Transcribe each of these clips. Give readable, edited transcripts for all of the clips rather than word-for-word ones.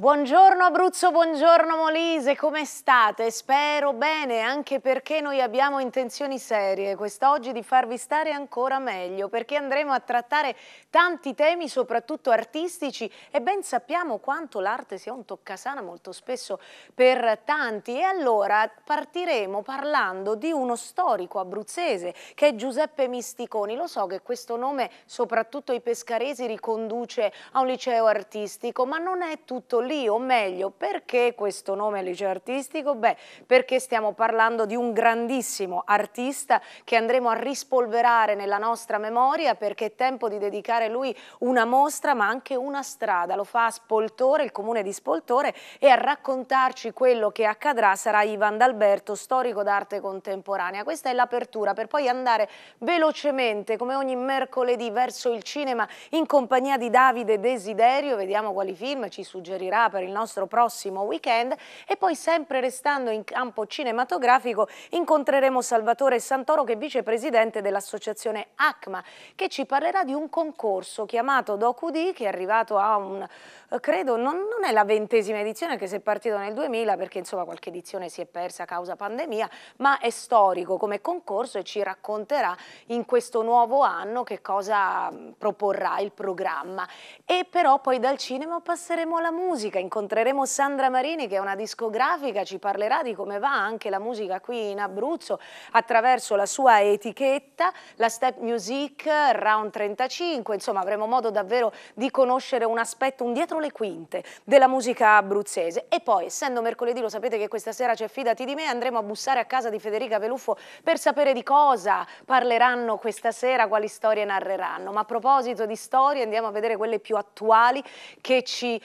Buongiorno Abruzzo, buongiorno Molise, come state? Spero bene, anche perché noi abbiamo intenzioni serie quest'oggi di farvi stare ancora meglio, perché andremo a trattare tanti temi, soprattutto artistici, e ben sappiamo quanto l'arte sia un toccasana molto spesso per tanti. E allora partiremo parlando di uno storico abruzzese che è Giuseppe Misticoni. Lo so che questo nome, soprattutto ai pescaresi, riconduce a un liceo artistico, ma non è tutto lì, o meglio, perché questo nome liceo artistico? Beh, perché stiamo parlando di un grandissimo artista che andremo a rispolverare nella nostra memoria, perché è tempo di dedicare a lui una mostra, ma anche una strada. Lo fa a Spoltore, il comune di Spoltore, e a raccontarci quello che accadrà sarà Ivan D'Alberto, storico d'arte contemporanea. Questa è l'apertura, per poi andare velocemente, come ogni mercoledì, verso il cinema in compagnia di Davide Desiderio. Vediamo quali film ci suggerirà per il nostro prossimo weekend, e poi, sempre restando in campo cinematografico, incontreremo Salvatore Santoro, che è vicepresidente dell'associazione ACMA, che ci parlerà di un concorso chiamato DocuD, che è arrivato a credo, non è la 20ª edizione, che si è partito nel 2000, perché insomma qualche edizione si è persa a causa pandemia, ma è storico come concorso e ci racconterà in questo nuovo anno che cosa proporrà il programma. E però poi dal cinema passeremo alla musica, incontreremo Sandra Marini, che è una discografica, ci parlerà di come va anche la musica qui in Abruzzo attraverso la sua etichetta, la Step Music Round 35, insomma avremo modo davvero di conoscere un aspetto, un dietro le quinte della musica abruzzese. E poi, essendo mercoledì, lo sapete che questa sera c'è Fidati di me, andremo a bussare a casa di Federica Veluffo per sapere di cosa parleranno questa sera, quali storie narreranno. Ma a proposito di storie, andiamo a vedere quelle più attuali, che ci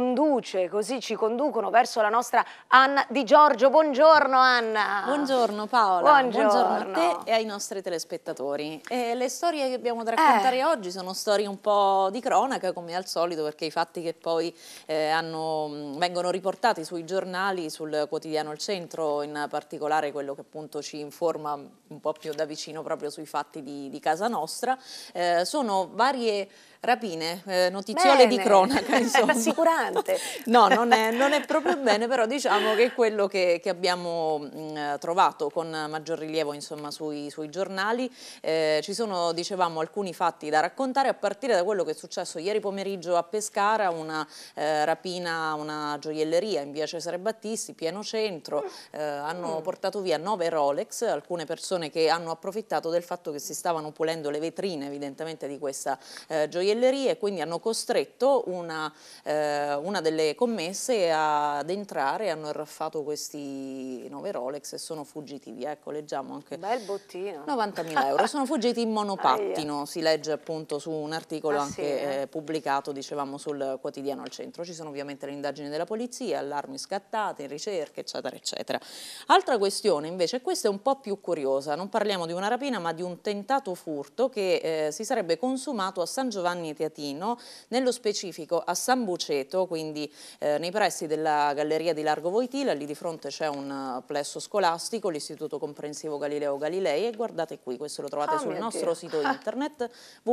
conducono verso la nostra Anna Di Giorgio. Buongiorno Anna. Buongiorno Paola, buongiorno a te Buongiorno. e ai nostri telespettatori. Le storie che abbiamo da raccontare oggi sono storie un po' di cronaca, come al solito, perché i fatti che poi vengono riportati sui giornali, sul quotidiano Il Centro, in particolare quello che appunto ci informa un po' più da vicino proprio sui fatti di casa nostra, sono varie rapine, notiziole di cronaca, insomma. Rassicurante. No, non è proprio bene, però diciamo che è quello che abbiamo trovato con maggior rilievo, insomma, sui giornali. Ci sono, dicevamo, alcuni fatti da raccontare, a partire da quello che è successo ieri pomeriggio a Pescara, una rapina a una gioielleria in via Cesare Battisti, pieno centro. Hanno portato via 9 Rolex, alcune persone che hanno approfittato del fatto che si stavano pulendo le vetrine evidentemente di questa gioielleria, e quindi hanno costretto una delle commesse ad entrare, e hanno arraffato questi 9 Rolex e sono fuggitivi. Ecco, leggiamo anche Bel bottino. 90.000 euro. Sono fuggiti in monopattino, si legge appunto su un articolo anche pubblicato, dicevamo, sul quotidiano Al Centro. Ci sono ovviamente le indagini della polizia, allarmi scattati, ricerche, eccetera, eccetera. Altra questione invece, questa è un po' più curiosa, non parliamo di una rapina ma di un tentato furto che si sarebbe consumato a San Giovanni Teatino, nello specifico a San Buceto, quindi nei pressi della Galleria di Largo Voitila. Lì di fronte c'è un plesso scolastico, l'Istituto Comprensivo Galileo Galilei, e guardate qui, questo lo trovate sul nostro sito internet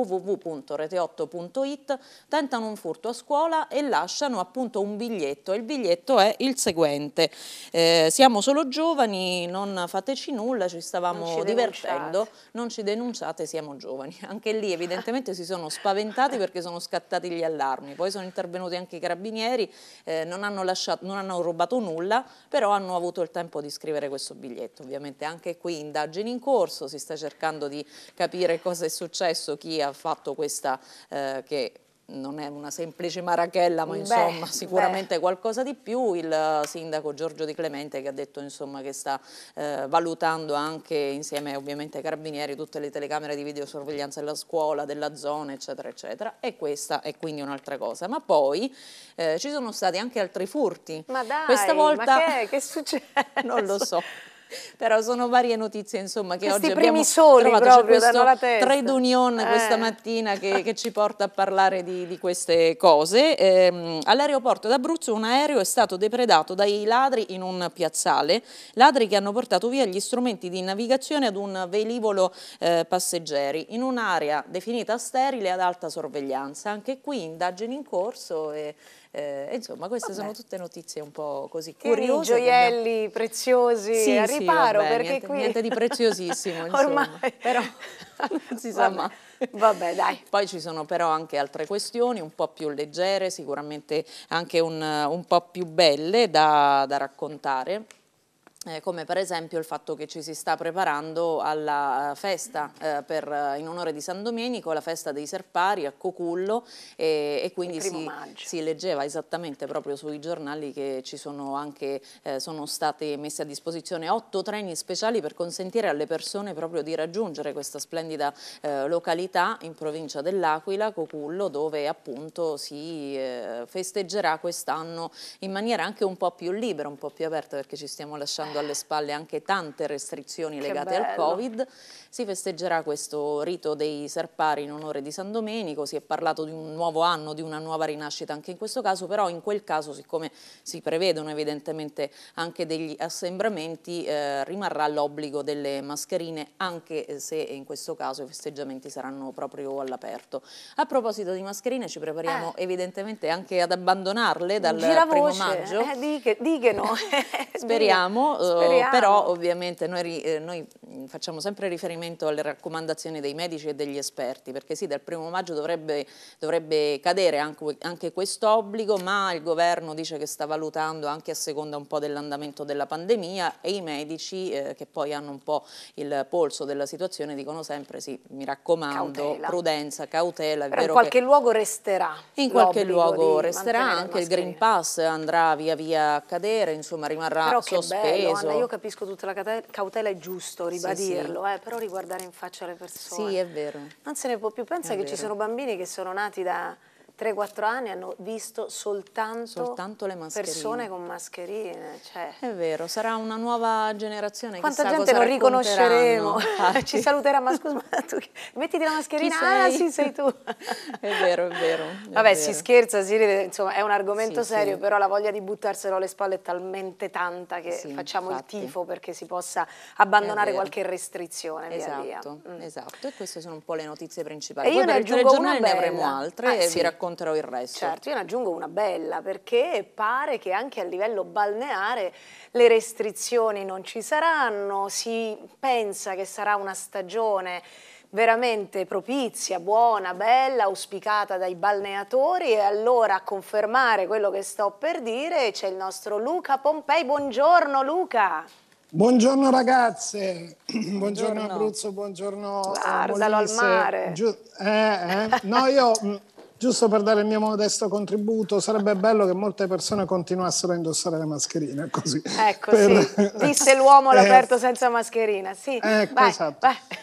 www.rete8.it. Tentano un furto a scuola e lasciano appunto un biglietto, e il biglietto è il seguente: siamo solo giovani, non fateci nulla, ci stavamo divertendo, non ci denunciate, siamo giovani. Anche lì evidentemente si sono spaventati perché sono scattati gli allarmi. Poi sono intervenuti anche i carabinieri, non hanno rubato nulla, però hanno avuto il tempo di scrivere questo biglietto. Ovviamente anche qui indagini in corso, si sta cercando di capire cosa è successo, chi ha fatto questa che non è una semplice marachella, ma insomma sicuramente qualcosa di più. Il sindaco Giorgio Di Clemente, che ha detto insomma che sta valutando anche, insieme ovviamente ai carabinieri, tutte le telecamere di videosorveglianza della scuola, della zona, eccetera eccetera, e questa è quindi un'altra cosa. Ma poi ci sono stati anche altri furti. Ma dai, questa volta ma che è successo? non lo so. Però sono varie notizie, insomma, che questi oggi primi abbiamo soli trovato. proprio, C'è questo danno la testa. trade union questa mattina che ci porta a parlare di queste cose. All'aeroporto d'Abruzzo un aereo è stato depredato dai ladri in un piazzale, ladri che hanno portato via gli strumenti di navigazione ad un velivolo passeggeri in un'area definita sterile ad alta sorveglianza. Anche qui indagini in corso e insomma queste sono tutte notizie un po' così curiose. Gioielli preziosi al riparo, vabbè, perché qui niente di preziosissimo, insomma, ormai però non si sa mai. Vabbè, dai. Poi ci sono però anche altre questioni un po' più leggere, sicuramente anche un po' più belle da raccontare. Come per esempio il fatto che ci si sta preparando alla festa in onore di San Domenico, la festa dei Serpari a Cocullo, e quindi si leggeva esattamente proprio sui giornali che ci sono anche, sono state messe a disposizione 8 treni speciali per consentire alle persone proprio di raggiungere questa splendida località in provincia dell'Aquila, Cocullo, dove appunto si festeggerà quest'anno in maniera anche un po' più libera, un po' più aperta, perché ci stiamo lasciando alle spalle anche tante restrizioni legate al Covid. Si festeggerà questo rito dei Serpari in onore di San Domenico, si è parlato di un nuovo anno, di una nuova rinascita anche in questo caso, però in quel caso, siccome si prevedono evidentemente anche degli assembramenti, rimarrà l'obbligo delle mascherine, anche se in questo caso i festeggiamenti saranno proprio all'aperto. A proposito di mascherine, ci prepariamo evidentemente anche ad abbandonarle dal 1° maggio. Dicono. Speriamo. Però ovviamente noi facciamo sempre riferimento alle raccomandazioni dei medici e degli esperti, perché sì, dal 1° maggio dovrebbe cadere anche questo obbligo, ma il governo dice che sta valutando anche a seconda un po' dell'andamento della pandemia, e i medici che poi hanno un po' il polso della situazione dicono sempre sì, mi raccomando, cautela. Prudenza, cautela. È però vero in qualche luogo resterà. In qualche luogo resterà, anche il Green Pass andrà via via a cadere, insomma rimarrà però sospeso. Bello, Anna, io capisco tutta la cautela, è giusto ribadirlo, sì. Però riguardare in faccia le persone. Sì, è vero. Non se ne può più. Pensa che ci sono bambini che sono nati da 3-4 anni, hanno visto soltanto le mascherine. Persone con mascherine. Cioè. È vero, sarà una nuova generazione. Quanta chissà gente cosa non riconosceremo. Ci saluterà, ma scusa, tu mettiti la mascherina. Chi sei? Sì, sei tu. È vero, è vero. Vabbè, si scherza, si ride, insomma, è un argomento serio, però la voglia di buttarselo alle spalle è talmente tanta che facciamo il tifo perché si possa abbandonare qualche restrizione. Esatto, esatto. E queste sono un po' le notizie principali. E io poi ne per il telegiornale ne avremo altre e vi racconterò il resto. Certo, io ne aggiungo una bella, perché pare che anche a livello balneare le restrizioni non ci saranno, si pensa che sarà una stagione veramente propizia, buona, bella, auspicata dai balneatori, e allora a confermare quello che sto per dire c'è il nostro Luca Pompei. Buongiorno Luca! Buongiorno ragazze, buongiorno Abruzzo, buongiorno Guardalo Molise. Al mare. No, io giusto per dare il mio modesto contributo, sarebbe bello che molte persone continuassero a indossare le mascherine, così. Ecco, sì, disse l'uomo all'aperto senza mascherina, sì. Ecco, vai, esatto.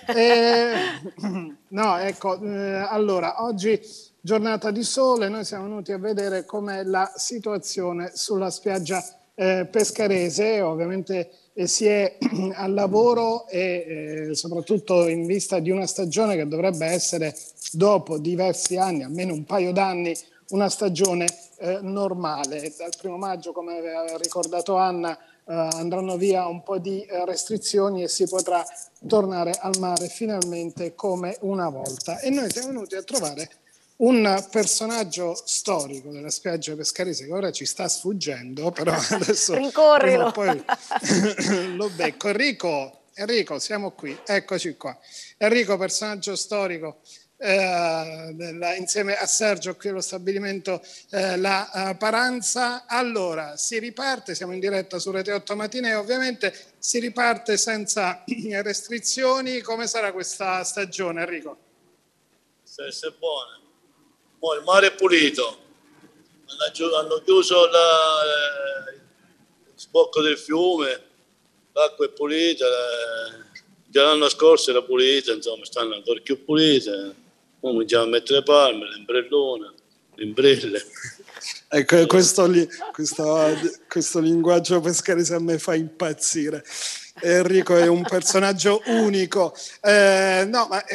Vai. No, ecco, allora, oggi giornata di sole, noi siamo venuti a vedere com'è la situazione sulla spiaggia pescarese. Ovviamente si è al lavoro e soprattutto in vista di una stagione che dovrebbe essere, dopo diversi anni, almeno un paio d'anni, una stagione normale. Dal 1° maggio, come aveva ricordato Anna, andranno via un po' di restrizioni e si potrà tornare al mare finalmente come una volta. E noi siamo venuti a trovare un personaggio storico della spiaggia pescarese che ora ci sta sfuggendo, però adesso rincorrilo. Poi lo becco. Enrico, siamo qui, eccoci qua. Enrico, personaggio storico insieme a Sergio qui allo stabilimento La Paranza. Allora, si riparte, siamo in diretta su Rete 8 Mattina e ovviamente si riparte senza restrizioni. Come sarà questa stagione, Enrico? Se buona. Poi il mare è pulito, hanno chiuso il sbocco del fiume, l'acqua è pulita, già l'anno scorso era pulita, insomma stanno ancora più pulite, cominciamo a mettere le palme, l'ombrellone, le imbrelle. Ecco, questo linguaggio pescarese a me fa impazzire. Enrico è un personaggio unico. No, ma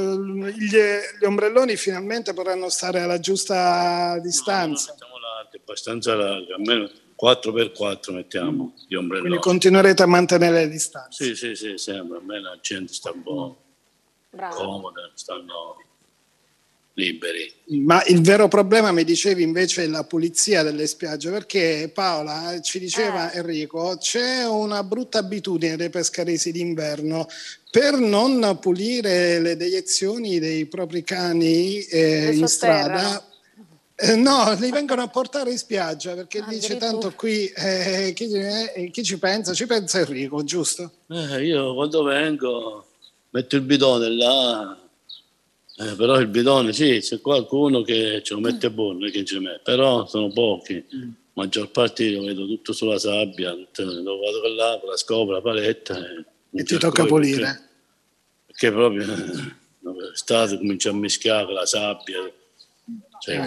gli ombrelloni finalmente potranno stare alla giusta distanza. No, mettiamo larghi, abbastanza larghi, almeno 4x4 mettiamo gli ombrelloni. Quindi continuerete a mantenere le distanze. Sì, sempre, almeno la gente sta un po' comoda, stanno liberi. Ma il vero problema, mi dicevi invece, è la pulizia delle spiagge, perché Paola ci diceva Enrico, c'è una brutta abitudine dei pescaresi d'inverno per non pulire le deiezioni dei propri cani in strada. No, li vengono a portare in spiaggia perché dice tanto qui chi ci pensa Enrico, giusto? Io quando vengo metto il bidone là, però il bidone sì, c'è qualcuno che ce lo mette buono, che ce mette, però sono pochi, maggior parte io vedo tutto sulla sabbia, dove vado là con la scopa, la paletta e ti tocca pulire. Perché proprio l'estate comincia a mischiare con la sabbia. Cioè,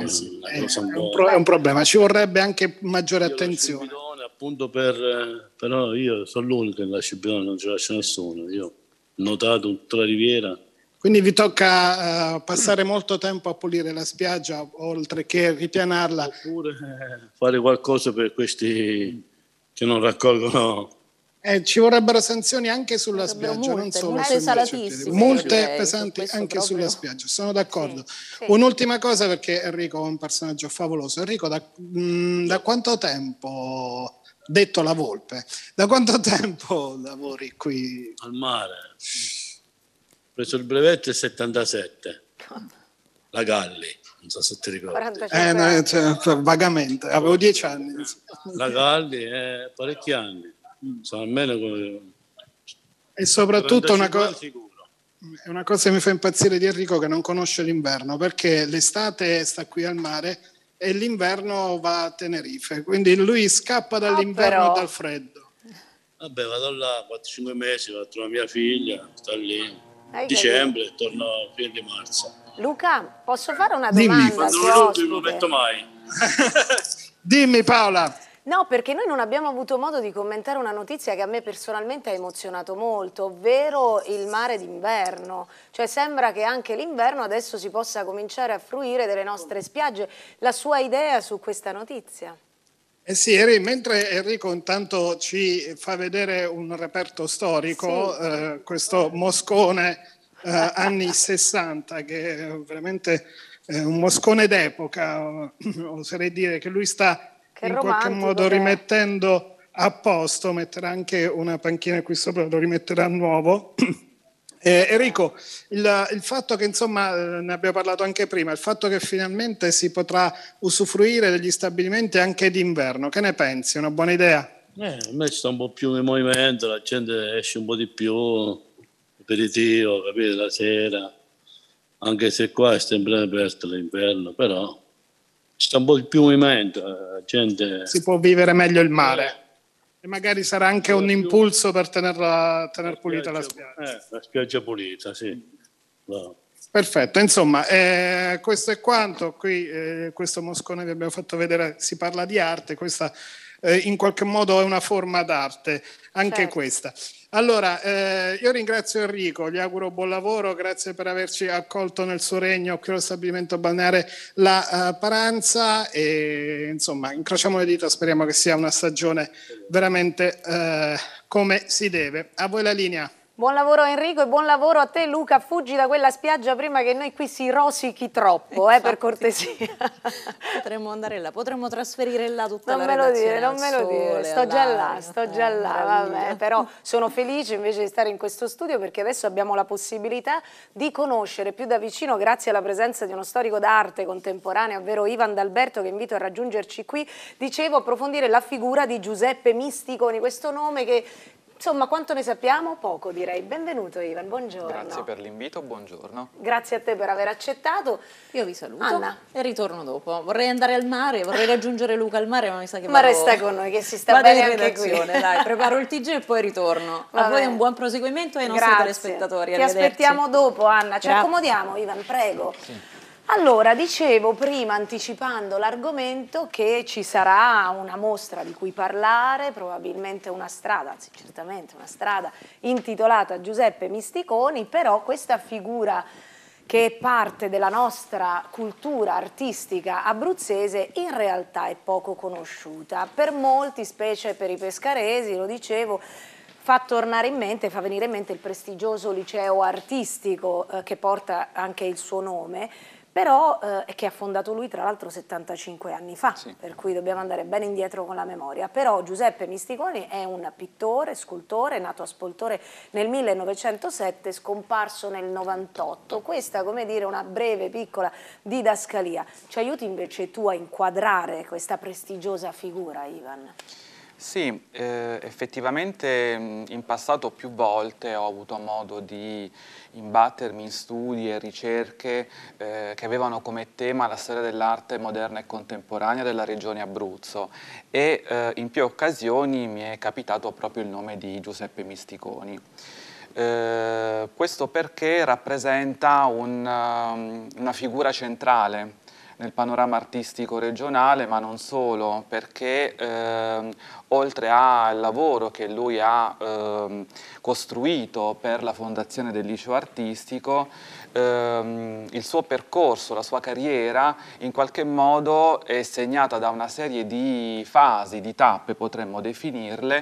è un problema, ci vorrebbe anche maggiore attenzione. Il bidone, appunto però io sono l'unico che lascia il bidone, non ci lascia nessuno. Io ho notato tutta la riviera. Quindi vi tocca passare molto tempo a pulire la spiaggia oltre che ripianarla. Oppure fare qualcosa per questi che non raccolgono. Ci vorrebbero sanzioni anche sulla spiaggia, non solo sui marciapiedi. Multe pesanti anche sulla spiaggia, sono d'accordo. Sì. Un'ultima cosa, perché Enrico è un personaggio favoloso. Enrico, da quanto tempo, detto la volpe, da quanto tempo lavori qui? Al mare. Ho preso il brevetto nel 77, la Galli, non so se ti ricordi. Vagamente, avevo 10 anni. La Galli, parecchi anni. Almeno e soprattutto una cosa che mi fa impazzire di Enrico, che non conosce l'inverno, perché l'estate sta qui al mare e l'inverno va a Tenerife, quindi lui scappa dall'inverno e dal freddo. Vabbè, vado là 4-5 mesi, vado a trovare mia figlia, sta lì dicembre e torno a fine di marzo. Luca, posso fare una domanda? Non lo metto mai. Dimmi Paola. No, perché noi non abbiamo avuto modo di commentare una notizia che a me personalmente ha emozionato molto, ovvero il mare d'inverno. Cioè sembra che anche l'inverno adesso si possa cominciare a fruire delle nostre spiagge. La sua idea su questa notizia? Sì, mentre Enrico intanto ci fa vedere un reperto storico, sì. Questo Moscone anni 60, che è veramente un Moscone d'epoca, oserei dire che lui sta in qualche modo rimettendo a posto, metterà anche una panchina qui sopra, lo rimetterà a nuovo. Enrico, il fatto che insomma ne abbiamo parlato anche prima, il fatto che finalmente si potrà usufruire degli stabilimenti anche d'inverno, che ne pensi? È una buona idea? A me ci sta un po' più in movimento, la gente esce un po' di più, aperitivo, capite, la sera, anche se qua è sempre aperto l'inverno, però c'è un po' di più movimento, la gente... Si può vivere meglio il mare e magari sarà anche un impulso per tener pulita la spiaggia. La spiaggia pulita, sì. No. Perfetto, insomma, questo è quanto. Qui questo Moscone vi abbiamo fatto vedere, si parla di arte, questa in qualche modo è una forma d'arte, anche questa. Allora, io ringrazio Enrico, gli auguro buon lavoro, grazie per averci accolto nel suo regno qui allo stabilimento balneare La Paranza e insomma incrociamo le dita, speriamo che sia una stagione veramente come si deve. A voi la linea. Buon lavoro Enrico e buon lavoro a te Luca, fuggi da quella spiaggia prima che noi qui si rosichi troppo, per cortesia. Potremmo andare là, potremmo trasferire là tutta non la redazione. Non me lo dire, sto già là, vabbè, però sono felice invece di stare in questo studio perché adesso abbiamo la possibilità di conoscere più da vicino, grazie alla presenza di uno storico d'arte contemporanea, ovvero Ivan D'Alberto, che invito a raggiungerci qui, dicevo, approfondire la figura di Giuseppe Misticoni, questo nome che... Insomma, quanto ne sappiamo? Poco direi. Benvenuto Ivan, buongiorno. Grazie per l'invito, buongiorno. Grazie a te per aver accettato. Io vi saluto Anna. E ritorno dopo. Vorrei andare al mare, vorrei raggiungere Luca al mare, ma mi sa che resta con noi, che si sta bene anche qui. Dai, preparo il TG e poi ritorno. A voi un buon proseguimento e ai nostri telespettatori. Ti aspettiamo dopo, Anna. Ci accomodiamo, Ivan, prego. Sì. Allora, dicevo prima, anticipando l'argomento, che ci sarà una mostra di cui parlare, probabilmente una strada, anzi certamente una strada intitolata Giuseppe Misticoni, però questa figura che è parte della nostra cultura artistica abruzzese in realtà è poco conosciuta. Per molti, specie per i pescaresi, lo dicevo, fa venire in mente il prestigioso liceo artistico che porta anche il suo nome, però che ha fondato lui tra l'altro 75 anni fa, sì. Per cui dobbiamo andare bene indietro con la memoria. Però Giuseppe Misticoni è un pittore, scultore, nato a Spoltore nel 1907, scomparso nel 98. Questa, come dire, una breve, piccola didascalia. Ci aiuti invece tu a inquadrare questa prestigiosa figura, Ivan? Sì, effettivamente in passato più volte ho avuto modo di imbattermi in studi e ricerche che avevano come tema la storia dell'arte moderna e contemporanea della regione Abruzzo e in più occasioni mi è capitato proprio il nome di Giuseppe Misticoni. Questo perché rappresenta una figura centrale nel panorama artistico regionale, ma non solo, perché oltre al lavoro che lui ha costruito per la fondazione del liceo artistico, il suo percorso, la sua carriera in qualche modo è segnata da una serie di fasi, di tappe potremmo definirle,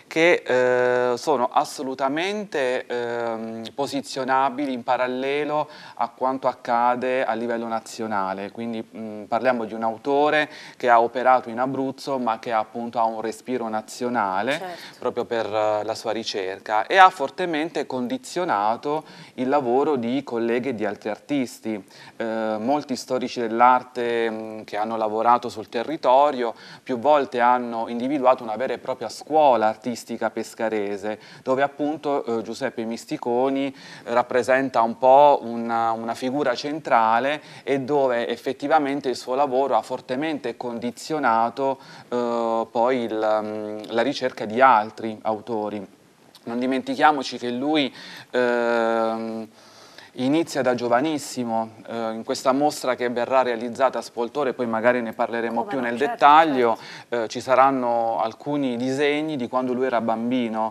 che sono assolutamente posizionabili in parallelo a quanto accade a livello nazionale. Quindi parliamo di un autore che ha operato in Abruzzo ma che appunto ha un respiro nazionale, certo, proprio per la sua ricerca, e ha fortemente condizionato il lavoro di colleghe e di altri artisti. Molti storici dell'arte che hanno lavorato sul territorio più volte hanno individuato una vera e propria scuola artistica pescarese, dove appunto Giuseppe Misticoni rappresenta un po' una figura centrale e dove effettivamente il suo lavoro ha fortemente condizionato poi la ricerca di altri autori. Non dimentichiamoci che lui inizia da giovanissimo, in questa mostra che verrà realizzata a Spoltore, poi magari ne parleremo più nel dettaglio, ci saranno alcuni disegni di quando lui era bambino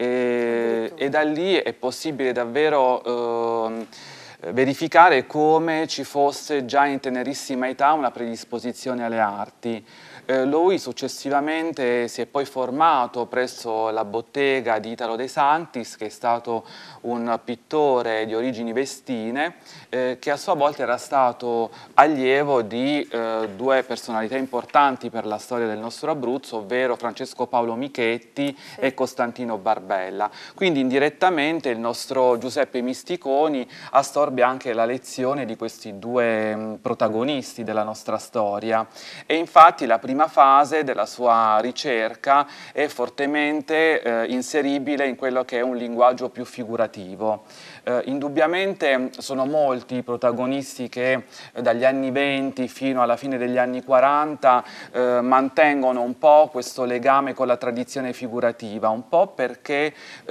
e da lì è possibile davvero verificare come ci fosse già in tenerissima età una predisposizione alle arti. Lui successivamente si è poi formato presso la bottega di Italo De Santis, che è stato un pittore di origini vestine, che a sua volta era stato allievo di due personalità importanti per la storia del nostro Abruzzo, ovvero Francesco Paolo Michetti e Costantino Barbella. Quindi indirettamente il nostro Giuseppe Misticoni assorbe anche la lezione di questi due protagonisti della nostra storia e infatti la prima fase della sua ricerca è fortemente inseribile in quello che è un linguaggio più figurativo. Indubbiamente sono molti i protagonisti che dagli anni 20 fino alla fine degli anni 40 mantengono un po' questo legame con la tradizione figurativa, un po' perché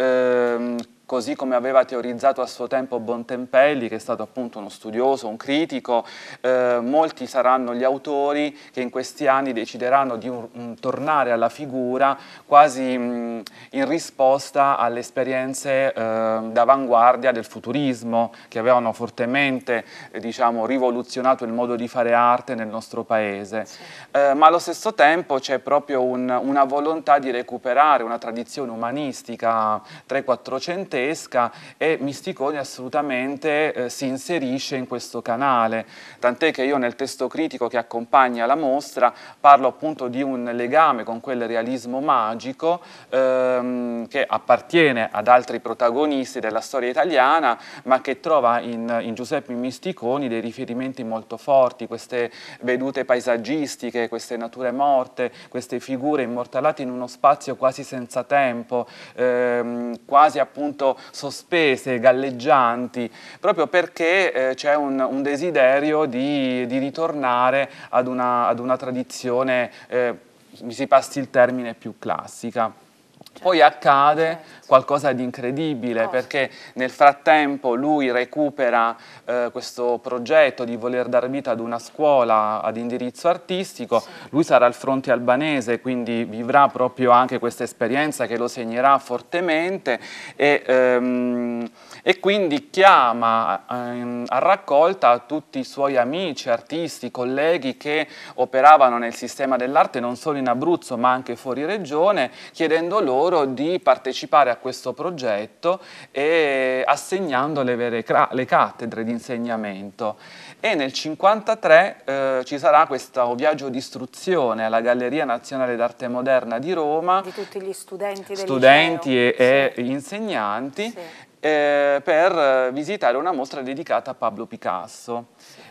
così come aveva teorizzato a suo tempo Bontempelli, che è stato appunto uno studioso, un critico, molti saranno gli autori che in questi anni decideranno di tornare alla figura quasi in risposta alle esperienze d'avanguardia del futurismo che avevano fortemente diciamo, rivoluzionato il modo di fare arte nel nostro paese. Sì. Ma allo stesso tempo c'è proprio una volontà di recuperare una tradizione umanistica 3-400 e Misticoni assolutamente si inserisce in questo canale, tant'è che io nel testo critico che accompagna la mostra parlo appunto di un legame con quel realismo magico che appartiene ad altri protagonisti della storia italiana, ma che trova in Giuseppe Misticoni dei riferimenti molto forti, queste vedute paesaggistiche, queste nature morte, queste figure immortalate in uno spazio quasi senza tempo, quasi appunto sospese, galleggianti, proprio perché c'è un desiderio di ritornare ad una tradizione, mi si passi il termine, più classica. Poi accade qualcosa di incredibile, perché nel frattempo lui recupera questo progetto di voler dar vita ad una scuola ad indirizzo artistico. Lui sarà al fronte albanese, quindi vivrà proprio anche questa esperienza che lo segnerà fortemente e quindi chiama a raccolta tutti i suoi amici, artisti, colleghi che operavano nel sistema dell'arte non solo in Abruzzo ma anche fuori regione, chiedendo loro di partecipare a questo progetto e assegnando le cattedre di insegnamento. E nel 1953 ci sarà questo viaggio di istruzione alla Galleria Nazionale d'Arte Moderna di Roma, di tutti gli studenti del liceo e insegnanti, per visitare una mostra dedicata a Pablo Picasso.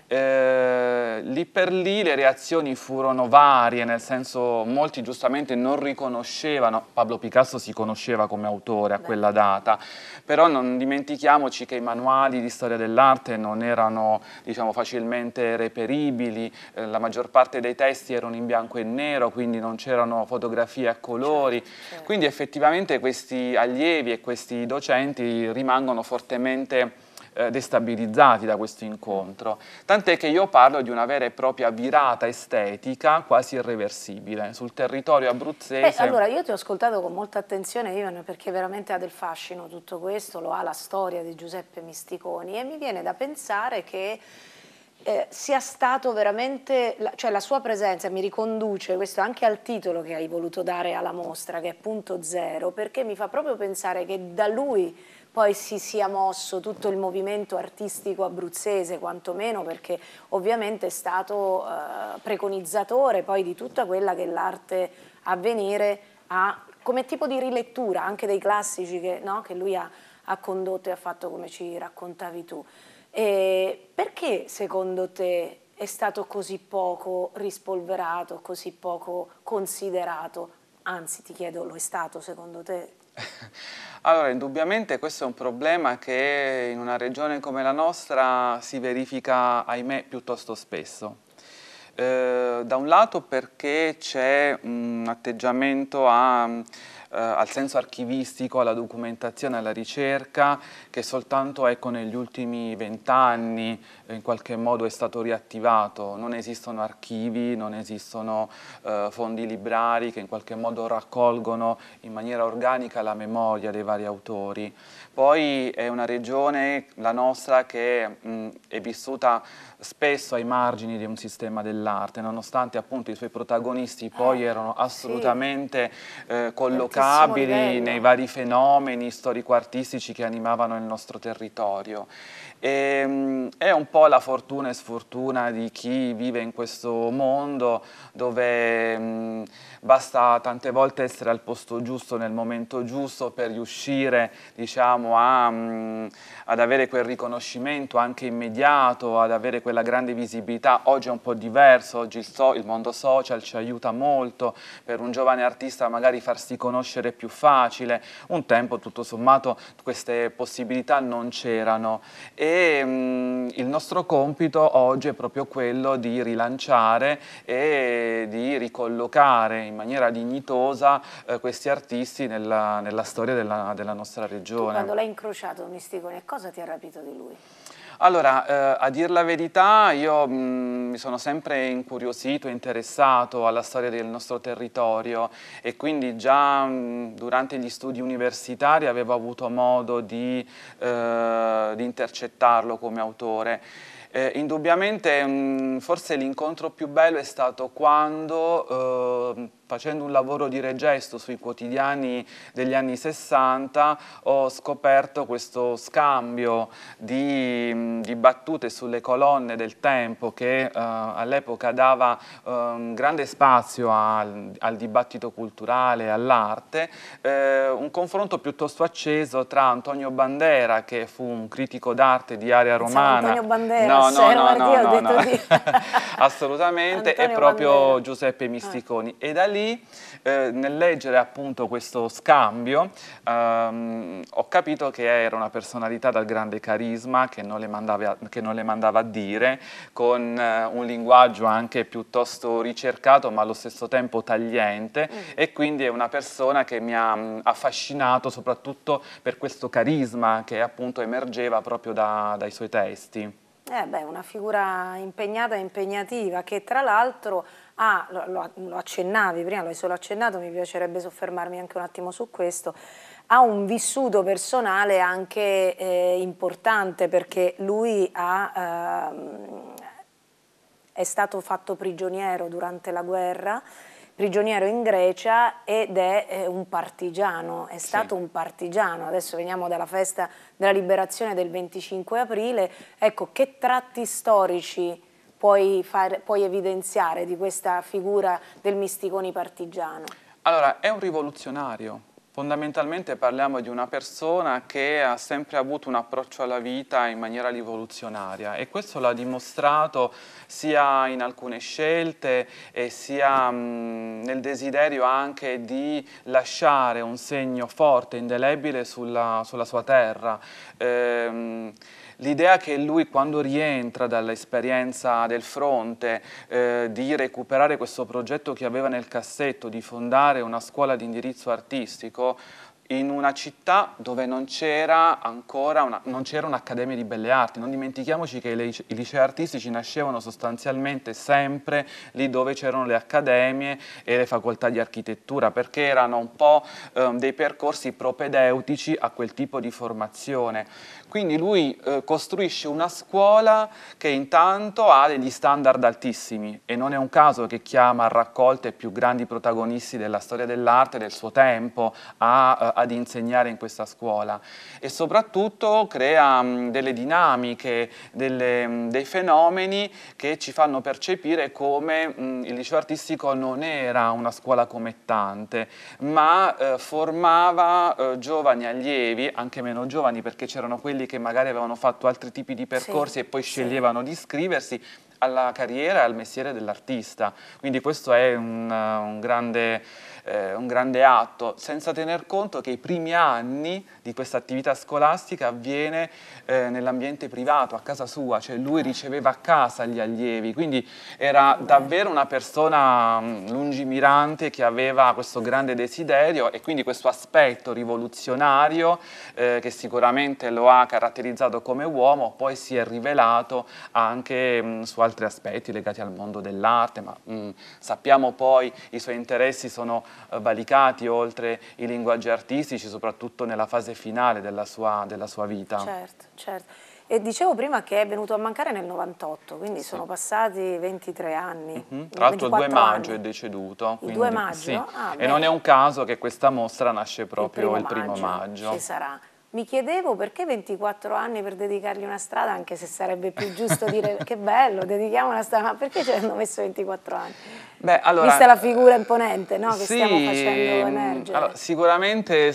Lì per lì le reazioni furono varie, nel senso molti giustamente non riconoscevano, Pablo Picasso si conosceva come autore a quella data, però non dimentichiamoci che i manuali di storia dell'arte non erano, diciamo, facilmente reperibili, la maggior parte dei testi erano in bianco e nero, quindi non c'erano fotografie a colori, quindi effettivamente questi allievi e questi docenti rimangono fortemente destabilizzati da questo incontro, tant'è che io parlo di una vera e propria virata estetica quasi irreversibile sul territorio abruzzese. Allora, io ti ho ascoltato con molta attenzione, Ivan, perché veramente ha del fascino tutto questo, lo ha la storia di Giuseppe Misticoni, e mi viene da pensare che sia stato veramente, cioè la sua presenza mi riconduce questo anche al titolo che hai voluto dare alla mostra, che è Punto Zero, perché mi fa proprio pensare che da lui poi si sia mosso tutto il movimento artistico abruzzese, quantomeno perché ovviamente è stato preconizzatore poi di tutta quella che l'arte a venire ha come tipo di rilettura anche dei classici che lui ha condotto e ha fatto, come ci raccontavi tu. Perché secondo te è stato così poco rispolverato, così poco considerato? Anzi, ti chiedo, lo è stato secondo te? Allora, indubbiamente questo è un problema che in una regione come la nostra si verifica, ahimè, piuttosto spesso. Da un lato perché c'è un atteggiamento al senso archivistico, alla documentazione, alla ricerca, che soltanto negli ultimi 20 anni in qualche modo è stato riattivato. Non esistono archivi, non esistono fondi librari che in qualche modo raccolgono in maniera organica la memoria dei vari autori. Poi è una regione, la nostra, che è vissuta spesso ai margini di un sistema dell'arte, nonostante appunto i suoi protagonisti poi erano assolutamente collocabili nei vari fenomeni storico-artistici che animavano il nostro territorio. È un po' la fortuna e sfortuna di chi vive in questo mondo dove basta tante volte essere al posto giusto nel momento giusto per riuscire, diciamo, ad avere quel riconoscimento anche immediato, ad avere quella grande visibilità. Oggi è un po' diverso, oggi il mondo social ci aiuta molto, per un giovane artista magari farsi conoscere è più facile. Un tempo tutto sommato queste possibilità non c'erano e il nostro compito oggi è proprio quello di rilanciare e di ricollocare in maniera dignitosa questi artisti nella storia della nostra regione. Tu quando l'hai incrociato Misticoni, cosa ti ha rapito di lui? Allora, a dir la verità, io mi sono sempre incuriosito e interessato alla storia del nostro territorio e quindi già durante gli studi universitari avevo avuto modo di intercettarlo come autore. Indubbiamente forse l'incontro più bello è stato quando facendo un lavoro di regesto sui quotidiani degli anni 60 ho scoperto questo scambio di battute sulle colonne del Tempo che all'epoca dava grande spazio al dibattito culturale, all'arte, un confronto piuttosto acceso tra Antonio Bandera, che fu un critico d'arte di area romana. Antonio Bandera, Assolutamente, è proprio Giuseppe Misticoni. E da lì, nel leggere appunto questo scambio, ho capito che era una personalità dal grande carisma, che non le mandava a dire, con un linguaggio anche piuttosto ricercato ma allo stesso tempo tagliente, e quindi è una persona che mi ha affascinato soprattutto per questo carisma che appunto emergeva proprio dai suoi testi. Una figura impegnata e impegnativa, che tra l'altro lo accennavi prima, lo hai solo accennato, mi piacerebbe soffermarmi anche un attimo su questo, ha un vissuto personale anche importante, perché lui è stato fatto prigioniero durante la guerra, prigioniero in Grecia, ed è un partigiano, è stato un partigiano. Adesso veniamo dalla festa della liberazione del 25 aprile, ecco, che tratti storici puoi evidenziare di questa figura del Misticoni partigiano? Allora, è un rivoluzionario. Fondamentalmente parliamo di una persona che ha sempre avuto un approccio alla vita in maniera rivoluzionaria, e questo l'ha dimostrato sia in alcune scelte e sia nel desiderio anche di lasciare un segno forte, indelebile sulla sua terra. L'idea che lui, quando rientra dall'esperienza del fronte, di recuperare questo progetto che aveva nel cassetto, di fondare una scuola di indirizzo artistico in una città dove non c'era ancora un'accademia di belle arti. Non dimentichiamoci che i licei artistici nascevano sostanzialmente sempre lì dove c'erano le accademie e le facoltà di architettura, perché erano un po' dei percorsi propedeutici a quel tipo di formazione. Quindi lui costruisce una scuola che intanto ha degli standard altissimi, e non è un caso che chiama a raccolta i più grandi protagonisti della storia dell'arte del suo tempo ad insegnare in questa scuola, e soprattutto crea delle dinamiche, dei fenomeni che ci fanno percepire come il liceo artistico non era una scuola come tante, ma formava giovani allievi, anche meno giovani, perché c'erano quelli che magari avevano fatto altri tipi di percorsi e poi sceglievano di iscriversi alla carriera e al mestiere dell'artista. Quindi questo è un grande atto, senza tener conto che i primi anni di questa attività scolastica avviene nell'ambiente privato, a casa sua, cioè lui riceveva a casa gli allievi, quindi era davvero una persona lungimirante, che aveva questo grande desiderio, e quindi questo aspetto rivoluzionario che sicuramente lo ha caratterizzato come uomo, poi si è rivelato anche su altri aspetti legati al mondo dell'arte, ma sappiamo poi i suoi interessi sono valicati oltre i linguaggi artistici, soprattutto nella fase finale della sua vita. Certo, certo. E dicevo prima che è venuto a mancare nel 98, quindi sono passati 23 anni. Tra l'altro il 2 maggio è deceduto. Il 2 maggio? Sì. E non è un caso che questa mostra nasce proprio il primo maggio. Ci sarà. Mi chiedevo perché 24 anni per dedicargli una strada, anche se sarebbe più giusto dire che bello, dedichiamo una strada, ma perché ci hanno messo 24 anni? Beh, allora, vista la figura imponente, no, che stiamo facendo emergere. Allora, sicuramente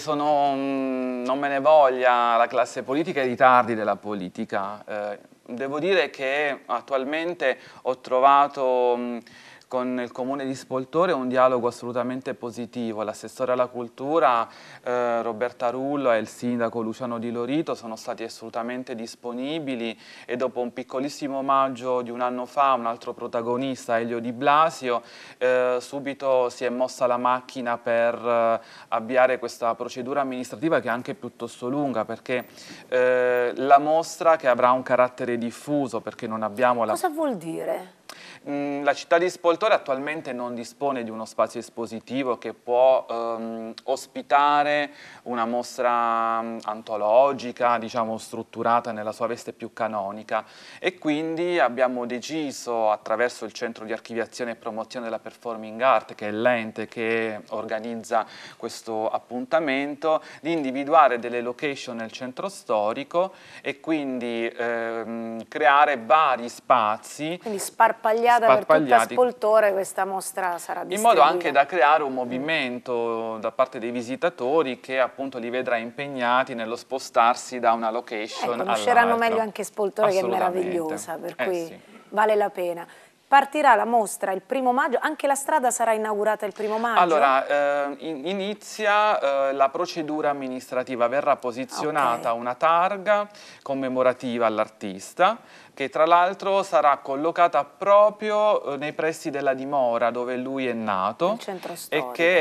non me ne voglia la classe politica e i tardi della politica. Devo dire che attualmente ho trovato con il Comune di Spoltore un dialogo assolutamente positivo. L'assessore alla cultura Roberta Rullo e il sindaco Luciano Di Lorito sono stati assolutamente disponibili, e dopo un piccolissimo omaggio di un anno fa, un altro protagonista, Elio Di Blasio, subito si è mossa la macchina per avviare questa procedura amministrativa, che è anche piuttosto lunga, perché la mostra, che avrà un carattere diffuso, perché non abbiamo la... Cosa vuol dire? La città di Spoltore attualmente non dispone di uno spazio espositivo che può ospitare una mostra antologica, diciamo strutturata nella sua veste più canonica, e quindi abbiamo deciso, attraverso il Centro di Archiviazione e Promozione della Performing Art, che è l'ente che organizza questo appuntamento, di individuare delle location nel centro storico e quindi creare vari spazi. Quindi sparpagliati strada per tutta Spoltore questa mostra sarà distribuita. In modo anche da creare un movimento da parte dei visitatori che appunto li vedrà impegnati nello spostarsi da una location all'altra. Conosceranno meglio anche Spoltore, che è meravigliosa, per cui vale la pena. Partirà la mostra il 1° maggio, anche la strada sarà inaugurata il 1° maggio? Allora, inizia la procedura amministrativa, verrà posizionata una targa commemorativa all'artista, che tra l'altro sarà collocata proprio nei pressi della dimora dove lui è nato, il centro storico, e che è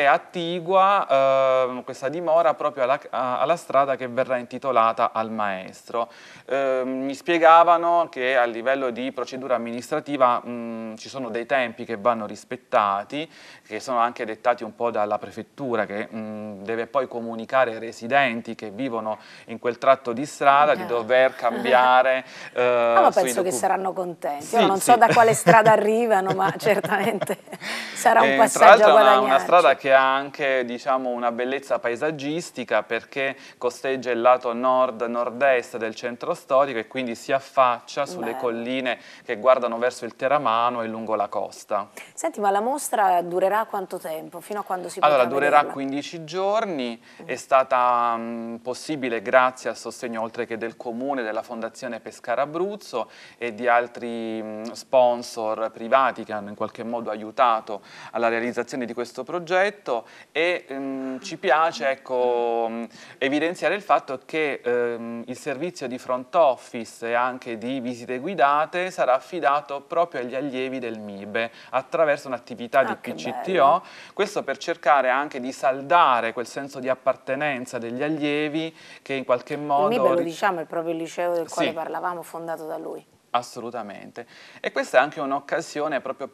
attigua questa dimora proprio alla strada che verrà intitolata al maestro. Mi spiegavano che a livello di procedura amministrativa ci sono dei tempi che vanno rispettati, che sono anche dettati un po' dalla prefettura, che deve poi comunicare ai residenti che vivono in quel tratto di strada di dover cambiare penso che saranno contenti. Io non so da quale strada arrivano, ma certamente sarà un passaggio a guadagnarci. Una strada che ha anche, diciamo, una bellezza paesaggistica, perché costeggia il lato nord-nord-est del centro storico e quindi si affaccia sulle colline che guardano verso il Teramano e lungo la costa. Senti, ma la mostra durerà quanto tempo? Fino a quando si potrà durerà vederla? 15 giorni, è stata possibile grazie al sostegno oltre che del Comune, della Fondazione Pescara Abruzzo e di altri sponsor privati che hanno in qualche modo aiutato alla realizzazione di questo progetto, e ci piace, ecco, evidenziare il fatto che il servizio di front office e anche di visite guidate sarà affidato proprio agli allievi del MIBE attraverso un'attività di PCTO, questo per cercare anche di saldare quel senso di appartenenza degli allievi che in qualche modo... Il MIBE, lo diciamo, è proprio il liceo del quale parlavamo, fondato da lui. Assolutamente, e questa è anche un'occasione proprio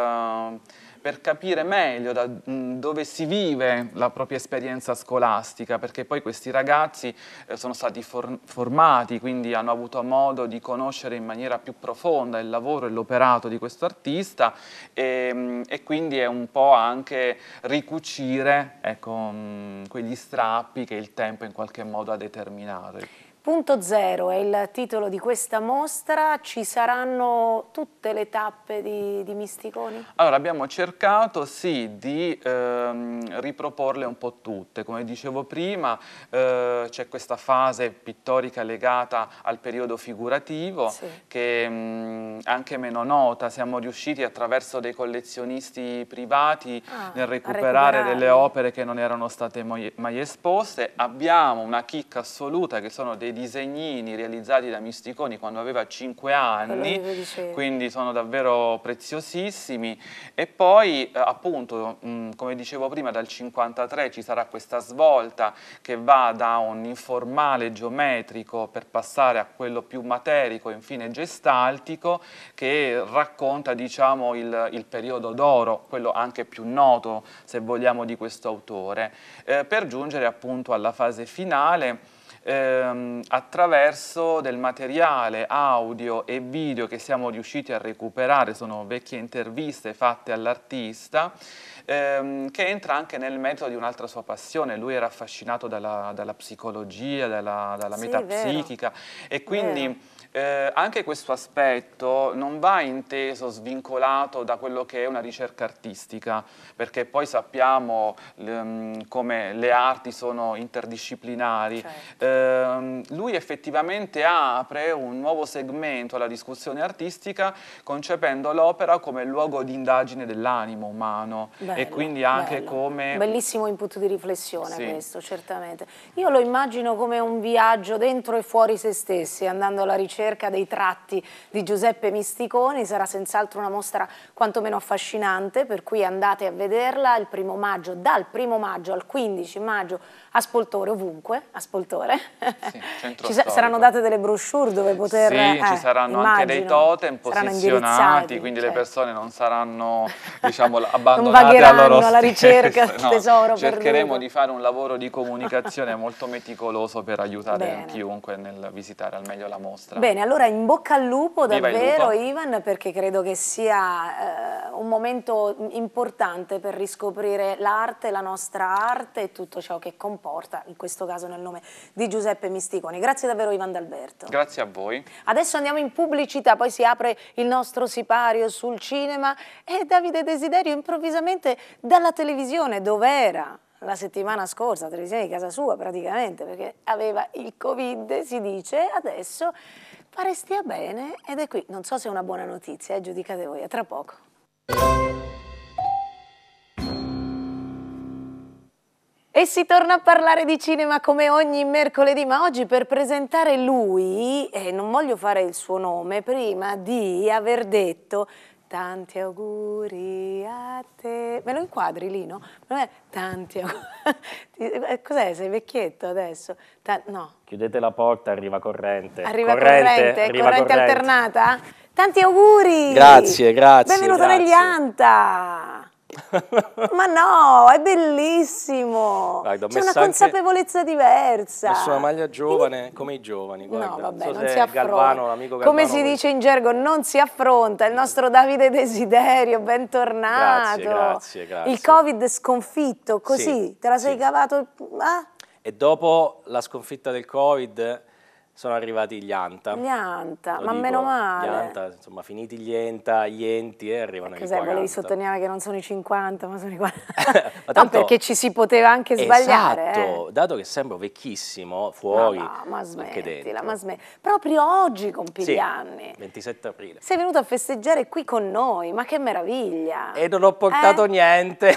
per capire meglio da dove si vive la propria esperienza scolastica, perché poi questi ragazzi sono stati formati, quindi hanno avuto modo di conoscere in maniera più profonda il lavoro e l'operato di questo artista, e quindi è un po' anche ricucire, ecco, quegli strappi che il tempo in qualche modo ha determinato. Punto Zero è il titolo di questa mostra. Ci saranno tutte le tappe di Misticoni? Allora, abbiamo cercato di riproporle un po' tutte. Come dicevo prima, c'è questa fase pittorica legata al periodo figurativo, che è anche meno nota. Siamo riusciti attraverso dei collezionisti privati nel recuperare delle opere che non erano state mai esposte. Abbiamo una chicca assoluta che sono dei disegnini realizzati da Misticoni quando aveva 5 anni, quindi sono davvero preziosissimi. E poi appunto, come dicevo prima, dal 53 ci sarà questa svolta che va da un informale geometrico per passare a quello più materico e infine gestaltico, che racconta, diciamo, il periodo d'oro, quello anche più noto, se vogliamo, di questo autore, per giungere appunto alla fase finale attraverso del materiale audio e video che siamo riusciti a recuperare. Sono vecchie interviste fatte all'artista, che entra anche nel metodo di un'altra sua passione. Lui era affascinato dalla psicologia, dalla metapsichica, e quindi anche questo aspetto non va inteso svincolato da quello che è una ricerca artistica, perché poi sappiamo come le arti sono interdisciplinari. Lui effettivamente apre un nuovo segmento alla discussione artistica, concependo l'opera come luogo di indagine dell'animo umano, e quindi anche come... Bellissimo input di riflessione questo, certamente. Io lo immagino come un viaggio dentro e fuori se stessi, andando alla ricerca dei tratti di Giuseppe Misticoni. Sarà senz'altro una mostra quantomeno affascinante, per cui andate a vederla il 1° maggio, dal 1° maggio al 15 maggio a Spoltore, ovunque, a Spoltore. Saranno date delle brochure dove poter... ci saranno anche dei totem posizionati, quindi le persone non saranno, diciamo, abbandonate alla ricerca del tesoro. Cercheremo di fare un lavoro di comunicazione molto meticoloso per aiutare chiunque nel visitare al meglio la mostra. Bene, allora in bocca al lupo Viva il davvero lupo. Ivan, perché credo che sia un momento importante per riscoprire l'arte, la nostra arte e tutto ciò che comporta, in questo caso nel nome di Giuseppe Misticoni. Grazie davvero Ivan D'Alberto. Grazie a voi. Adesso andiamo in pubblicità, poi si apre il nostro sipario sul cinema e Davide Desiderio improvvisamente dalla televisione, dov'era la settimana scorsa, la televisione di casa sua praticamente, perché aveva il Covid, si dice, adesso pare stia bene ed è qui. Non so se è una buona notizia, giudicate voi, a tra poco. E si torna a parlare di cinema come ogni mercoledì, ma oggi per presentare lui, e non voglio fare il suo nome, prima di aver detto tanti auguri a te. Me lo inquadri lì, no? Tanti auguri. Cos'è? Sei vecchietto adesso? No. Chiudete la porta, arriva corrente. Arriva corrente alternata? Tanti auguri! Grazie, grazie. Benvenuto negli Anta! Ma no, è bellissimo! C'è una consapevolezza diversa. Ho messo una maglia giovane come i giovani, guarda. No, vabbè, non so non se si affronta. Galvano, l'amico Galvano. Come si dice in gergo, non si affronta. Il nostro Davide Desiderio, bentornato. Grazie. Il Covid sconfitto, così, sì, te la sei cavato? Ah? E dopo la sconfitta del Covid sono arrivati gli Anta. Gli Anta, Lo ma dico, meno male. Gli Anta, insomma, finiti gli enti e arrivano i 40. Volevi sottolineare che non sono i 50, ma sono i 40. Ma tanto, no, perché ci si poteva anche sbagliare. Esatto, dato che sembro vecchissimo, fuori, ma anche dentro. Proprio oggi compi gli anni. 27 aprile. Sei venuto a festeggiare qui con noi, ma che meraviglia. E non ho portato niente.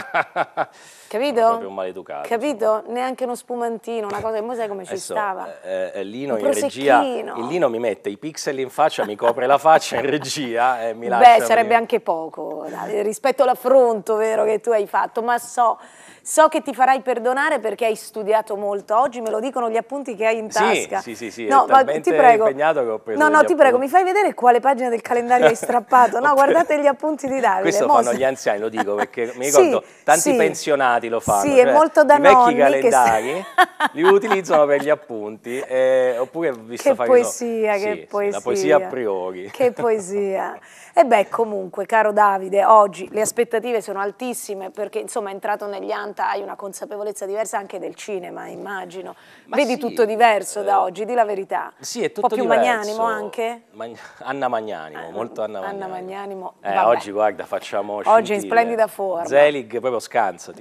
Capito? Sono proprio un maleducato. Capito? Insomma. Neanche uno spumantino, una cosa che sai come ci stava. Lino in regia, il Lino mi mette i pixel in faccia, mi copre la faccia in regia e mi lascia. Beh, sarebbe anche poco, rispetto all'affronto, vero, che tu hai fatto, ma so che ti farai perdonare perché hai studiato molto. Oggi me lo dicono gli appunti che hai in tasca. Sì, no, è talmente ti prego, impegnato che ho preso No, degli ti prego, appunti. mi fai vedere quale pagina del calendario hai strappato? No, guardate gli appunti di Davide. Questo fanno gli anziani, lo dico perché mi ricordo tanti pensionati lo fanno. Sì, è molto da i vecchi nonni calendari li utilizzano per gli appunti, oppure visto che fare poesia, che poesia. la poesia a priori. Che poesia. E beh, comunque, caro Davide, oggi le aspettative sono altissime perché, insomma, entrato negli Anta hai una consapevolezza diversa anche del cinema, immagino. Ma Vedi sì, tutto diverso da oggi, di la verità. Sì, è tutto un po' più diverso. Magnanimo anche? Anna Magnanimo, molto Anna Magnanimo. Anna Magnanimo, oggi guarda, facciamo oggi in splendida forma. Zelig, proprio scansati.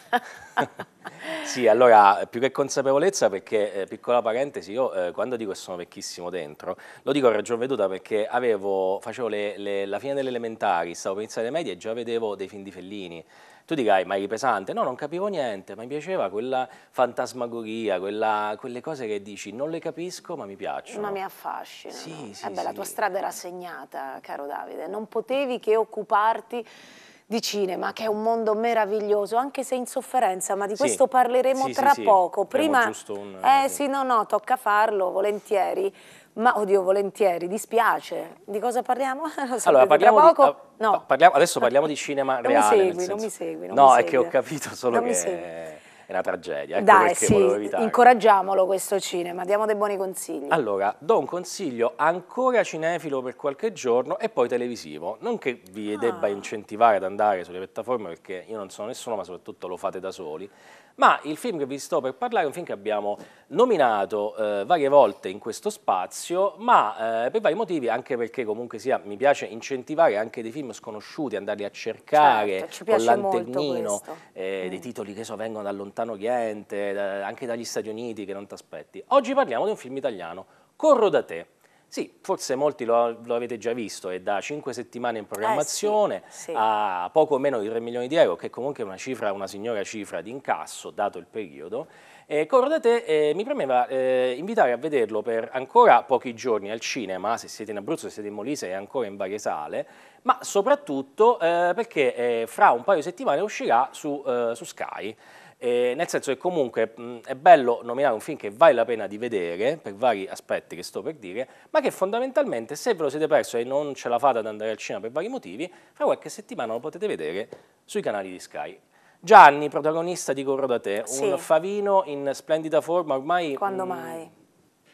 Sì, allora, più che consapevolezza, perché, piccola parentesi, io quando dico che sono vecchissimo dentro, lo dico a ragion veduta perché facevo la fine delle elementari, stavo per iniziare le medie e già vedevo dei film di Fellini. Tu dirai, ma eri pesante? No, non capivo niente, ma mi piaceva quella fantasmagoria, quelle cose che dici, non le capisco, ma mi piacciono. Ma mi affascinano. Sì, la tua strada era segnata, caro Davide, non potevi che occuparti di cinema, che è un mondo meraviglioso, anche se in sofferenza, ma di questo parleremo tra poco. Prima, no, tocca farlo, volentieri. Ma, oddio, volentieri, dispiace. Di cosa parliamo? Allora, adesso parliamo di cinema reale. Non mi segui. No, è che ho capito solo che è una tragedia. Ecco dai, perché volevo evitare. Incoraggiamolo questo cinema, diamo dei buoni consigli. Allora, do un consiglio ancora cinefilo per qualche giorno e poi televisivo. Non che vi debba incentivare ad andare sulle piattaforme, perché io non sono nessuno, ma soprattutto lo fate da soli. Ma il film che vi sto per parlare è un film che abbiamo nominato varie volte in questo spazio, ma per vari motivi, anche perché comunque sia mi piace incentivare anche dei film sconosciuti, andarli a cercare con lanternino, dei titoli che vengono dal lontano oriente, anche dagli Stati Uniti che non ti aspetti. Oggi parliamo di un film italiano, Corro da te. Sì, forse molti lo avete già visto, è da 5 settimane in programmazione, a poco meno di 3 milioni di euro, che comunque è una signora cifra di incasso, dato il periodo. Corro da te mi premeva invitare a vederlo per ancora pochi giorni al cinema, se siete in Abruzzo, se siete in Molise è ancora in varie sale, ma soprattutto perché fra un paio di settimane uscirà su Sky. Nel senso che comunque è bello nominare un film che vale la pena di vedere per vari aspetti che sto per dire, ma che fondamentalmente, se ve lo siete perso e non ce la fate ad andare al cinema per vari motivi, fra qualche settimana lo potete vedere sui canali di Sky. Gianni, protagonista di Corro da te, un favino in splendida forma, ormai... Quando mai?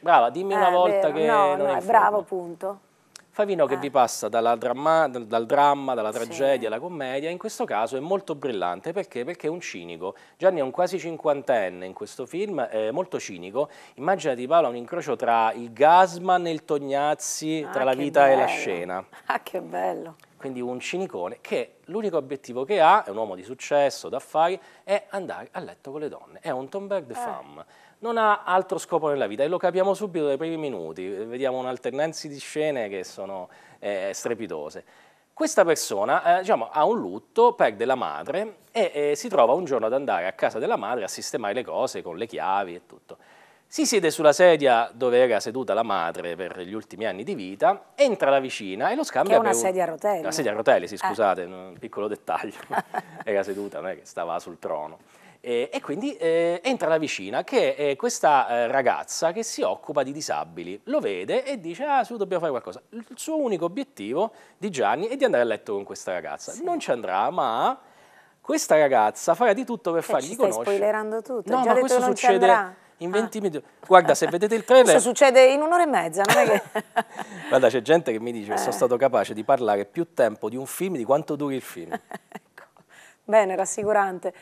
Brava, dimmi una volta vero. che No, non è no, in è bravo, forma. punto. Favino che vi passa dal dramma, dalla Sì. tragedia alla commedia, in questo caso è molto brillante. Perché? Perché è un cinico. Gianni è un quasi cinquantenne in questo film, è molto cinico. Immaginati, Paola, un incrocio tra il Gassman e il Tognazzi, tra la che vita e la bello. scena. Ah, che bello. Quindi un cinicone che l'unico obiettivo che ha, è un uomo di successo, d'affari, è andare a letto con le donne. È un Tomberg de femme. Non ha altro scopo nella vita e lo capiamo subito dai primi minuti. Vediamo un'alternanza di scene che sono strepitose. Questa persona diciamo, ha un lutto, perde la madre e si trova un giorno ad andare a casa della madre a sistemare le cose con le chiavi e tutto. Si siede sulla sedia dove era seduta la madre per gli ultimi anni di vita, entra la vicina e lo scambia Che è una per sedia a rotelle. Una sedia a rotelle, sì, scusate, un piccolo dettaglio. Era seduta, non è che stava sul trono. E quindi entra la vicina, che è questa ragazza che si occupa di disabili. Lo vede e dice, ah, su, dobbiamo fare qualcosa. Il suo unico obiettivo di Gianni è di andare a letto con questa ragazza. Sì. Non ci andrà, ma questa ragazza farà di tutto per fargli ci conoscere. stai spoilerando tutto. No, Hai già ma detto questo che non ci succede andrà? in 20 minuti. Guarda, se vedete il trailer... Questo succede in un'ora e mezza, non è che... Guarda, c'è gente che mi dice che sono stato capace di parlare più tempo di un film di quanto duri il film. Ecco. Bene, rassicurante.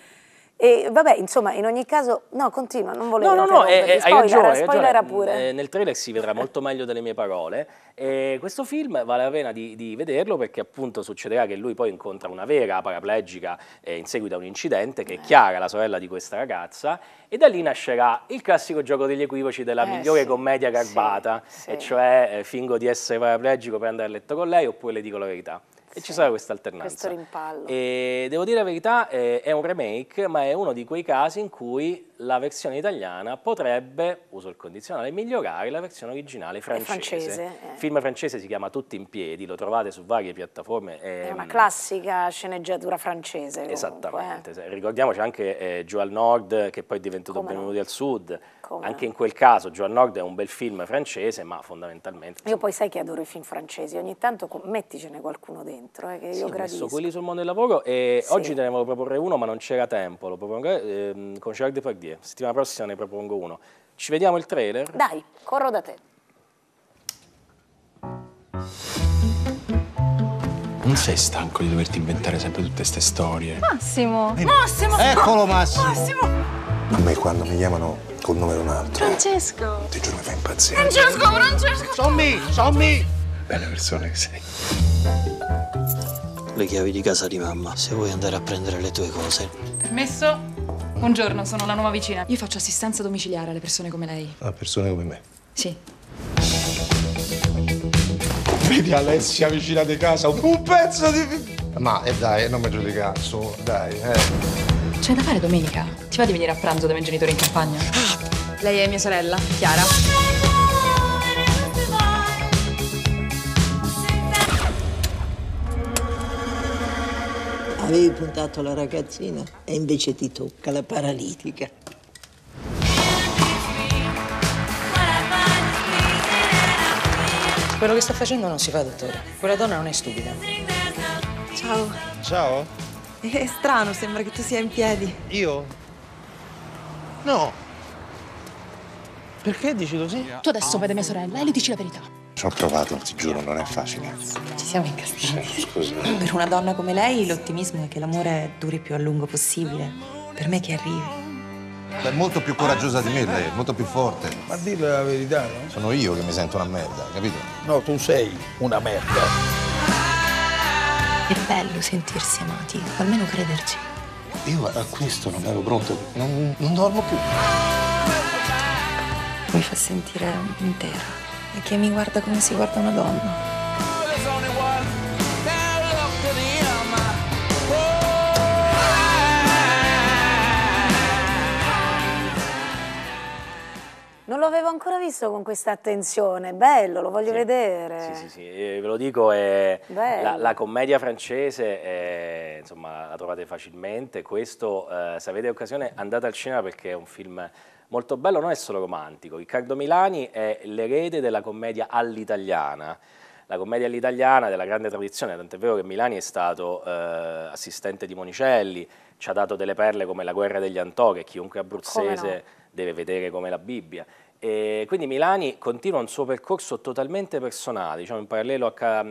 E vabbè, insomma, in ogni caso, no, continua, non volevo No, interromperti. hai ragione, Spoilera pure. Nel trailer si vedrà molto meglio delle mie parole. Questo film vale la pena di vederlo perché appunto succederà che lui poi incontra una vera paraplegica in seguito a un incidente, che è Chiara, la sorella di questa ragazza, e da lì nascerà il classico gioco degli equivoci della migliore commedia garbata, sì. e cioè fingo di essere paraplegico per andare a letto con lei oppure le dico la verità. E ci sarà questa alternanza. Questo rimpallo. E devo dire la verità, è un remake, ma è uno di quei casi in cui la versione italiana potrebbe, uso il condizionale, migliorare la versione originale francese. Il film francese si chiama Tutti in piedi, lo trovate su varie piattaforme. È una classica sceneggiatura francese. Comunque, esattamente. Ricordiamoci anche Giù al Nord, che poi è diventato Benvenuti al Sud. Anche in quel caso Giù al Nord è un bel film francese, ma fondamentalmente... Io poi sai che adoro i film francesi, ogni tanto metticene qualcuno dentro, che io gradisco. Ho messo quelli sul mondo del lavoro e oggi te ne volevo proporre uno, ma non c'era tempo, lo propongo con Gerard Depardieu. Settimana prossima ne propongo uno. Ci vediamo il trailer? Dai, corro da te. Non sei stanco di doverti inventare sempre tutte queste storie? Massimo! Massimo! Eccolo Massimo! Massimo! A me quando mi chiamano col nome di un altro, Francesco! ti giuro mi fa impazzire. Francesco! Sommi! Bella persona che sei. Le chiavi di casa di mamma, se vuoi andare a prendere le tue cose. Permesso? Buongiorno, sono la nuova vicina. Io faccio assistenza domiciliare alle persone come lei. A persone come me. Sì. Vedi Alessia vicina di casa, un pezzo di... Ma dai, non mi giudicare, su, dai, C'è da fare domenica. Ti va di venire a pranzo dai miei genitori in campagna? Lei è mia sorella, Chiara. Avevi puntato la ragazzina e invece ti tocca la paralitica. Quello che sta facendo non si fa, dottore. Quella donna non è stupida. Ciao. Ciao? È strano, sembra che tu sia in piedi. Io? No. Perché dici così? Tu adesso vai da mia sorella e le dici la verità. Ci ho provato, ti giuro, non è facile. Ci siamo incastrati. Scusa. Per una donna come lei, l'ottimismo è che l'amore duri più a lungo possibile. Per me che arrivi. È molto più coraggiosa di me lei, è molto più forte. Ma dillo la verità, no? Sono io che mi sento una merda, capito? No, tu sei una merda. È bello sentirsi amati, o almeno crederci. Io a questo non ero pronto, non dormo più. Mi fa sentire intera. E che mi guarda come si guarda una donna. Non lo avevo ancora visto con questa attenzione, bello, lo voglio vedere. Sì, ve lo dico, la commedia francese, insomma, la trovate facilmente. Questo, se avete occasione, andate al cinema perché è un film molto bello, non è solo romantico. Riccardo Milani è l'erede della commedia all'italiana. La commedia all'italiana della grande tradizione, tant'è vero che Milani è stato assistente di Monicelli, ci ha dato delle perle come La guerra degli Antò, che chiunque abruzzese deve vedere come la Bibbia. E quindi Milani continua un suo percorso totalmente personale, diciamo in parallelo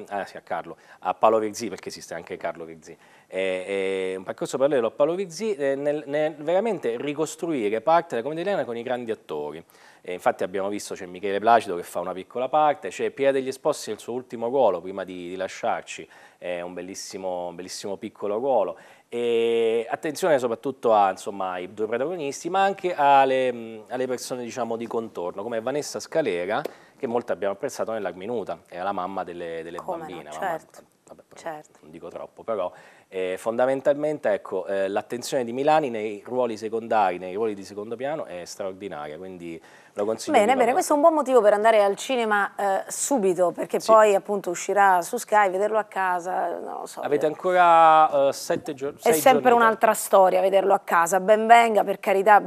a Paolo Virzì, perché esiste anche Carlo Virzì, un percorso parallelo a Paolo Virzì nel veramente ricostruire parte della commedia italiana con i grandi attori. E infatti abbiamo visto c'è Michele Placido che fa una piccola parte, c'è Pia degli Esposti nel suo ultimo ruolo prima di lasciarci, è un bellissimo piccolo ruolo. E attenzione soprattutto ai due protagonisti, ma anche alle persone diciamo di contorno, come Vanessa Scalera, che molto abbiamo apprezzato nell'Arc Minuta, è la mamma delle bambine. No, certo. Vabbè, certo. Non dico troppo, però fondamentalmente ecco, l'attenzione di Milani nei ruoli secondari, nei ruoli di secondo piano è straordinaria, quindi lo consiglio. Bene, questo è un buon motivo per andare al cinema subito, perché poi appunto uscirà su Sky, vederlo a casa, non lo so. Avete ancora 7 giorni? È sempre un'altra storia vederlo a casa, ben venga, per carità,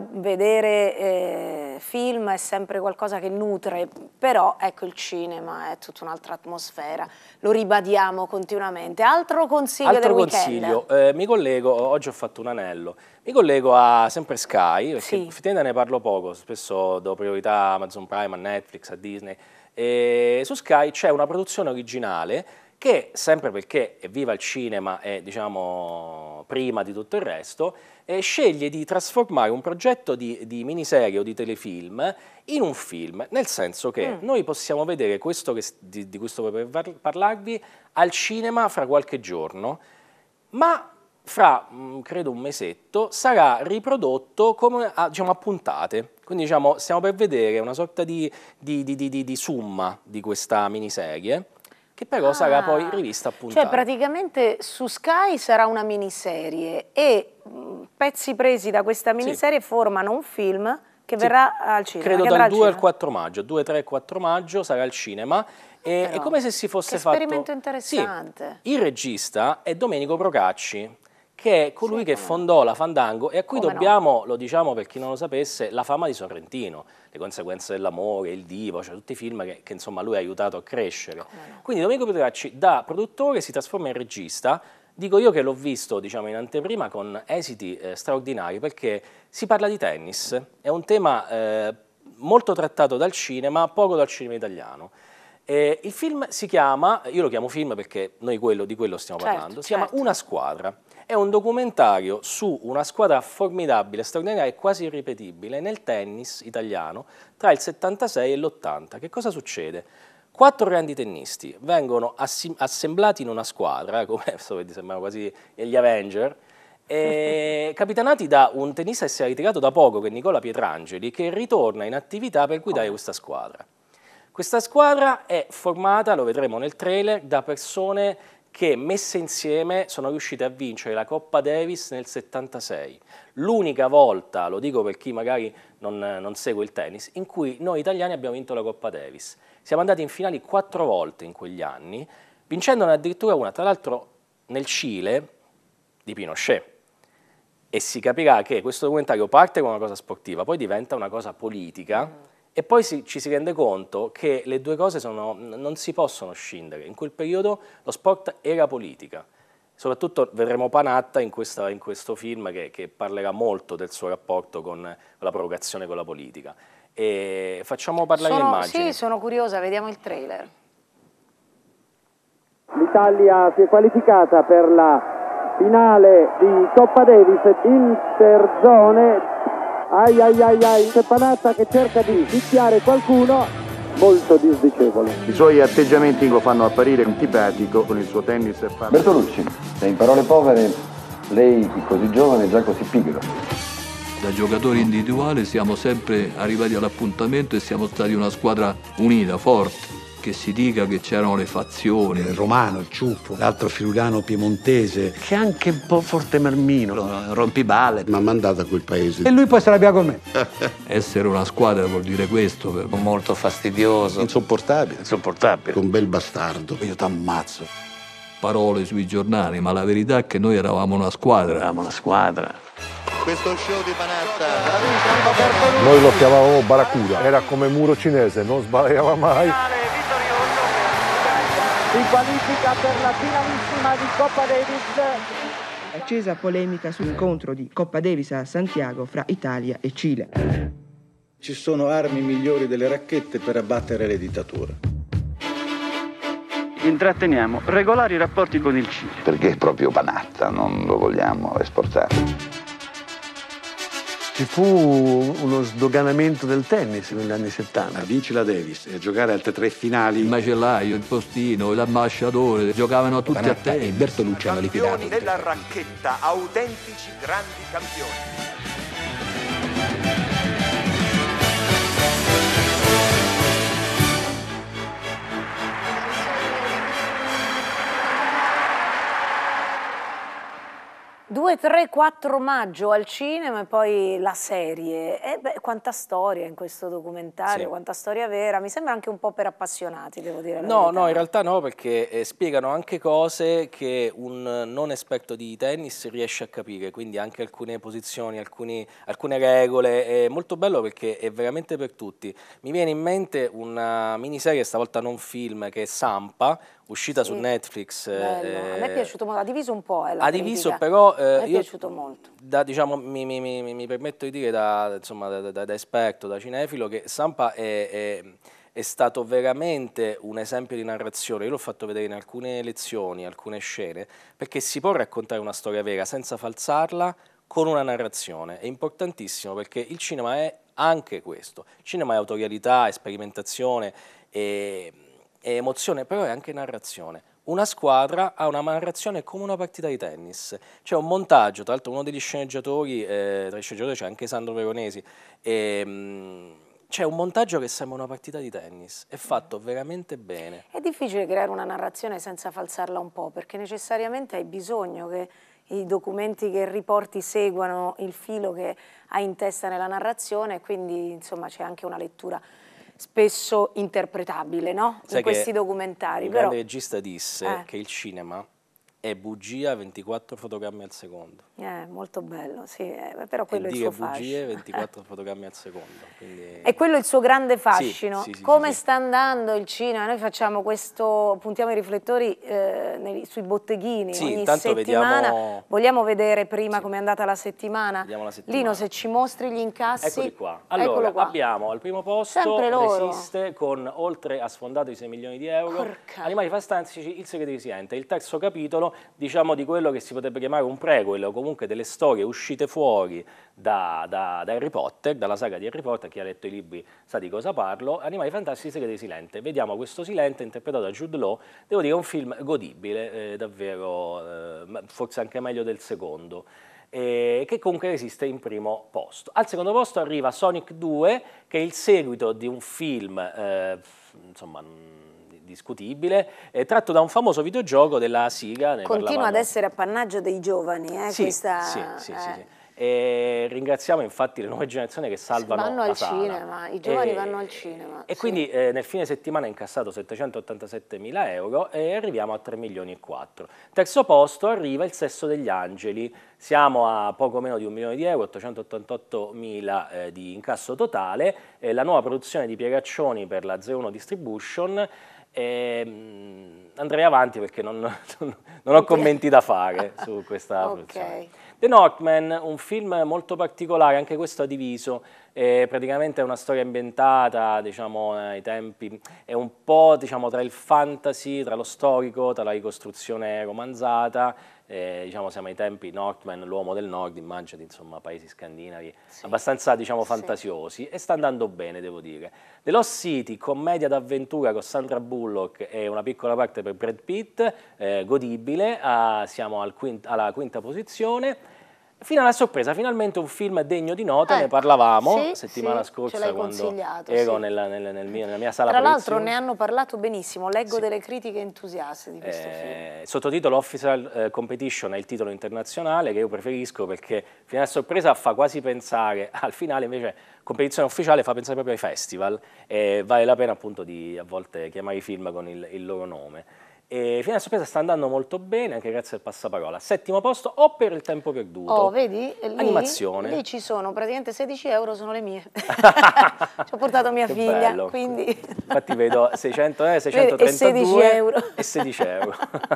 vedere film è sempre qualcosa che nutre, però ecco il cinema è tutta un'altra atmosfera, lo ribadiamo continuamente. Altro consiglio del weekend? Mi collego, oggi ho fatto un anello, mi collego a sempre Sky, perché effettivamente ne parlo poco, spesso do priorità a Amazon Prime, a Netflix, a Disney, e su Sky c'è una produzione originale che, sempre perché è viva il cinema e diciamo prima di tutto il resto, sceglie di trasformare un progetto di miniserie o di telefilm in un film, nel senso che noi possiamo vedere questo di cui sto per parlarvi al cinema fra qualche giorno, ma fra, credo, un mesetto sarà riprodotto come, diciamo, a puntate. Quindi diciamo, stiamo per vedere una sorta di summa di questa miniserie, che però sarà poi rivista a puntate. Cioè praticamente su Sky sarà una miniserie e pezzi presi da questa miniserie formano un film che verrà al cinema. Credo dal 2 al 4 maggio, 2, 3 e 4 maggio sarà al cinema. È come se si fosse fatto... esperimento interessante. Sì, il regista è Domenico Procacci, che è colui che fondò la Fandango e a cui dobbiamo, lo diciamo per chi non lo sapesse, la fama di Sorrentino, Le conseguenze dell'amore, Il Divo, cioè tutti i film che insomma lui ha aiutato a crescere. Quindi Domenico Procacci da produttore si trasforma in regista. Dico io che l'ho visto, diciamo, in anteprima con esiti straordinari, perché si parla di tennis, è un tema molto trattato dal cinema, poco dal cinema italiano. Il film si chiama, io lo chiamo film perché noi di quello stiamo parlando, si chiama Una squadra. È un documentario su una squadra formidabile, straordinaria e quasi irripetibile nel tennis italiano tra il 76 e l'80. Che cosa succede? 4 grandi tennisti vengono assemblati in una squadra, come sembrano quasi gli Avenger, capitanati da un tennista che si è ritirato da poco, che è Nicola Pietrangeli, che ritorna in attività per guidare questa squadra. Questa squadra è formata, lo vedremo nel trailer, da persone che messe insieme sono riuscite a vincere la Coppa Davis nel 76. L'unica volta, lo dico per chi magari non segue il tennis, in cui noi italiani abbiamo vinto la Coppa Davis. Siamo andati in finali 4 volte in quegli anni, vincendone addirittura una, tra l'altro nel Cile, di Pinochet. E si capirà che questo documentario parte con una cosa sportiva, poi diventa una cosa politica, e poi ci si rende conto che le due cose non si possono scindere. In quel periodo lo sport era politica. Soprattutto vedremo Panatta in questo film che parlerà molto del suo rapporto con la provocazione con la politica. E facciamo parlare le immagini. Sì, sono curiosa, vediamo il trailer. L'Italia si è qualificata per la finale di Coppa Davis interzone. C'è Panatta che cerca di picchiare qualcuno, molto disdicevole. I suoi atteggiamenti lo fanno apparire antipatico con il suo tennis. Bertolucci, se in parole povere lei, così giovane, è già così pigro. Da giocatori individuali siamo sempre arrivati all'appuntamento e siamo stati una squadra unita, forte. Che si dica che c'erano le fazioni. Il romano, il ciuffo, l'altro friulano piemontese. Che anche un po' forte marmino, rompiballe. Mi ha mandato a quel paese. E lui poi se l'abbia con me. Essere una squadra vuol dire questo. Per me. Molto fastidioso. Insopportabile. Insopportabile. Un bel bastardo. Io t'ammazzo. Parole sui giornali, ma la verità è che noi eravamo una squadra. Eravamo una squadra. Questo show di Panatta. Noi lo chiamavamo Barracuda. Era come muro cinese, non sbagliava mai. Si qualifica per la finalissima di Coppa Davis. Accesa polemica sull'incontro di Coppa Davis a Santiago fra Italia e Cile. Ci sono armi migliori delle racchette per abbattere le dittature. Intratteniamo regolari rapporti con il Cile. Perché è proprio Panatta, non lo vogliamo esportare. Ci fu uno sdoganamento del tennis negli anni 70. Vinci la Davis e giocare altre 3 finali. Il macellaio, il postino, l'ambasciatore, giocavano tutti a tennis. E Bertolucci hanno liquidato. Campioni della racchetta, autentici grandi campioni. Due, 3, 4 maggio al cinema e poi la serie. E beh, quanta storia in questo documentario, sì. Quanta storia vera. Mi sembra anche un po' per appassionati, devo dire la No, verità. no, in realtà no, perché spiegano anche cose che un non esperto di tennis riesce a capire, quindi anche alcune posizioni, alcune regole. È molto bello perché è veramente per tutti. Mi viene in mente una miniserie, stavolta non film, che è Sampa, uscita su Netflix. Bello. A me è piaciuto molto, ha diviso un po' la ha diviso, critica. però mi è piaciuto molto. Diciamo, mi permetto di dire da esperto, da cinefilo, che Sampa è stato veramente un esempio di narrazione. Io l'ho fatto vedere in alcune lezioni, alcune scene, perché si può raccontare una storia vera senza falsarla con una narrazione. È importantissimo perché il cinema è anche questo. Il cinema è autorialità, è sperimentazione, è emozione, però è anche narrazione. Una squadra ha una narrazione come una partita di tennis. C'è un montaggio, tra l'altro uno degli sceneggiatori, tra i sceneggiatori c'è anche Sandro Veronesi, c'è un montaggio che sembra una partita di tennis, è fatto veramente bene. È difficile creare una narrazione senza falsarla un po', perché necessariamente hai bisogno che i documenti che riporti seguano il filo che hai in testa nella narrazione, quindi insomma c'è anche una lettura spesso interpretabile, no? In questi documentari. Un grande regista disse che il cinema è bugia 24 fotogrammi al secondo. Molto bello, sì, però quello è il suo fascino. Bugie 24 fotogrammi al secondo. Quindi... È quello il suo grande fascino. Sì, Come sta andando il cinema? Noi facciamo questo, puntiamo i riflettori sui botteghini ogni settimana. Vogliamo vedere prima com'è andata la settimana? Lino, se ci mostri gli incassi. Eccoli qua. Allora, abbiamo al primo posto Resiste con oltre, ha sfondato i 6 milioni di euro. Animali fantastici, Il segreto di Silente, il terzo capitolo, diciamo, di quello che si potrebbe chiamare un prequel, o comunque delle storie uscite fuori da Harry Potter, dalla saga di Harry Potter. Chi ha letto i libri sa di cosa parlo. Animali fantastici, Il segreto di Silente. Vediamo questo Silente interpretato da Jude Law. Devo dire, è un film godibile, davvero, forse anche meglio del secondo, che comunque resiste in primo posto. Al secondo posto arriva Sonic 2, che è il seguito di un film, insomma, discutibile, tratto da un famoso videogioco della Sega. Continua ad essere appannaggio dei giovani, sì, questa... Sì. E ringraziamo infatti le nuove generazioni che salvano vanno la al sala. Cinema, i giovani vanno al cinema. E quindi nel fine settimana ha incassato 787.000 euro e arriviamo a 3 milioni e 4. Terzo posto arriva Il sesso degli angeli. Siamo a poco meno di 1 milione di euro, 888.000 di incasso totale. La nuova produzione di Pieraccioni per la 01 Distribution. Andrei avanti perché non ho commenti da fare su questa produzione. The Northman, un film molto particolare, anche questo ha diviso, praticamente è una storia ambientata, diciamo, ai tempi, è un po', diciamo, tra il fantasy, tra lo storico, tra la ricostruzione romanzata, diciamo, siamo ai tempi Northman, l'uomo del nord, immaginati, insomma, paesi scandinavi, abbastanza, diciamo, fantasiosi, e sta andando bene, devo dire. The Lost City, commedia d'avventura con Sandra Bullock e una piccola parte per Brad Pitt, godibile, siamo alla quinta posizione. Fino alla sorpresa, finalmente un film degno di nota, ne parlavamo settimana scorsa quando ero nella mia sala. Tra l'altro ne hanno parlato benissimo, leggo delle critiche entusiaste di questo film. Sottotitolo Official Competition è il titolo internazionale, che io preferisco perché fino alla sorpresa fa quasi pensare al finale, invece competizione ufficiale fa pensare proprio ai festival, e vale la pena appunto di a volte chiamare i film con il loro nome. E fino alla sorpresa sta andando molto bene, anche grazie al passaparola. Settimo posto, O per il tempo perduto. Oh, vedi? Animazione. Lì ci sono praticamente 16 euro, sono le mie. Ci ho portato mia figlia, bello. quindi... Infatti vedo 600 632 e 16 euro. E 16 euro.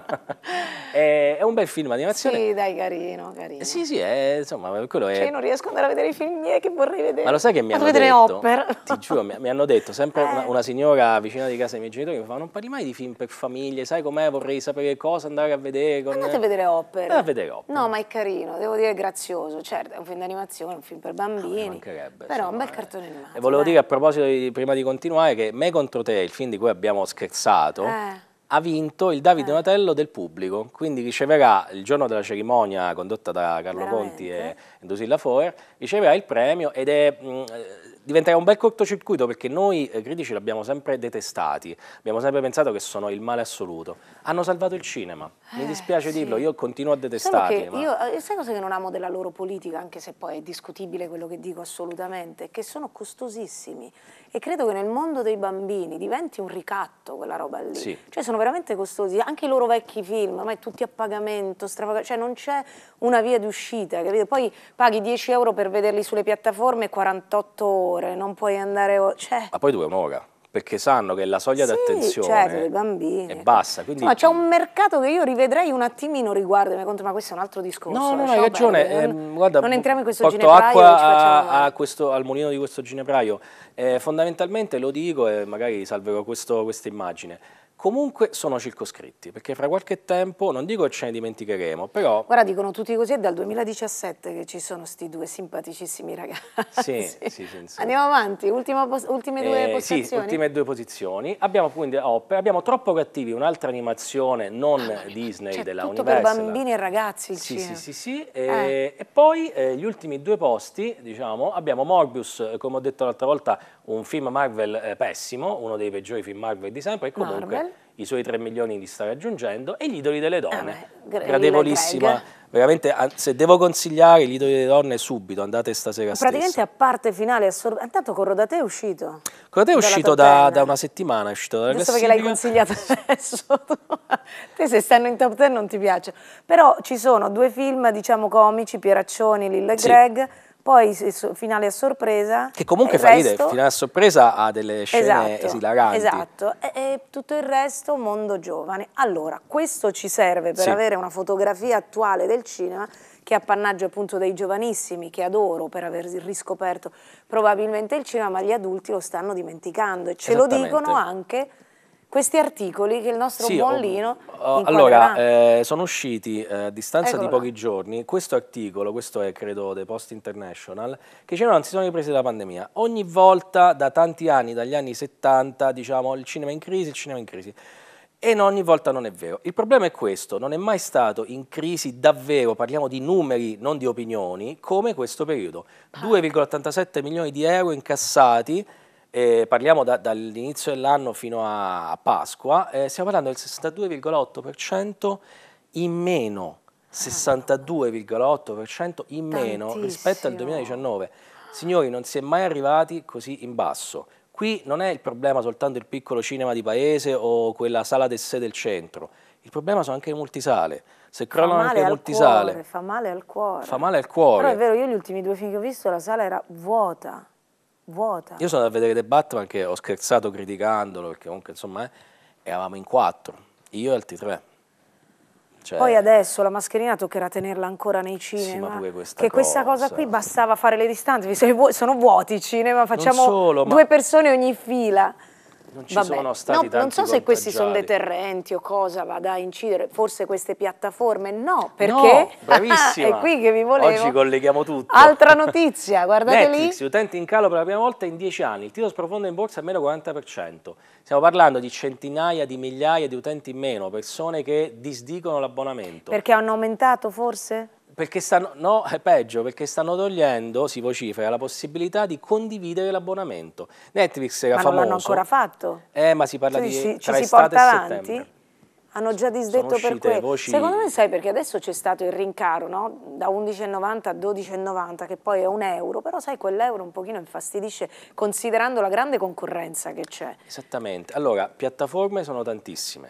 È un bel film d'animazione. Sì, dai, carino, carino. Sì, insomma, quello è... Cioè, io non riesco ad andare a vedere i film miei che vorrei vedere. Ma lo sai che mi hanno vedere detto? Hopper. Ti giuro, mi hanno detto, sempre una signora vicina di casa dei miei genitori mi fa: non parli mai di film per famiglie, sai com'è? Vorrei sapere cosa andare a vedere. Andate a vedere Hopper. Andate a vedere Hopper. No, ma è carino, devo dire grazioso. Certo, è un film d'animazione, un film per bambini. Mancherebbe. Però un bel cartone animato. E volevo dire a proposito, prima di continuare, che Me contro te, il film di cui abbiamo scherzato, ha vinto il David Donatello del pubblico, quindi riceverà il giorno della cerimonia condotta da Carlo Conti e Drusilla Foer, riceverà il premio ed è... diventerà un bel cortocircuito perché noi critici l'abbiamo sempre detestati, abbiamo sempre pensato che sono il male assoluto. Hanno salvato il cinema, mi dispiace dirlo, io continuo a detestarli. Io, sai cosa che non amo della loro politica, anche se poi è discutibile quello che dico assolutamente, che sono costosissimi e credo che nel mondo dei bambini diventi un ricatto quella roba lì. Sì. Cioè sono veramente costosi, anche i loro vecchi film, ormai tutti a pagamento, cioè non c'è una via di uscita, capito? Poi paghi 10 euro per vederli sulle piattaforme 48 ore, non puoi andare... Ma poi 2 un'ora, perché sanno che la soglia d'attenzione dei bambini è bassa. Quindi... c'è un mercato che io rivedrei un attimino riguardo, ma questo è un altro discorso. No, hai ragione. Guarda, non entriamo in questo porto ginepraio acqua al mulino di questo ginepraio. Fondamentalmente lo dico e magari salverò questa immagine. Comunque sono circoscritti, perché fra qualche tempo, non dico che ce ne dimenticheremo, però... Guarda, dicono tutti così, è dal 2017 che ci sono sti due simpaticissimi ragazzi. Sì. Andiamo avanti, ultime 2 posizioni? Sì, ultime 2 posizioni. Abbiamo quindi Hopper, abbiamo Troppo Cattivi, un'altra animazione non Disney, della tutto Universal. Per bambini e ragazzi il cinema. Sì. E poi gli ultimi 2 posti, diciamo, abbiamo Morbius, come ho detto l'altra volta, un film Marvel pessimo, uno dei peggiori film Marvel di sempre, e comunque i suoi 3 milioni li sta raggiungendo, e Gli idoli delle donne, gradevolissima, veramente, se devo consigliare Gli idoli delle donne subito, andate stasera praticamente a parte finale, intanto Corro da te è uscito. Corro da te è uscito da una settimana, è uscito dalla classifica. Perché l'hai consigliato adesso, te se stanno in top 10 non ti piace, però ci sono 2 film, diciamo, comici, Pieraccioni, Lilla e Greg, poi finale a sorpresa. Che comunque fa ridere, finale a sorpresa ha delle scene esilaranti. Esatto, e tutto il resto mondo giovane. Allora, questo ci serve per avere una fotografia attuale del cinema, che è appannaggio appunto dei giovanissimi, che adoro per aver riscoperto probabilmente il cinema, ma gli adulti lo stanno dimenticando e ce lo dicono anche questi articoli che il nostro buon Lino allora, sono usciti a distanza di pochi giorni questo articolo, questo è credo The Post International, che diceva non si sono ripresi dalla pandemia. Ogni volta da tanti anni, dagli anni 70, diciamo il cinema è in crisi, il cinema è in crisi. E ogni volta non è vero. Il problema è questo, non è mai stato in crisi davvero, parliamo di numeri, non di opinioni, come questo periodo. 2,87 milioni di euro incassati. Parliamo dall'inizio dell'anno fino a Pasqua, stiamo parlando del 62,8% in meno, 62,8% in meno rispetto al 2019. Signori, non si è mai arrivati così in basso. Qui non è il problema soltanto il piccolo cinema di paese o quella sala del sé del centro, il problema sono anche le multisale. Se crollano anche le multisale... Fa male al cuore. Fa male al cuore. Però è vero, io gli ultimi 2 film che ho visto la sala era vuota. Io sono andato a vedere The Batman, che ho scherzato criticandolo, perché comunque insomma eravamo in 4, io e altri 3. Cioè, poi adesso la mascherina toccherà tenerla ancora nei cinema, questa cosa qui bastava fare le distanze, sono vuoti i cinema, facciamo 2 persone ogni fila. Non ci sono stati tanti non so se questi sono deterrenti o cosa vada a incidere, forse queste piattaforme, perché bravissima. È qui che vi volevo. Oggi colleghiamo tutto. Altra notizia, guardate Netflix, lì. Utenti in calo per la prima volta in 10 anni, il titolo sprofonda in borsa a meno 40%. Stiamo parlando di centinaia di migliaia di utenti in meno, persone che disdicono l'abbonamento. Perché hanno aumentato forse? Perché no, è peggio, perché stanno togliendo, si vocifera, la possibilità di condividere l'abbonamento. Netflix era famoso. Ma non l'hanno ancora fatto? Ma si parla di tra estate e settembre. Hanno già disdetto per quello. Voci... Secondo me sai perché adesso c'è stato il rincaro, no? Da 11,90 a 12,90, che poi è €1, però sai quell'euro un pochino infastidisce considerando la grande concorrenza che c'è. Esattamente. Allora, piattaforme sono tantissime.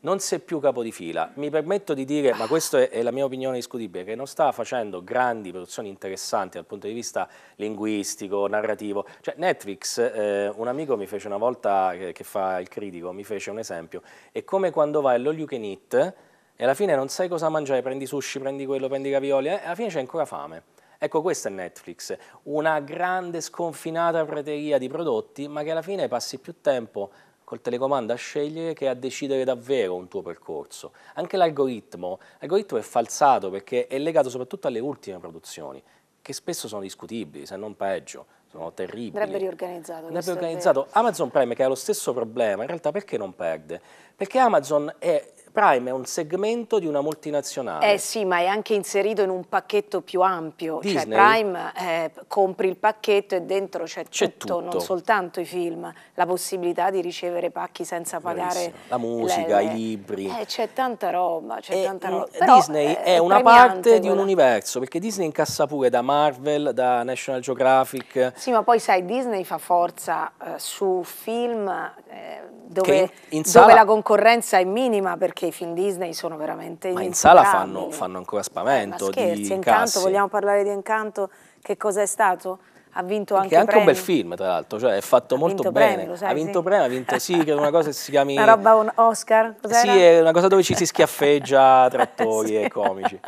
non sei più capo di fila. Mi permetto di dire, ma questa è la mia opinione discutibile, che non sta facendo grandi produzioni interessanti dal punto di vista linguistico, narrativo. Cioè Netflix, un amico mi fece una volta, che fa il critico, mi fece un esempio, è come quando vai all'all you can eat e alla fine non sai cosa mangiare, prendi sushi, prendi quello, prendi ravioli, e alla fine c'hai ancora fame. Ecco, questa è Netflix, una grande sconfinata prateria di prodotti, ma che alla fine passi più tempo col telecomando a scegliere che a decidere davvero un tuo percorso. Anche l'algoritmo è falsato perché è legato soprattutto alle ultime produzioni, che spesso sono discutibili, se non peggio, sono terribili. Andrebbe riorganizzato. Andrebbe organizzato. Amazon Prime, che ha lo stesso problema, in realtà perché non perde? Perché Amazon Prime è un segmento di una multinazionale. Sì, ma è anche inserito in un pacchetto più ampio. Disney? Cioè Prime, compri il pacchetto e dentro c'è tutto, non soltanto i film, la possibilità di ricevere pacchi senza pagare la musica, i libri. C'è tanta roba, Però, Disney è una parte di un universo, perché Disney incassa pure da Marvel, da National Geographic. Sì, ma poi sai, Disney fa forza su film dove la concorrenza è minima, perché i film Disney sono veramente ma in sala fanno ancora spavento. Ma scherzi, Encanto, vogliamo parlare di Encanto? Che cosa è stato? Ha vinto anche un bel film, tra l'altro, cioè è fatto molto bene. Ha vinto premi, ha vinto che è una cosa che si chiami... Una roba Oscar? Sì, è una cosa dove ci si schiaffeggia tra attori e comici.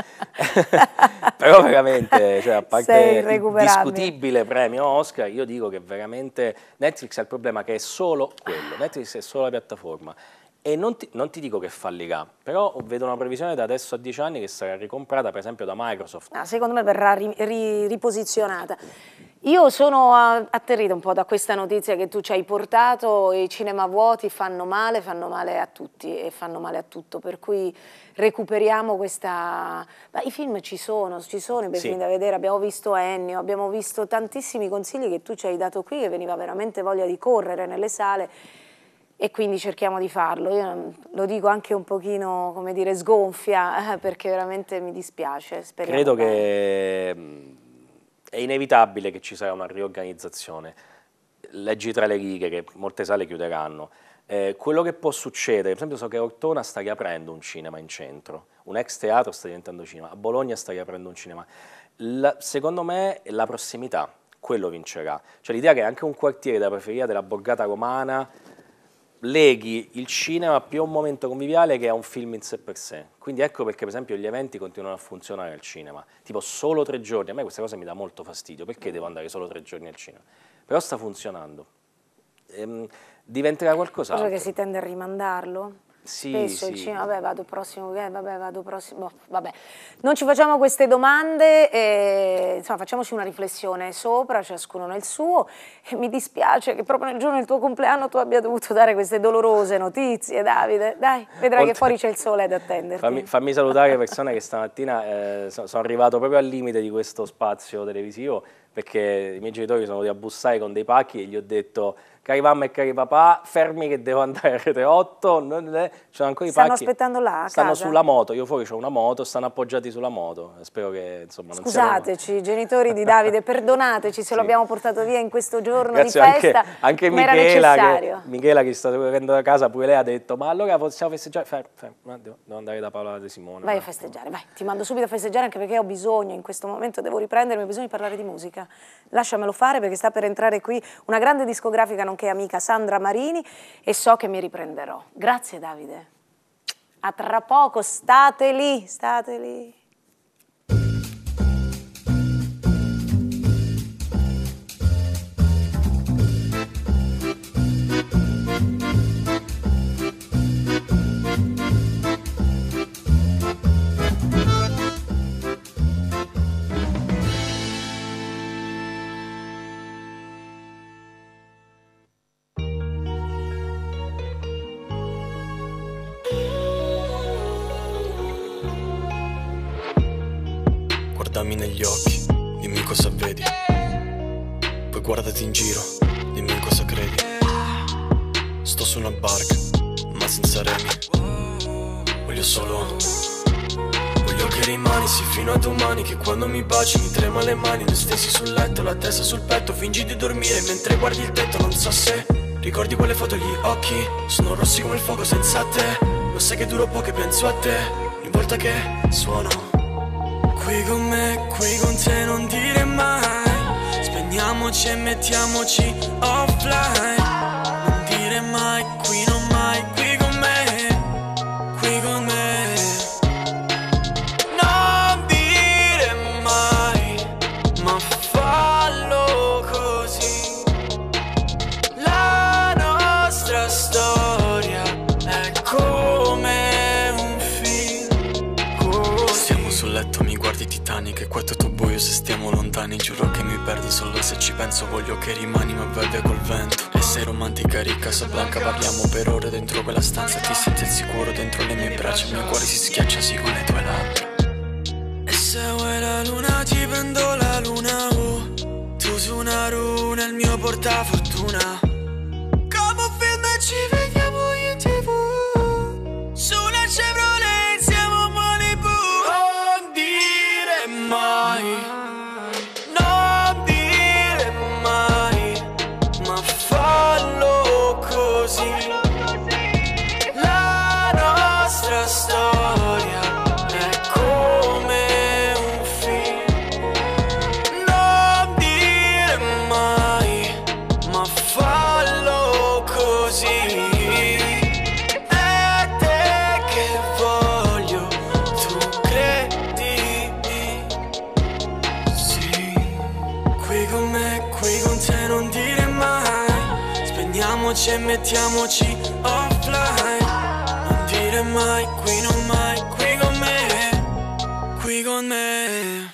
Però veramente, cioè, a parte il discutibile premio Oscar, io dico che veramente Netflix ha il problema che è solo quello, Netflix è solo la piattaforma. E non ti dico che fallirà, però vedo una previsione da adesso a 10 anni che sarà ricomprata per esempio da Microsoft. Secondo me verrà riposizionata. Io sono atterrita un po' da questa notizia che tu ci hai portato. I cinema vuoti fanno male a tutti e fanno male a tutto, per cui recuperiamo questa... I film ci sono i bei film da vedere, abbiamo visto Ennio, abbiamo visto tantissimi consigli che tu ci hai dato qui, che veniva veramente voglia di correre nelle sale. E quindi cerchiamo di farlo. Io lo dico anche un pochino, come dire, sgonfia, perché veramente mi dispiace. Credo che è inevitabile che ci sarà una riorganizzazione. Leggi tra le righe che molte sale chiuderanno. Quello che può succedere, per esempio so che Ortona sta riaprendo un cinema in centro, un ex teatro sta diventando cinema, a Bologna sta riaprendo un cinema. Secondo me la prossimità, quello vincerà. Cioè l'idea che anche un quartiere della periferia della borgata romana leghi il cinema più a un momento conviviale che a un film in sé per sé. Quindi ecco perché per esempio gli eventi continuano a funzionare al cinema, tipo solo 3 giorni, a me questa cosa mi dà molto fastidio, perché devo andare solo 3 giorni al cinema? Però sta funzionando, diventerà qualcos'altro. Cosa che si tende a rimandarlo? Spesso il cinema, vado prossimo, vabbè. Non ci facciamo queste domande, insomma facciamoci una riflessione sopra, ciascuno nel suo, e mi dispiace che proprio nel giorno del tuo compleanno tu abbia dovuto dare queste dolorose notizie, Davide. Dai, vedrai che fuori c'è il sole ad attenderti. Fammi salutare le persone che stamattina sono arrivato proprio al limite di questo spazio televisivo, perché i miei genitori sono venuti a bussare con dei pacchi e gli ho detto: cari mamma e cari papà, fermi che devo andare a Rete 8, sono ancora i pacchi. Stanno aspettando là a stanno casa? Sulla moto, io fuori ho una moto, stanno appoggiati sulla moto, spero che insomma non Scusateci, genitori di Davide, perdonateci se lo abbiamo portato via in questo giorno Grazie di festa, anche ma era necessario. Michela che sta venendo da casa, pure lei ha detto: ma allora possiamo festeggiare? Devo andare da Paola De Simone. Vai a festeggiare, vai, ti mando subito a festeggiare, anche perché ho bisogno, in questo momento devo riprendermi, ho bisogno di parlare di musica. Lasciamelo fare, perché sta per entrare qui una grande discografica nonché amica, Sandra Marini, e so che mi riprenderò. Grazie Davide. A tra poco, state lì, state lì. Guardami negli occhi, dimmi cosa vedi. Poi guardati in giro, dimmi in cosa credi. Sto su una barca, ma senza remi. Voglio che rimani, sì, fino a domani. Che quando mi baci mi trema le mani. Noi stessi sul letto, la testa sul petto. Fingi di dormire mentre guardi il tetto. Non so se ricordi quelle foto, gli occhi sono rossi come il fuoco senza te. Lo sai che duro un po' che penso a te ogni volta che suono. Qui con me, qui con te, non dire mai. Spegniamoci e mettiamoci offline. Non dire mai, qui non mai, qui con me, qui con me. Non dire mai, ma fallo così. La nostra storia è come un film. Stiamo sul letto, mi guardi Titanic, e qua è tutto buio se stiamo lontani. Giuro che mi perdo solo se ci penso, voglio che rimani ma vai via col vento. E sei romantica, ricca, Casablanca, parliamo per ore dentro quella stanza. Ti senti al sicuro dentro le mie braccia, il mio cuore si schiaccia sì con le tue labbra. E se vuoi la luna ti prendo la luna, tu su una runa, il mio portafortuna. Come un film e ci vediamo in TV, su una Chevrolet siamo a Malibu. Non dire mai, non dire mai, ma fallo così. La nostra storia è come un film. Non dire mai, ma fallo così. È te che voglio, tu credimi. Sì, qui con me, qui con te, non dire mai. Spegniamoci e mettiamoci offline. Non dire mai, qui non mai, qui con me, qui con me.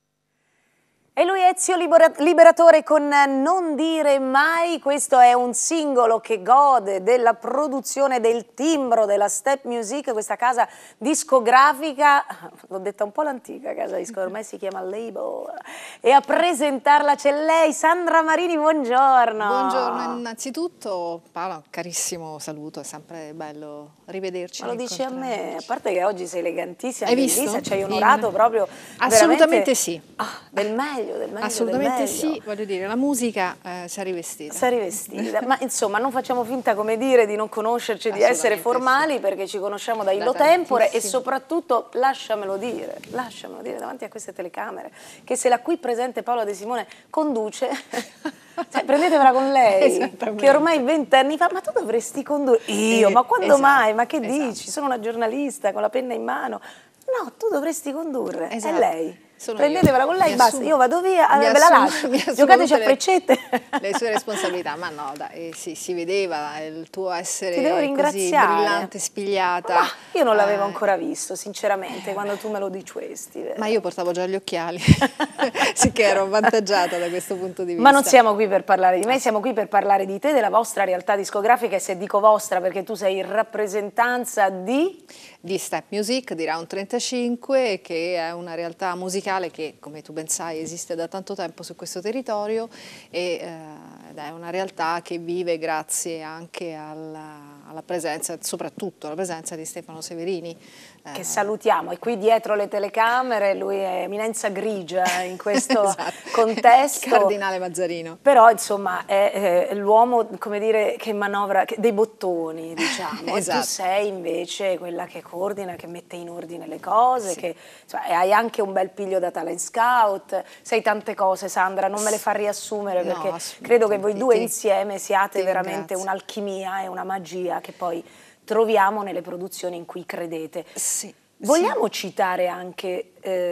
E lui è Ezio Liberatore con Non dire mai. Questo è un singolo che gode della produzione, del timbro della Step Music, questa casa discografica, l'ho detta un po' l'antica casa discografica, ormai si chiama Label, e a presentarla c'è lei, Sandra Marini, buongiorno. Buongiorno innanzitutto, Paola, carissimo saluto, è sempre bello rivederci. Ma lo dici a me, a parte che oggi sei elegantissima, hai visto? Ci hai onorato proprio assolutamente sì. Del meglio. Assolutamente del meglio. Sì, voglio dire, la musica si è rivestita. Si è rivestita, ma insomma non facciamo finta, come dire, di non conoscerci, di essere formali, sì, perché ci conosciamo da illo tempore e soprattutto lasciamelo dire davanti a queste telecamere, che se la qui presente Paola De Simone conduce, cioè, prendetevela con lei, che ormai 20 anni fa, ma tu dovresti condurre, io, ma quando mai, ma che dici, sono una giornalista con la penna in mano, no, tu dovresti condurre, è lei. Prendetevela con lei, basta, io vado via, ve la lascio, giocateci a freccette. Le sue responsabilità, ma no, dai, si vedeva il tuo essere così brillante, spigliata. Ma io non l'avevo ancora visto, sinceramente, quando tu me lo dicesti. Ma io portavo già gli occhiali, sì che ero avvantaggiata da questo punto di vista. Ma non siamo qui per parlare di me, siamo qui per parlare di te, della vostra realtà discografica, e se dico vostra perché tu sei in rappresentanza di Step Music, di Round 35, che è una realtà musicale che, come tu ben sai, esiste da tanto tempo su questo territorio ed è una realtà che vive grazie anche alla presenza, soprattutto alla presenza di Stefano Severini. Che salutiamo, è qui dietro le telecamere, lui è eminenza grigia in questo contesto. Cardinale Mazzarino. Però insomma è l'uomo, come dire, che manovra dei bottoni, diciamo. E tu sei invece quella che coordina, che mette in ordine le cose, che cioè, hai anche un bel piglio da talent scout, sei tante cose, Sandra, non me le fa riassumere perché credo che voi due insieme siate veramente un'alchimia e una magia che poi troviamo nelle produzioni in cui credete. Vogliamo citare anche,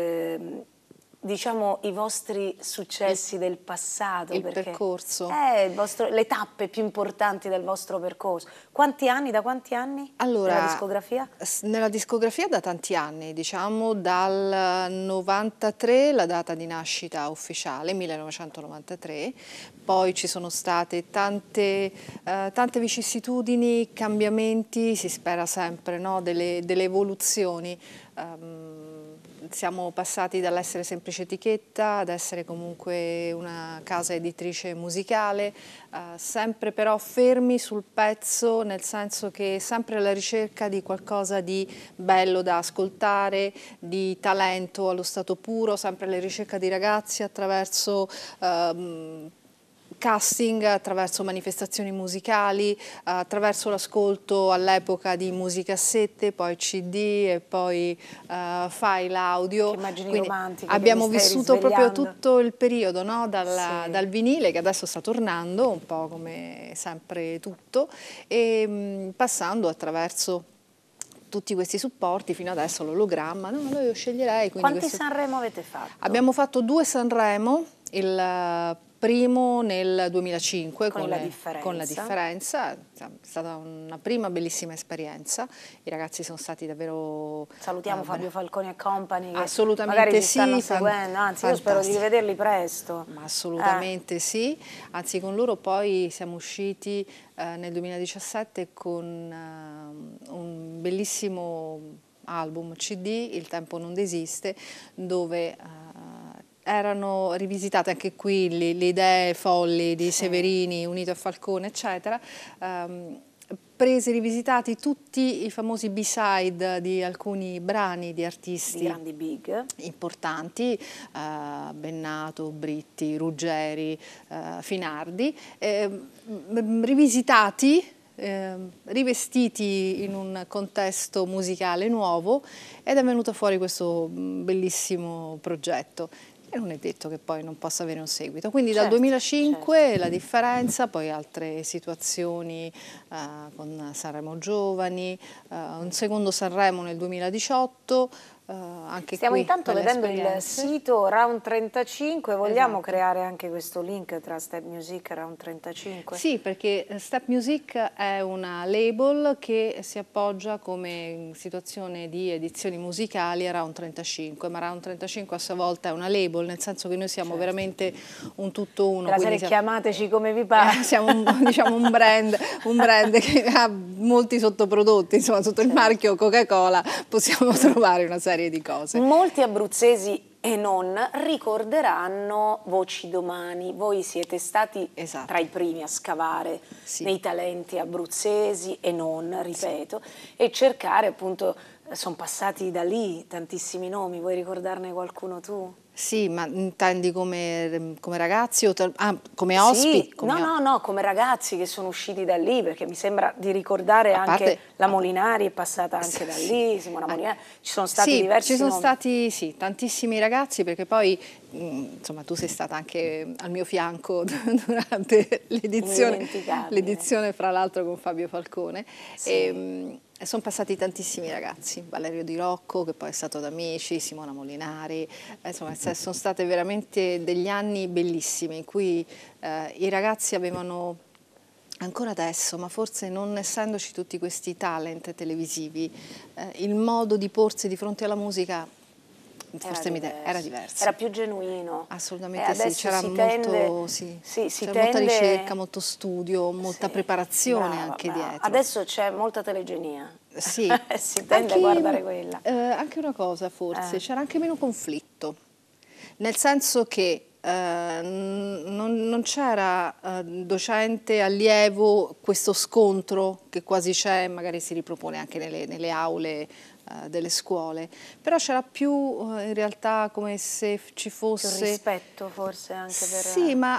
diciamo, i vostri successi del passato? Il percorso. Le tappe più importanti del vostro percorso. Quanti anni, da quanti anni? Allora, nella discografia? Nella discografia da tanti anni, diciamo dal 93, la data di nascita ufficiale, 1993, poi ci sono state tante vicissitudini, cambiamenti, si spera sempre, no? delle evoluzioni. Siamo passati dall'essere semplice etichetta ad essere comunque una casa editrice musicale, sempre però fermi sul pezzo, nel senso che sempre alla ricerca di qualcosa di bello da ascoltare, di talento allo stato puro, sempre alla ricerca di ragazzi attraverso casting, attraverso manifestazioni musicali, attraverso l'ascolto all'epoca di musicassette, poi CD e poi file audio. Che immagini quindi romantiche. abbiamo vissuto proprio tutto il periodo, no? Dal vinile, che adesso sta tornando, un po' come sempre tutto, e passando attraverso tutti questi supporti, fino adesso l'ologramma. No, io sceglierei. Quanti Sanremo avete fatto? Abbiamo fatto 2 Sanremo, il primo nel 2005 con la differenza. È stata una prima bellissima esperienza, i ragazzi sono stati davvero... Salutiamo Fabio Falconi e company, che assolutamente magari ci sì, stanno seguendo, anzi io spero di rivederli presto. Ma assolutamente sì, anzi con loro poi siamo usciti nel 2017 con un bellissimo album CD, Il tempo non desiste, dove erano rivisitate anche qui le idee folli di Severini unito a Falcone, eccetera, presi, rivisitati tutti i famosi B-side di alcuni brani di artisti, di grandi big importanti, Bennato, Britti, Ruggeri, Finardi, rivisitati, rivestiti in un contesto musicale nuovo, ed è venuto fuori questo bellissimo progetto. E non è detto che poi non possa avere un seguito. Quindi dal 2005 la differenza, poi altre situazioni con Sanremo Giovani, un secondo Sanremo nel 2018, anche stiamo qui intanto vedendo il sito Round 35, vogliamo esatto. creare anche questo link tra Step Music e Round 35? Sì, perché Step Music è una label che si appoggia come situazione di edizioni musicali a Round 35, ma Round 35 a sua volta è una label, nel senso che noi siamo veramente un tutt'uno. La serie chiamateci come vi pare. Siamo diciamo un brand che ha molti sottoprodotti, insomma sotto il marchio Coca-Cola possiamo trovare una serie di cose. Molti abruzzesi e non ricorderanno Voci Domani. Voi siete stati tra i primi a scavare nei talenti abruzzesi e non, ripeto, e cercare appunto, sono passati da lì tantissimi nomi, vuoi ricordarne qualcuno tu? Sì, ma intendi come ragazzi o come ospiti? Sì, no, come ragazzi che sono usciti da lì, perché mi sembra di ricordare anche la Molinari è passata anche da lì, Simona Molinari, ci sono stati diversi ci sono nomi. Stati tantissimi ragazzi, perché poi insomma tu sei stata anche al mio fianco durante l'edizione fra l'altro con Fabio Falcone. E sono passati tantissimi ragazzi, Valerio Di Rocco che poi è stato ad Amici, Simona Molinari, insomma sono state veramente degli anni bellissimi in cui i ragazzi avevano, ancora adesso, ma forse non essendoci tutti questi talent televisivi, il modo di porsi di fronte alla musica forse era diverso. Era più genuino. Assolutamente sì, c'era molta ricerca, molto studio, molta preparazione anche dietro. Adesso c'è molta telegenia. Sì. Si tende a guardare quella. Anche una cosa forse, c'era anche meno conflitto, nel senso che non c'era docente, allievo, questo scontro che quasi c'è, magari si ripropone anche nelle aule delle scuole, però c'era più in realtà come se ci fosse... Più rispetto forse anche per... Sì, ma...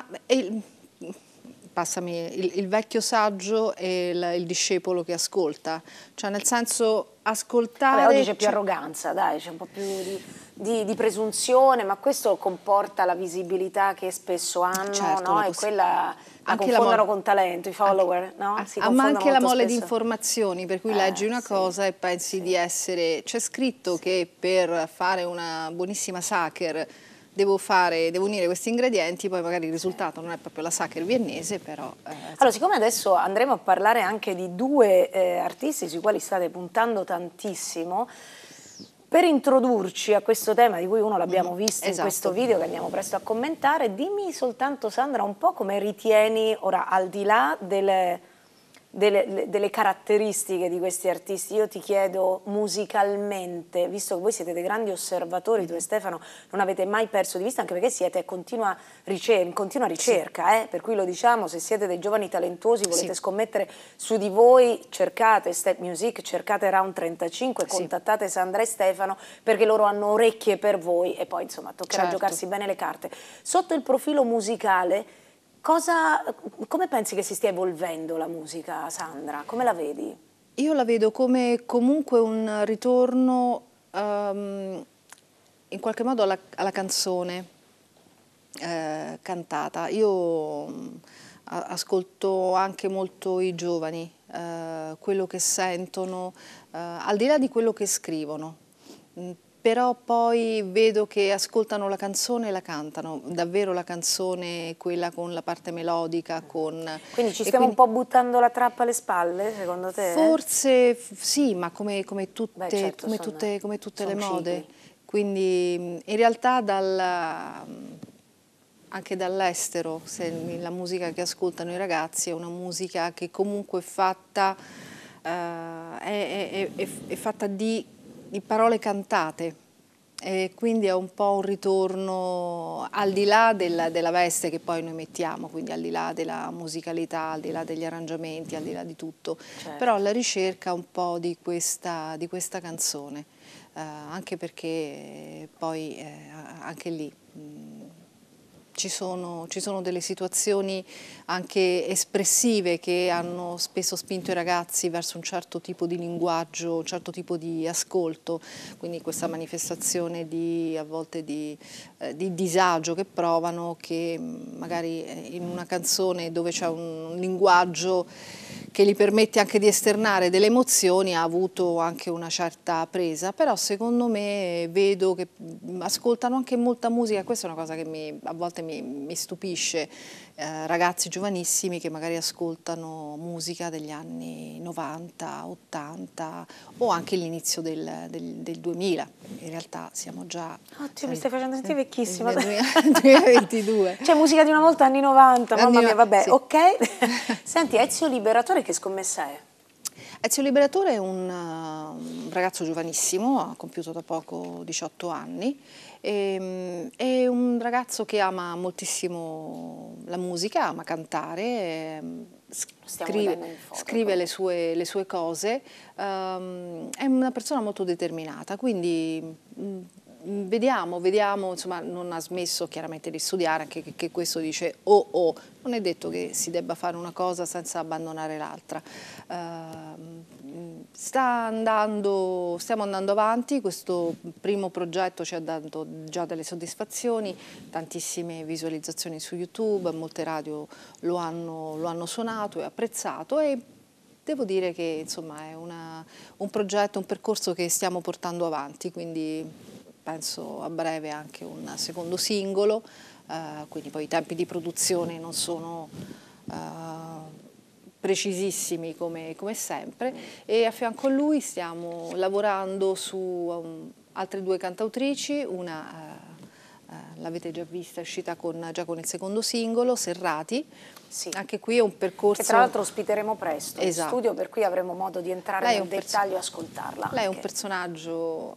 passami, il vecchio saggio e il discepolo che ascolta, cioè nel senso ascoltare... Vabbè, oggi c'è più arroganza, dai, c'è un po' più di presunzione, ma questo comporta la visibilità che spesso hanno, no? E quella la confondono con talento, i follower, no? Ma anche la mole di informazioni, per cui leggi una cosa e pensi di essere... C'è scritto che per fare una buonissima sacher devo unire questi ingredienti, poi magari il risultato non è proprio la sacher viennese, però... Allora, siccome adesso andremo a parlare anche di due artisti sui quali state puntando tantissimo, per introdurci a questo tema, di cui uno l'abbiamo visto in questo video che andiamo presto a commentare, dimmi soltanto, Sandra, un po' come ritieni, ora al di là delle caratteristiche di questi artisti, io ti chiedo musicalmente, visto che voi siete dei grandi osservatori, tu e Stefano non avete mai perso di vista, anche perché siete in continua ricerca, per cui lo diciamo, se siete dei giovani talentuosi, volete scommettere su di voi, cercate Step Music, cercate Round 35, contattate Sandra e Stefano, perché loro hanno orecchie per voi e poi insomma toccherà giocarsi bene le carte. Sotto il profilo musicale, Come pensi che si stia evolvendo la musica, Sandra? Come la vedi? Io la vedo come comunque un ritorno in qualche modo alla canzone cantata. Io ascolto anche molto i giovani, quello che sentono, al di là di quello che scrivono. Però poi vedo che ascoltano la canzone e la cantano, davvero la canzone, quella con la parte melodica. Quindi ci stiamo un po' buttando la trappa alle spalle, secondo te? Forse sì, ma come tutte, Beh, certo, come tutte le mode. Cicli. Quindi in realtà anche dall'estero, la musica che ascoltano i ragazzi è una musica che comunque è fatta, è fatta di parole cantate, e quindi è un po' un ritorno al di là della veste che poi noi mettiamo, quindi al di là della musicalità, al di là degli arrangiamenti, al di là di tutto, certo. Però la ricerca un po' di questa canzone, anche perché poi anche lì ci sono delle situazioni anche espressive che hanno spesso spinto i ragazzi verso un certo tipo di linguaggio, un certo tipo di ascolto, quindi questa manifestazione a volte di disagio che provano, che magari in una canzone dove c'è un linguaggio che gli permette anche di esternare delle emozioni ha avuto anche una certa presa, però secondo me vedo che ascoltano anche molta musica, questa è una cosa che a volte mi stupisce, ragazzi giovanissimi che magari ascoltano musica degli anni 90, 80 o anche l'inizio del 2000, in realtà siamo già... Oddio, mi stai facendo sentire vecchissima. Nel 2022. Cioè musica di una volta, anni 90, mamma mia, vabbè, sì. Ok. Senti, Ezio Liberatore che scommessa è? Ezio Liberatore è un ragazzo giovanissimo, ha compiuto da poco 18 anni, è un ragazzo che ama moltissimo la musica, ama cantare, scrive le sue cose, è una persona molto determinata, quindi vediamo, insomma non ha smesso chiaramente di studiare, anche che questo dice non è detto che si debba fare una cosa senza abbandonare l'altra. Stiamo andando avanti, questo primo progetto ci ha dato già delle soddisfazioni, tantissime visualizzazioni su YouTube, molte radio lo hanno suonato e apprezzato, e devo dire che insomma è un progetto, un percorso che stiamo portando avanti, quindi penso a breve anche un secondo singolo, quindi poi i tempi di produzione non sono precisissimi come sempre, e a fianco a lui stiamo lavorando su altre due cantautrici, una l'avete già vista, è uscita già con il secondo singolo, Serrati. Sì. Anche qui è un percorso... Che tra l'altro ospiteremo presto in esatto. studio, per cui avremo modo di entrare nel dettaglio e ascoltarla. Lei è un personaggio,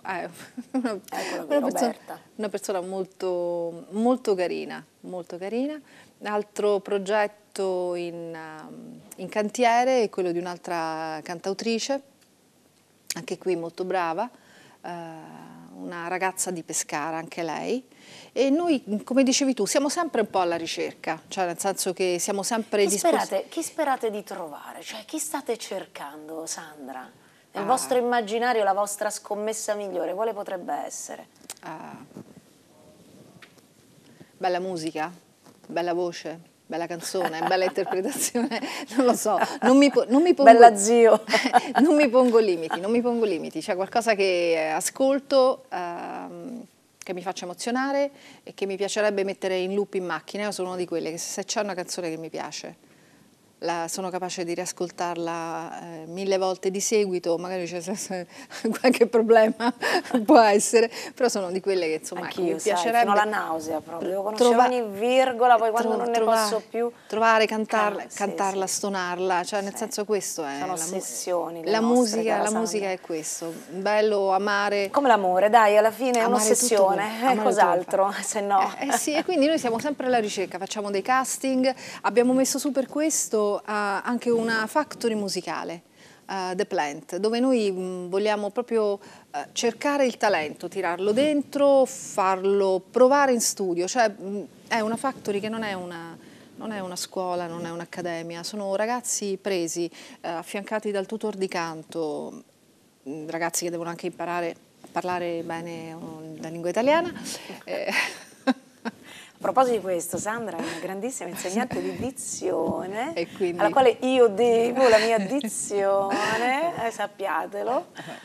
una persona molto, molto carina, molto carina. Altro progetto in cantiere è quello di un'altra cantautrice, anche qui molto brava, una ragazza di Pescara, anche lei. E noi, come dicevi tu, siamo sempre un po' alla ricerca, cioè nel senso che siamo sempre disposti... Chi sperate di trovare? Cioè chi state cercando, Sandra? Nel vostro immaginario la vostra scommessa migliore, quale potrebbe essere? Bella musica, bella voce, bella canzone, bella interpretazione, non lo so, non mi pongo... Bella zio! non mi pongo limiti, c'è qualcosa che ascolto, che mi faccia emozionare e che mi piacerebbe mettere in loop in macchina. Io sono una di quelle che se c'è una canzone che mi piace sono capace di riascoltarla 1000 volte di seguito, magari c'è qualche problema, può essere, però sono di quelle che insomma mi piacerebbe... Fino alla nausea proprio, devo conoscere ogni virgola, poi quando non ne posso più... Trovare, cantarla, stonarla, cioè nel senso questo è... Sono ossessioni la musica è questo, bello amare... Come l'amore, dai, alla fine è un'ossessione, cos'altro, se no... Sì, e quindi noi siamo sempre alla ricerca, facciamo dei casting, abbiamo messo su per questo anche una factory musicale, The Plant, dove noi vogliamo proprio cercare il talento, tirarlo dentro, farlo provare in studio, cioè è una factory che non non è una scuola, non è un'accademia, sono ragazzi presi, affiancati dal tutor di canto, ragazzi che devono anche imparare a parlare bene la lingua italiana. A proposito di questo, Sandra è una grandissima insegnante di dizione, e quindi... alla quale io devo la mia dizione, sappiatelo.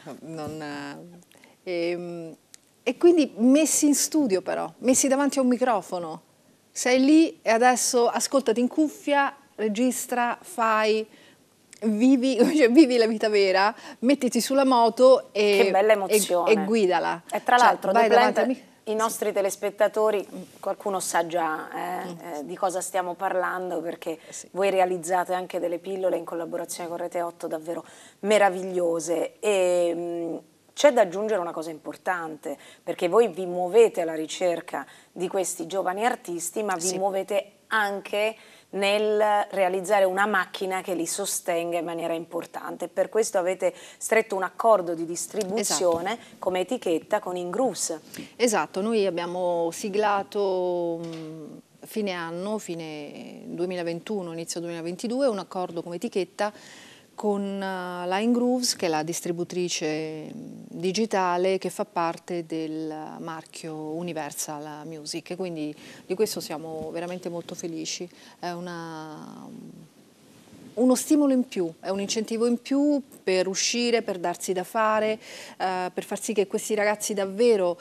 E quindi messi in studio però, messi davanti a un microfono. Sei lì e adesso ascoltati in cuffia, registra, fai... Vivi la vita vera, mettiti sulla moto che bella emozione. E guidala. E tra l'altro, i nostri telespettatori, qualcuno sa già di cosa stiamo parlando, perché voi realizzate anche delle pillole in collaborazione con Rete 8 davvero meravigliose. E c'è da aggiungere una cosa importante, perché voi vi muovete alla ricerca di questi giovani artisti, ma vi muovete anche nel realizzare una macchina che li sostenga in maniera importante. Per questo avete stretto un accordo di distribuzione come etichetta con Ingrooves. Esatto, noi abbiamo siglato fine anno, fine 2021, inizio 2022, un accordo come etichetta con la Ingrooves, che è la distributrice digitale che fa parte del marchio Universal Music, e quindi di questo siamo veramente molto felici. È uno stimolo in più, è un incentivo in più per uscire, per darsi da fare, per far sì che questi ragazzi davvero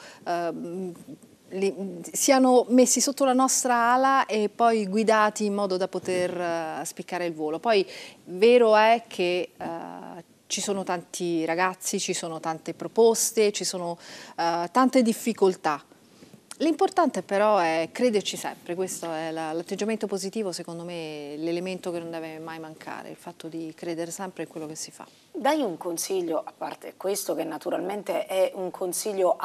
siano messi sotto la nostra ala e poi guidati in modo da poter spiccare il volo. Poi vero è che ci sono tanti ragazzi, ci sono tante proposte, ci sono tante difficoltà. L'importante però è crederci sempre, questo è l'atteggiamento positivo, secondo me, l'elemento che non deve mai mancare, il fatto di credere sempre in quello che si fa. Dai un consiglio, a parte questo che naturalmente è un consiglio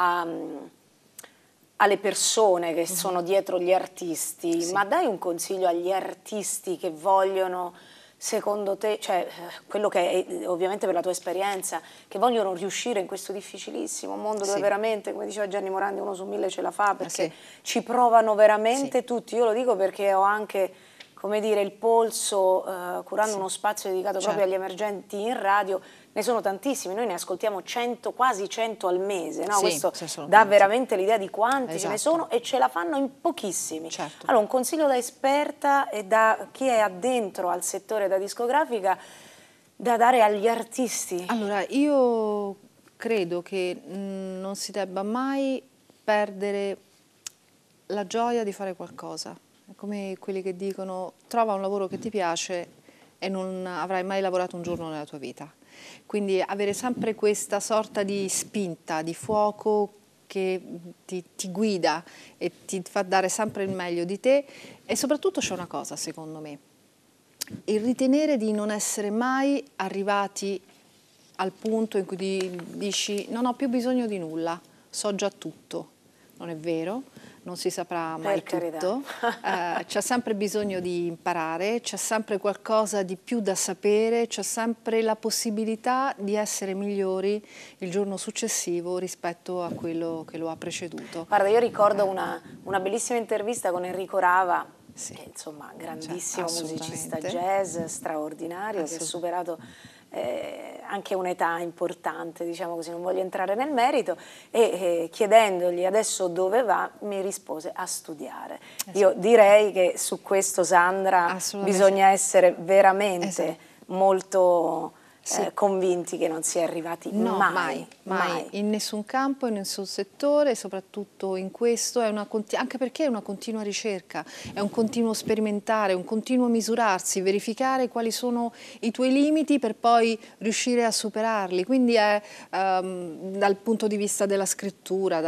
alle persone che sono dietro gli artisti, ma dai un consiglio agli artisti che vogliono, secondo te, cioè quello che è ovviamente per la tua esperienza, che vogliono riuscire in questo difficilissimo mondo dove veramente, come diceva Gianni Morandi, 1 su 1000 ce la fa, perché ci provano veramente tutti. Io lo dico perché ho anche, come dire, il polso, curando uno spazio dedicato proprio agli emergenti in radio. Ne sono tantissimi, noi ne ascoltiamo 100, quasi 100 al mese, no? Questo dà veramente l'idea di quanti ce ne sono e ce la fanno in pochissimi. Allora, un consiglio da esperta e da chi è addentro al settore da discografica da dare agli artisti? Allora, io credo che non si debba mai perdere la gioia di fare qualcosa. È come quelli che dicono: trova un lavoro che ti piace e non avrai mai lavorato un giorno nella tua vita. Quindi avere sempre questa sorta di spinta, di fuoco che ti guida e ti fa dare sempre il meglio di te. E soprattutto c'è una cosa, secondo me, il ritenere di non essere mai arrivati al punto in cui dici non ho più bisogno di nulla, so già tutto. Non è vero, non si saprà mai tutto, c'è sempre bisogno di imparare, c'è sempre qualcosa di più da sapere, c'è sempre la possibilità di essere migliori il giorno successivo rispetto a quello che lo ha preceduto. Guarda, io ricordo una bellissima intervista con Enrico Rava, che insomma grandissimo musicista jazz, straordinario, che ha superato anche un'età importante, diciamo così, non voglio entrare nel merito, e chiedendogli adesso dove va, mi rispose: a studiare. Io direi che su questo, Sandra, bisogna essere veramente molto convinti che non si è arrivati mai, in nessun campo, in nessun settore, soprattutto in questo, anche perché è una continua ricerca, è un continuo sperimentare, un continuo misurarsi, verificare quali sono i tuoi limiti per poi riuscire a superarli. Quindi è dal punto di vista della scrittura,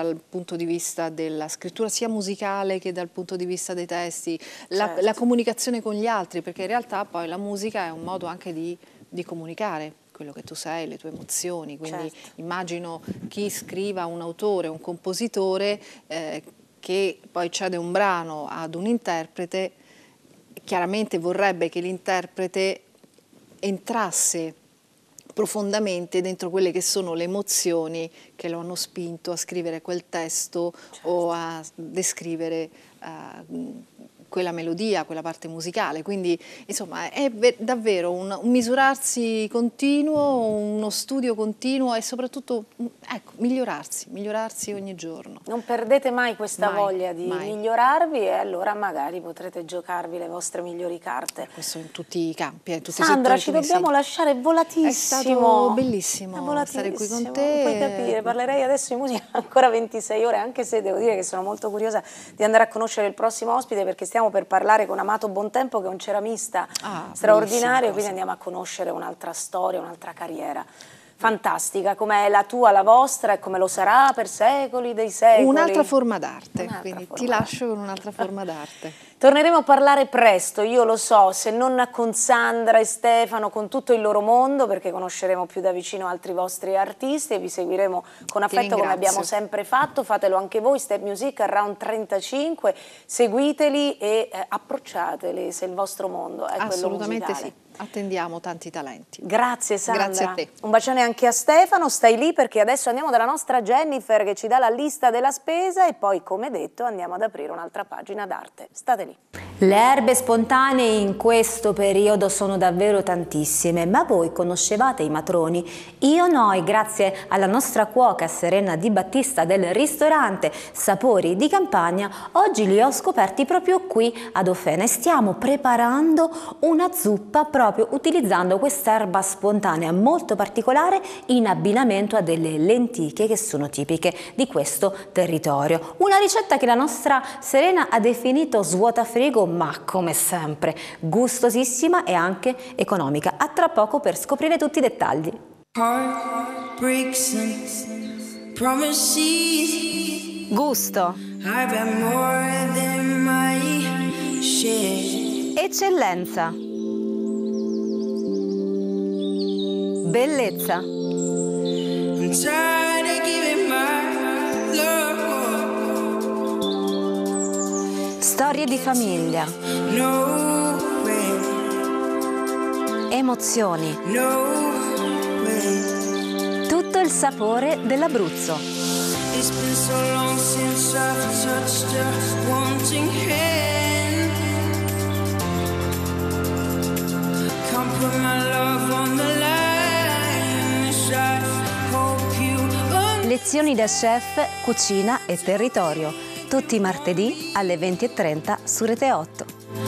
sia musicale che dal punto di vista dei testi, la comunicazione con gli altri, perché in realtà poi la musica è un modo anche di comunicare quello che tu sei, le tue emozioni, quindi immagino chi scriva, un autore, un compositore che poi cede un brano ad un interprete, chiaramente vorrebbe che l'interprete entrasse profondamente dentro quelle che sono le emozioni che lo hanno spinto a scrivere quel testo o a descrivere quella melodia, quella parte musicale, quindi insomma è davvero un misurarsi continuo, uno studio continuo e soprattutto ecco, migliorarsi ogni giorno. Non perdete mai questa voglia di migliorarvi e allora magari potrete giocarvi le vostre migliori carte. Questo in tutti i campi, in tutti Sandra, i settori. ci dobbiamo lasciare, volatissimo. È stato bellissimo stare qui con te. Non puoi capire, parlerei adesso di musica ancora 26 ore, anche se devo dire che sono molto curiosa di andare a conoscere il prossimo ospite, perché stiamo per parlare con Amato Bontempo, che è un ceramista straordinario, quindi andiamo a conoscere un'altra storia, un'altra carriera. Fantastica, come è la tua, la vostra e come lo sarà per secoli dei secoli. Un'altra forma d'arte, quindi ti lascio con un'altra forma d'arte. Torneremo a parlare presto, io lo so, se non con Sandra e Stefano, con tutto il loro mondo, perché conosceremo più da vicino altri vostri artisti e vi seguiremo con affetto come abbiamo sempre fatto. Fatelo anche voi, Step Music Around 35, seguiteli e approcciateli se il vostro mondo è quello musicale. Sì. Attendiamo tanti talenti. Grazie Sandra. Grazie a te. Un bacione anche a Stefano, stai lì perché adesso andiamo dalla nostra Jennifer che ci dà la lista della spesa e poi, come detto, andiamo ad aprire un'altra pagina d'arte. State lì. Le erbe spontanee in questo periodo sono davvero tantissime, ma voi conoscevate i matroni? Io no, e grazie alla nostra cuoca Serena Di Battista del ristorante Sapori di Campagna, oggi li ho scoperti proprio qui ad Ofena e stiamo preparando una zuppa proprio utilizzando quest'erba spontanea molto particolare in abbinamento a delle lenticchie che sono tipiche di questo territorio. Una ricetta che la nostra Serena ha definito svuotafrigo, ma come sempre gustosissima e anche economica. A tra poco per scoprire tutti i dettagli. Gusto. Eccellenza. Bellezza. Storie di famiglia. Emozioni. Tutto il sapore dell'Abruzzo. Lezioni da chef, cucina e territorio. Tutti i martedì alle 20:30 su Rete 8.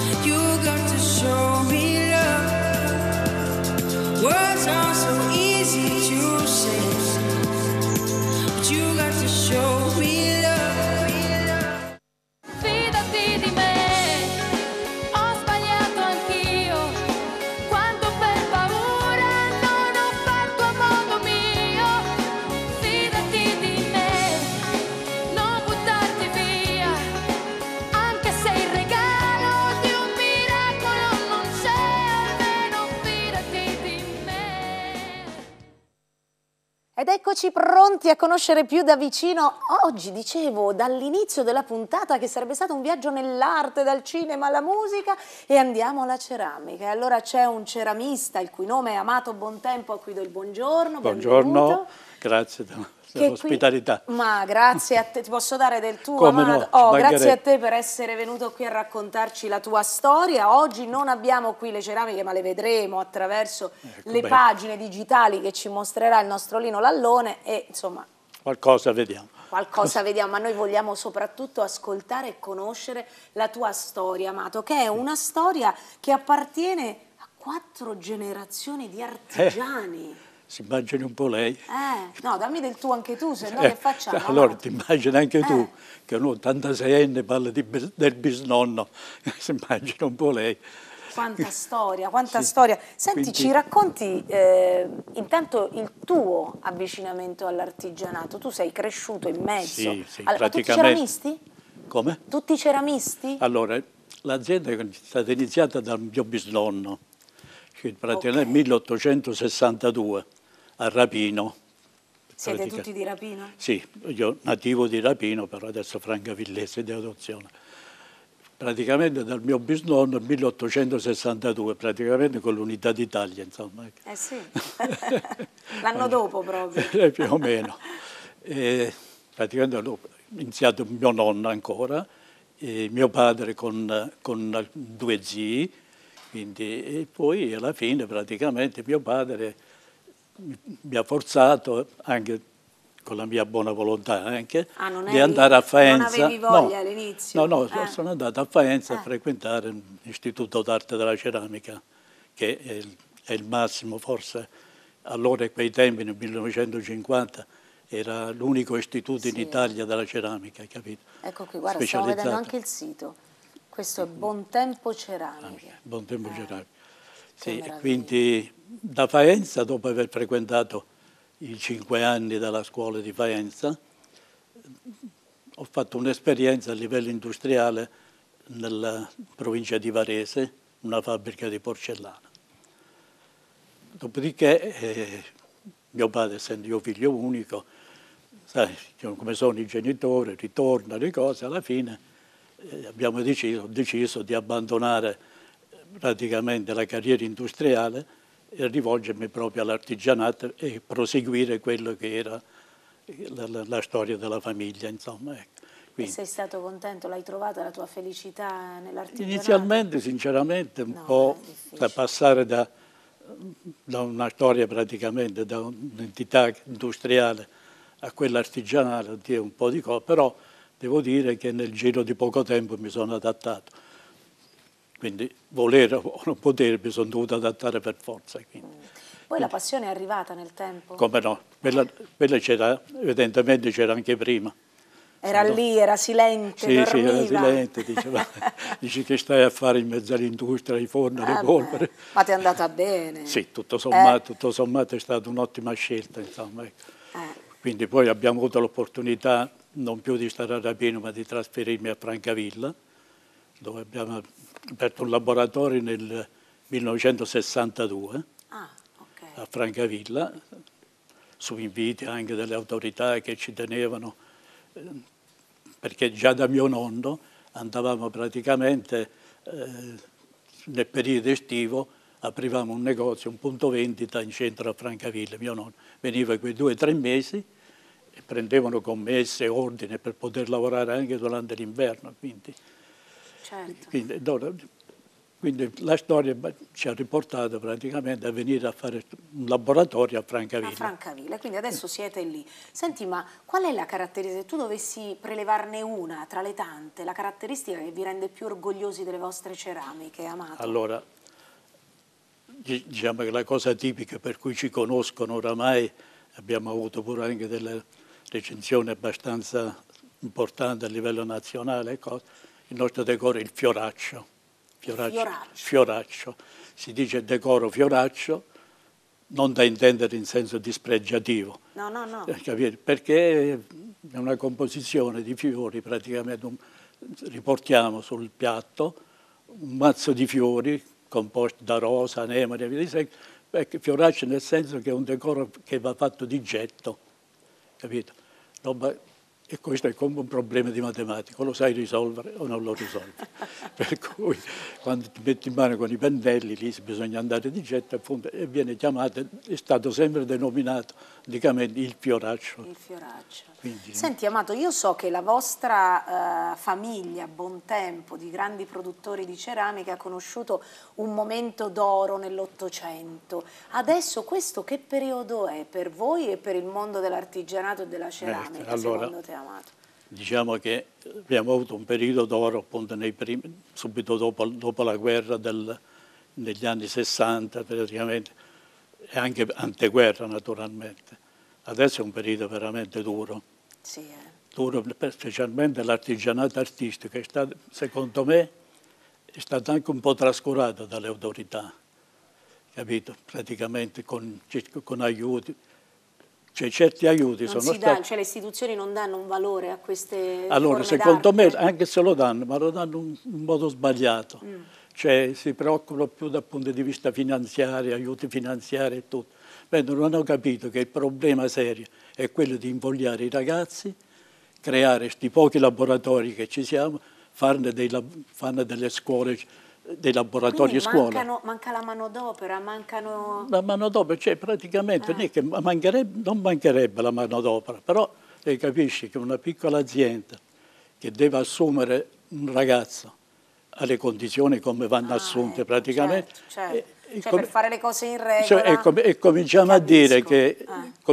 Fidati di me, ho sbagliato anch'io, quando per paura non ho fatto a modo mio. Fidati di me, non buttarti via, anche se il regalo di un miracolo non c'è, almeno fidati di me. Ed eccoci pronti a conoscere più da vicino. Oggi dicevo dall'inizio della puntata che sarebbe stato un viaggio nell'arte, dal cinema alla musica, e andiamo alla ceramica. E allora c'è un ceramista il cui nome è Amato Bontempo, a cui do il buongiorno. Buongiorno, benvenuto. grazie dell'ospitalità. Ma grazie a te, ti posso dare del tuo, Come Amato? no, Grazie a te per essere venuto qui a raccontarci la tua storia. Oggi non abbiamo qui le ceramiche, ma le vedremo attraverso le pagine digitali che ci mostrerà il nostro Lino Lallone e insomma... Qualcosa vediamo. Qualcosa vediamo, ma noi vogliamo soprattutto ascoltare e conoscere la tua storia, Amato, che è una storia che appartiene a 4 generazioni di artigiani. Si immagini un po' lei. No, dammi del tuo anche tu, se no che facciamo? Allora ti immagini anche tu che un 86enne parla del bisnonno, si immagina un po' lei. Quanta storia, quanta storia. Senti, quindi... ci racconti intanto il tuo avvicinamento all'artigianato. Tu sei cresciuto in mezzo. Sì, allora, tutti ceramisti? Come? Tutti ceramisti? Allora, l'azienda è stata iniziata dal mio bisnonno, che praticamente nel 1862 a Rapino. Siete tutti di Rapino? Sì, io nativo di Rapino, però adesso francavillese di adozione. Praticamente dal mio bisnonno nel 1862, praticamente con l'Unità d'Italia, insomma. Sì, l'anno dopo proprio. Più o meno. Praticamente ho iniziato mio nonno ancora, mio padre con 2 zii, quindi, e poi alla fine praticamente mio padre mi ha forzato, anche con la mia buona volontà anche, di andare a Faenza. Non avevi voglia all'inizio? No, sono andato a Faenza a frequentare l'Istituto d'Arte della Ceramica, che è il massimo forse allora, a quei tempi, nel 1950, era l'unico istituto in Italia della ceramica, capito? Ecco qui, guarda, stiamo vedendo anche il sito. Questo è Bontempo Ceramiche. Bontempo Ceramiche. Sì, quindi da Faenza, dopo aver frequentato i 5 anni della scuola di Faenza, ho fatto un'esperienza a livello industriale nella provincia di Varese, una fabbrica di porcellana. Dopodiché, mio padre, essendo io figlio unico, sai, come sono i genitori, ritorna le cose, alla fine abbiamo deciso di abbandonare praticamente la carriera industriale e rivolgermi proprio all'artigianato e proseguire quello che era la storia della famiglia, insomma. Ecco. E sei stato contento? L'hai trovata la tua felicità nell'artigianato? Inizialmente, sinceramente, un po' da passare da una storia praticamente, da un'entità industriale a quella artigianale, un po' di cose, però devo dire che nel giro di poco tempo mi sono adattato. Quindi volere o non potere mi sono dovuto adattare per forza. Poi la passione è arrivata nel tempo? Come no, quella c'era, evidentemente c'era anche prima. Era lì, era silente, dormiva. Sì, era silente, diceva, dici che stai a fare in mezzo all'industria, ai forni, alle polvere. Ma ti è andata bene? Sì, tutto sommato è stata un'ottima scelta, insomma. Ecco. Quindi poi abbiamo avuto l'opportunità non più di stare a Rapino, ma di trasferirmi a Francavilla, dove abbiamo aperto un laboratorio nel 1962 a Francavilla, su inviti anche delle autorità che ci tenevano, perché già da mio nonno andavamo praticamente nel periodo estivo, aprivamo un negozio, un punto vendita in centro a Francavilla. Mio nonno veniva quei 2 o 3 mesi e prendevano commesse, ordine per poter lavorare anche durante l'inverno. Quindi la storia ci ha riportato praticamente a venire a fare un laboratorio a Francavilla. A Francavilla, quindi adesso siete lì. Senti, ma qual è la caratteristica, se tu dovessi prelevarne una tra le tante, la caratteristica che vi rende più orgogliosi delle vostre ceramiche, Amato? Allora, diciamo che la cosa tipica per cui ci conoscono oramai, abbiamo avuto pure anche delle recensioni abbastanza importanti a livello nazionale, il nostro decoro è il fioraccio. Fioraccio. Si dice decoro fioraccio, non da intendere in senso dispregiativo. No. Perché è una composizione di fiori, praticamente riportiamo sul piatto un mazzo di fiori composti da rosa, anemone e via di seguito. Fioraccio nel senso che è un decoro che va fatto di getto, capito? E questo è come un problema di matematica, lo sai risolvere o non lo risolvi. Per cui quando ti metti in mano con i pennelli, lì bisogna andare di getto appunto, e viene chiamato, è stato sempre denominato praticamente il fioraccio. Il fioraccio. Quindi, senti Amato, io so che la vostra famiglia, Bontempo, di grandi produttori di ceramica, ha conosciuto un momento d'oro nell'Ottocento. Adesso questo che periodo è per voi e per il mondo dell'artigianato e della ceramica, secondo te, Amato? Diciamo che abbiamo avuto un periodo d'oro appunto subito dopo la guerra negli anni 60 praticamente, e anche anteguerra naturalmente. Adesso è un periodo veramente duro. Sì, duro, specialmente l'artigianato artistico, che secondo me è stato anche un po' trascurato dalle autorità, capito? Praticamente con aiuti. Cioè certi aiuti sono stati... Cioè le istituzioni non danno un valore a queste Allora, forme secondo me, d'arte? anche se lo danno, ma lo danno in modo sbagliato. Cioè si preoccupano più dal punto di vista finanziario, aiuti finanziari e tutto. Non hanno capito che il problema serio è quello di invogliare i ragazzi, creare questi pochi laboratori che ci siamo, farne delle scuole, dei laboratori e scuole. Manca la manodopera, mancano... La manodopera, cioè praticamente non mancherebbe la manodopera, però capisci che una piccola azienda che deve assumere un ragazzo ha le condizioni come vanno assunte praticamente. Certo. Cioè per fare le cose in regola. E cominciamo a dire che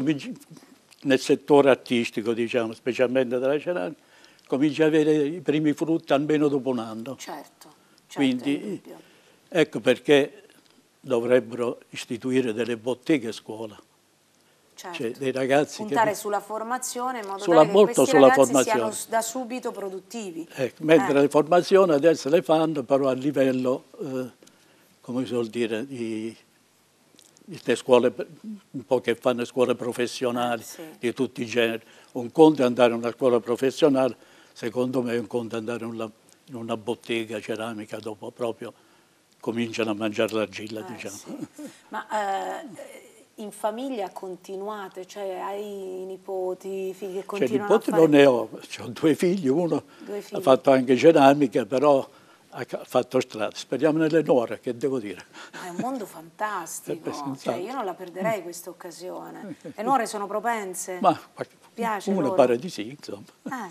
nel settore artistico, diciamo, specialmente della ceramica, comincia a avere i primi frutti almeno dopo un anno. Certo. Quindi ecco perché dovrebbero istituire delle botteghe a scuola. Certo. Cioè, dei ragazzi puntare sulla formazione in modo tale che questi ragazzi siano da subito produttivi. Mentre le formazioni adesso le fanno però a livello, come si vuol dire, di scuole, un po' che fanno scuole professionali di tutti i generi. Un conto è andare in una scuola professionale, secondo me un conto è andare in una bottega ceramica, dopo proprio cominciano a mangiare l'argilla, diciamo. Ma in famiglia continuate, cioè hai nipoti, figli che continuano nipoti a fare... non ne ho 2 figli, uno ha fatto anche ceramica, però ha fatto strada. Speriamo nelle nuore, che devo dire. È un mondo fantastico, cioè, io non la perderei questa occasione. Le nuore sono propense? Ma piace uno loro? pare di sì, insomma.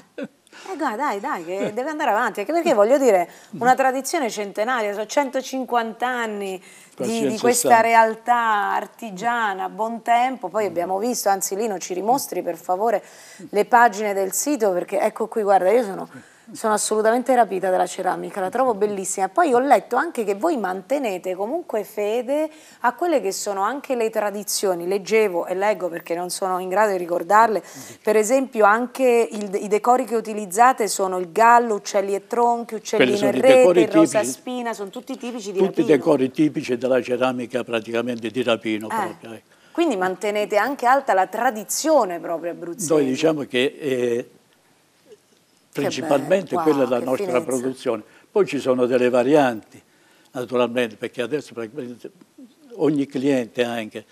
Dai, che deve andare avanti, anche perché voglio dire, una tradizione centenaria, sono 150 anni di questa realtà artigiana, buon tempo. Poi abbiamo visto, anzi Lino ci rimostri per favore le pagine del sito, perché ecco qui, guarda, io sono assolutamente rapita della ceramica, la trovo bellissima. Poi ho letto anche che voi mantenete comunque fede a quelle che sono anche le tradizioni. Leggevo e leggo perché non sono in grado di ricordarle, per esempio anche i decori che utilizzate sono il gallo, uccelli e tronchi, uccellino e rete, il rosaspina, sono tutti tipici di Rapino. Tutti i decori tipici della ceramica praticamente di Rapino proprio. Quindi mantenete anche alta la tradizione proprio abruzzese. Noi diciamo che principalmente quella è la nostra produzione. Poi ci sono delle varianti, naturalmente, perché adesso ogni cliente anche,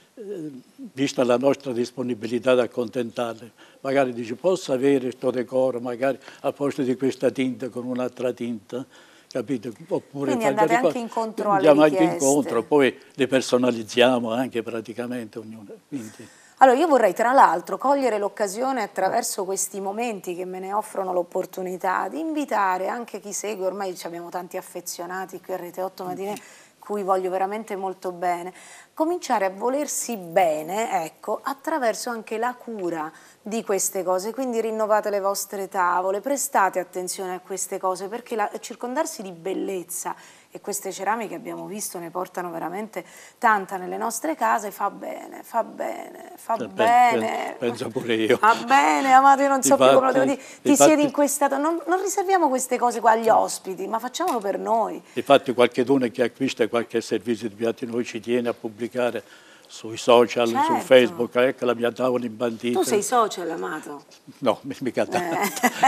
vista la nostra disponibilità ad accontentarle, magari dice posso avere questo decoro, magari al posto di questa tinta con un'altra tinta, capito? Oppure quindi andate anche incontro alle richieste. richieste. Anche incontro, poi le personalizziamo anche praticamente ognuno. Quindi. Allora io vorrei tra l'altro cogliere l'occasione attraverso questi momenti che me ne offrono l'opportunità di invitare anche chi segue, ormai abbiamo tanti affezionati qui a Rete 8 Matine, cui voglio veramente molto bene, cominciare a volersi bene, ecco, attraverso anche la cura di queste cose, quindi rinnovate le vostre tavole, prestate attenzione a queste cose, perché circondarsi di bellezza, e queste ceramiche abbiamo visto ne portano veramente tanta nelle nostre case, fa bene, fa bene, fa bene. Penso pure io. Va bene, Amato, io non so più come lo devo dire. Ti siedi in questa... Non riserviamo queste cose qua agli ospiti, ma facciamolo per noi. Infatti qualcuno che acquista qualche servizio di piatti noi ci tiene a pubblicare sui social, su Facebook, ecco la mia tavola imbandita. Tu sei social, Amato? No, mica tanto.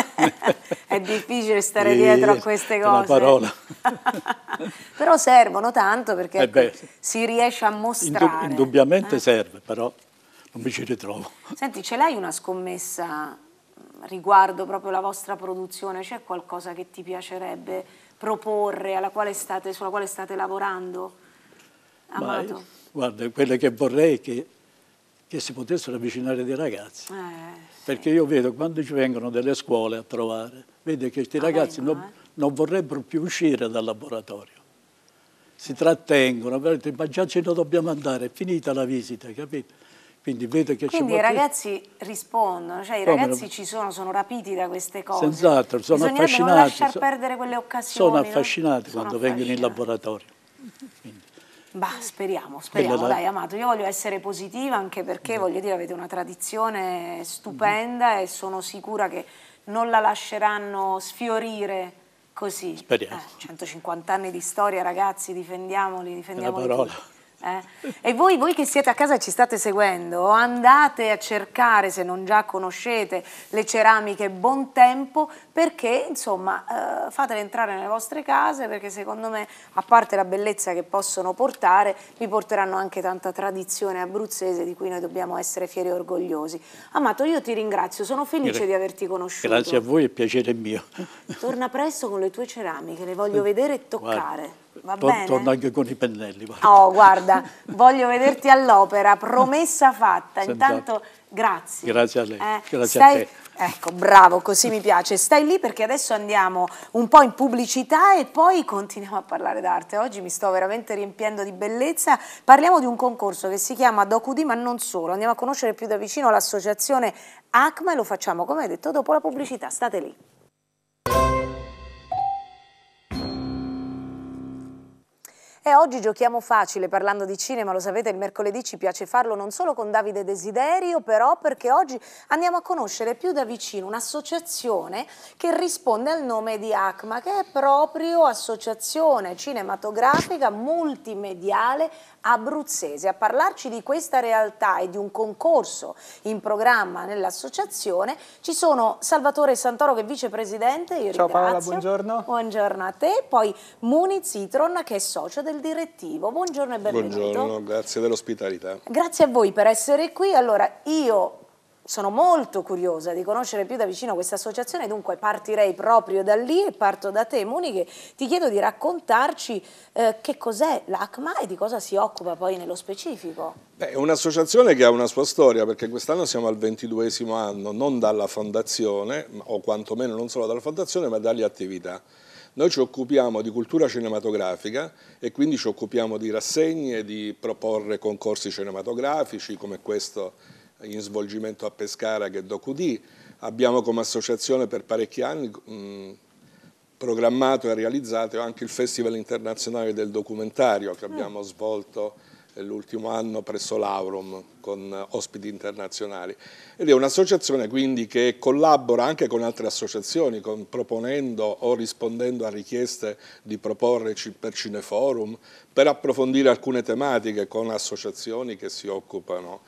È difficile stare dietro a queste cose. Una parola. Però servono tanto perché si riesce a mostrare. Indubbiamente serve, però non mi ci ritrovo. Senti, ce l'hai una scommessa riguardo proprio la vostra produzione? C'è qualcosa che ti piacerebbe proporre, sulla quale state lavorando, Amato? Guarda, quello che vorrei è che si potessero avvicinare dei ragazzi. Perché io vedo quando ci vengono delle scuole a trovare, vedo che questi ragazzi non vorrebbero più uscire dal laboratorio. Si trattengono, ma già ce ne dobbiamo andare, è finita la visita, capito? Quindi vedo che i ragazzi rispondono, cioè i ragazzi ci sono rapiti da queste cose. Senz'altro, sono affascinati. Non lasciar perdere quelle occasioni. Sono affascinati quando vengono in laboratorio. Quindi. Bah, speriamo, dai Amato, io voglio essere positiva anche perché voglio dire avete una tradizione stupenda e sono sicura che non la lasceranno sfiorire così. Speriamo. 150 anni di storia, ragazzi, difendiamoli parola. tutti. E voi che siete a casa e ci state seguendo, andate a cercare, se non già conoscete, le ceramiche Buon Tempo, perché insomma fatele entrare nelle vostre case, perché secondo me, a parte la bellezza che possono portare, vi porteranno anche tanta tradizione abruzzese di cui noi dobbiamo essere fieri e orgogliosi. Amato, io ti ringrazio, sono felice di averti conosciuto. Grazie a voi, è piacere mio. Torna presto con le tue ceramiche, le voglio vedere e toccare. Va bene? Torno anche con i pennelli. Guarda. Oh, guarda, voglio vederti all'opera, promessa fatta. Intanto, grazie. Grazie a lei, grazie a te. Ecco, bravo, così mi piace. Stai lì perché adesso andiamo un po' in pubblicità e poi continuiamo a parlare d'arte. Oggi mi sto veramente riempiendo di bellezza. Parliamo di un concorso che si chiama DocuD, ma non solo. Andiamo a conoscere più da vicino l'associazione ACMA e lo facciamo, come hai detto, dopo la pubblicità. State lì. E oggi giochiamo facile parlando di cinema, lo sapete, il mercoledì ci piace farlo non solo con Davide Desiderio, però perché oggi andiamo a conoscere più da vicino un'associazione che risponde al nome di ACMA, che è proprio Associazione Cinematografica Multimediale Abruzzese. A parlarci di questa realtà e di un concorso in programma nell'associazione ci sono Salvatore Santoro che è vicepresidente, io Ciao ringrazio. Paola, buongiorno. Buongiorno a te, poi Muniz Itron che è socio del direttivo. Buongiorno e benvenuto. Buongiorno, grazie dell'ospitalità. Grazie a voi per essere qui. Allora, io sono molto curiosa di conoscere più da vicino questa associazione, dunque partirei proprio da lì e parto da te, Muni, che ti chiedo di raccontarci che cos'è l'ACMA e di cosa si occupa poi nello specifico. È un'associazione che ha una sua storia, perché quest'anno siamo al 22esimo anno, non dalla fondazione, o quantomeno non solo dalla fondazione, ma dalle attività. Noi ci occupiamo di cultura cinematografica e quindi ci occupiamo di rassegne, di proporre concorsi cinematografici come questo in svolgimento a Pescara che è DocuD. Abbiamo come associazione per parecchi anni programmato e realizzato anche il Festival Internazionale del Documentario che abbiamo svolto l'ultimo anno presso l'Aurum con ospiti internazionali, ed è un'associazione quindi che collabora anche con altre associazioni proponendo o rispondendo a richieste di proporre per Cineforum, per approfondire alcune tematiche con associazioni che si occupano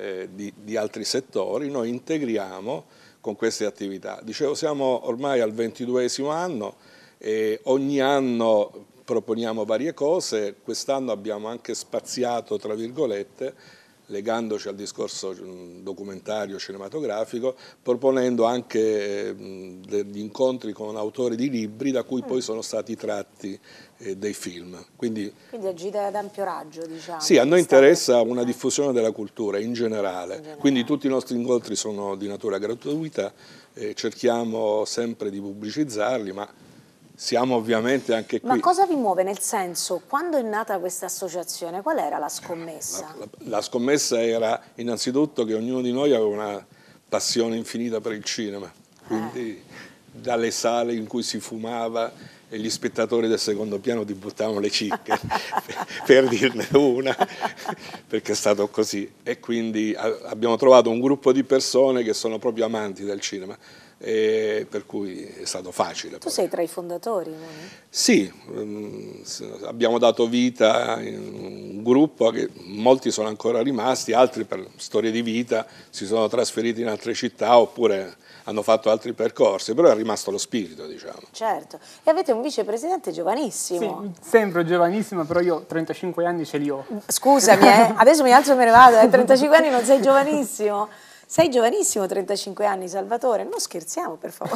di altri settori. Noi integriamo con queste attività. Dicevo, siamo ormai al 22esimo anno e ogni anno proponiamo varie cose. Quest'anno abbiamo anche spaziato, tra virgolette, legandoci al discorso documentario cinematografico, proponendo anche degli incontri con autori di libri da cui poi sono stati tratti dei film. Quindi agite ad ampio raggio, diciamo. Sì, a noi interessa una diffusione della cultura in generale, quindi tutti i nostri incontri sono di natura gratuita, cerchiamo sempre di pubblicizzarli, ma siamo ovviamente anche qui. Ma cosa vi muove? Nel senso, quando è nata questa associazione, qual era la scommessa? La scommessa era innanzitutto che ognuno di noi aveva una passione infinita per il cinema, quindi dalle sale in cui si fumava e gli spettatori del secondo piano ti buttavano le cicche, per dirne una, perché è stato così. E quindi abbiamo trovato un gruppo di persone che sono proprio amanti del cinema, e per cui è stato facile. Tu sei tra i fondatori, Moni? Sì, abbiamo dato vita in un gruppo che molti sono ancora rimasti, altri per storie di vita si sono trasferiti in altre città oppure hanno fatto altri percorsi, però è rimasto lo spirito, diciamo. Certo, e avete un vicepresidente giovanissimo. Sì, sembro giovanissimo, però io 35 anni ce li ho. Scusami, adesso mi alzo e me ne vado, 35 anni non sei giovanissimo. Sei giovanissimo, 35 anni, Salvatore, non scherziamo per favore.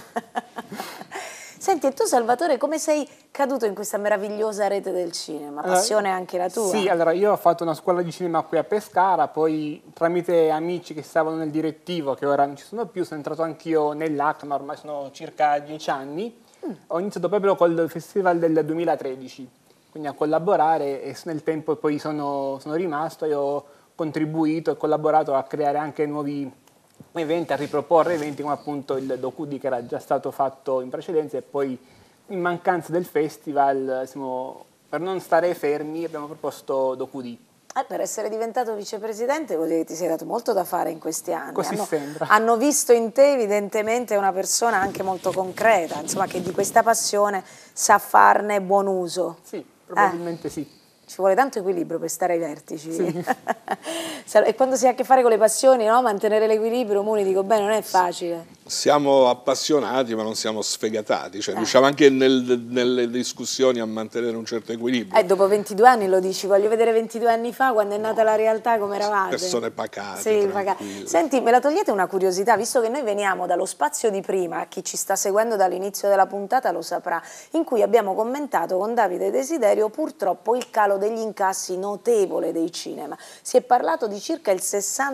Senti, e tu Salvatore come sei caduto in questa meravigliosa rete del cinema? Passione anche la tua? Sì, allora io ho fatto una scuola di cinema qui a Pescara, poi tramite amici che stavano nel direttivo, che ora non ci sono più, sono entrato anch'io nell'ACMA, ormai sono circa 10 anni. Ho iniziato proprio col festival del 2013, quindi a collaborare e nel tempo poi sono rimasto e ho contribuito e collaborato a creare anche nuovi eventi, a riproporre eventi come appunto il DocuD che era già stato fatto in precedenza, e poi in mancanza del festival per non stare fermi abbiamo proposto DocuD. Per essere diventato vicepresidente vuol dire che ti sei dato molto da fare in questi anni. Così sembra. Hanno visto in te evidentemente una persona anche molto concreta, insomma, che di questa passione sa farne buon uso. Sì, probabilmente sì. Ci vuole tanto equilibrio per stare ai vertici. Sì. E quando si ha a che fare con le passioni, no? Mantenere l'equilibrio, Muni, dico bene, non è facile. Siamo appassionati ma non siamo sfegatati, cioè riusciamo anche nelle discussioni a mantenere un certo equilibrio. Dopo 22 anni lo dici, voglio vedere 22 anni fa quando è nata la realtà come eravate. Persone pacate, sì, pacate. Senti, me la togliete una curiosità, visto che noi veniamo dallo spazio di prima, chi ci sta seguendo dall'inizio della puntata lo saprà, in cui abbiamo commentato con Davide Desiderio purtroppo il calo calo degli incassi notevole dei cinema. Si è parlato di circa il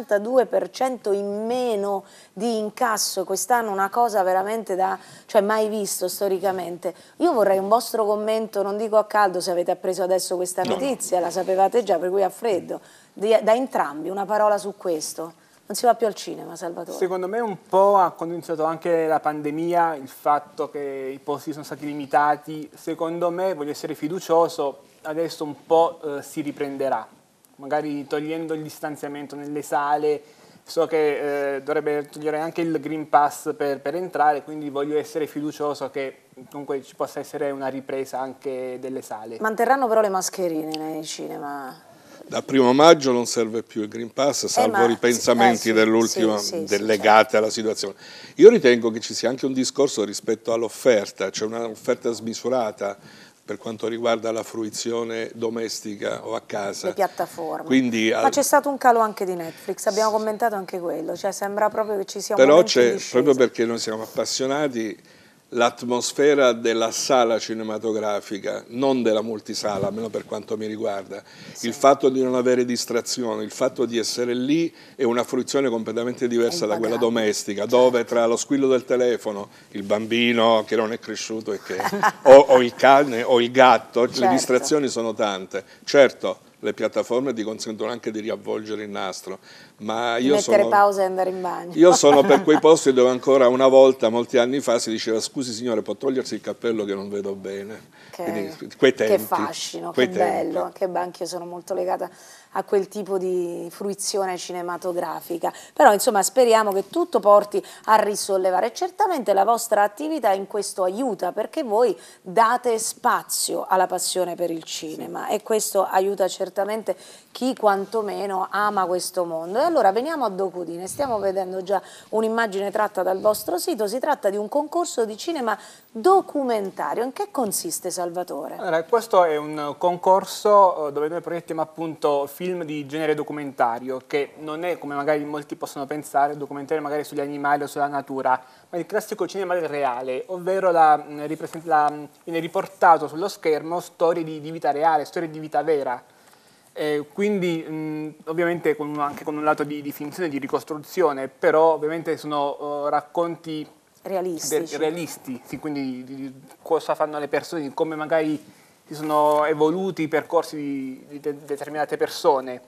62% in meno di incasso quest'anno, una cosa veramente cioè mai visto storicamente. Io vorrei un vostro commento, non dico a caldo se avete appreso adesso questa notizia, la sapevate già, per cui a freddo, da entrambi, una parola su questo. Non si va più al cinema, Salvatore? Secondo me un po' ha condizionato anche la pandemia, il fatto che i posti sono stati limitati. Secondo me, voglio essere fiducioso, adesso un po' si riprenderà, magari togliendo il distanziamento nelle sale. So che dovrebbe togliere anche il Green Pass per entrare, quindi voglio essere fiducioso che comunque ci possa essere una ripresa anche delle sale. Manterranno però le mascherine nei cinema? Da 1° maggio non serve più il Green Pass, salvo ripensamenti dell'ultimo legati alla situazione. Io ritengo che ci sia anche un discorso rispetto all'offerta, c'è un'offerta smisurata per quanto riguarda la fruizione domestica o a casa. Le piattaforme. Quindi, ma c'è stato un calo anche di Netflix, abbiamo commentato anche quello, cioè sembra proprio che ci sia un però momento di c'è, discesa. proprio perché noi siamo appassionati, l'atmosfera della sala cinematografica, non della multisala, almeno per quanto mi riguarda. Il fatto di non avere distrazioni, il fatto di essere lì è una fruizione completamente diversa da quella domestica, dove tra lo squillo del telefono, il bambino che non è cresciuto e che, o il cane o il gatto, le distrazioni sono tante. Certo, le piattaforme ti consentono anche di riavvolgere il nastro, ma io mettere pausa e andare in bagno. Io sono per quei posti dove ancora una volta, molti anni fa, si diceva scusi signore, può togliersi il cappello che non vedo bene. Quindi, quei tempi, che fascino, che bello, che anche io sono molto legata a quel tipo di fruizione cinematografica. Però insomma speriamo che tutto porti a risollevare. Certamente la vostra attività in questo aiuta, perché voi date spazio alla passione per il cinema e questo aiuta certamente chi quantomeno ama questo mondo. E allora veniamo a Docudine, stiamo vedendo già un'immagine tratta dal vostro sito, si tratta di un concorso di cinema documentario. In che consiste, Salvatore? Allora, questo è un concorso dove noi proiettiamo appunto film di genere documentario, che non è, come magari molti possono pensare, documentario magari sugli animali o sulla natura, ma il classico cinema del reale, ovvero viene riportato sullo schermo storie di vita reale, storie di vita vera. Quindi ovviamente anche con un lato di finzione, di ricostruzione, però ovviamente sono racconti realisti, sì, quindi di cosa fanno le persone, di come magari si sono evoluti i percorsi di determinate persone.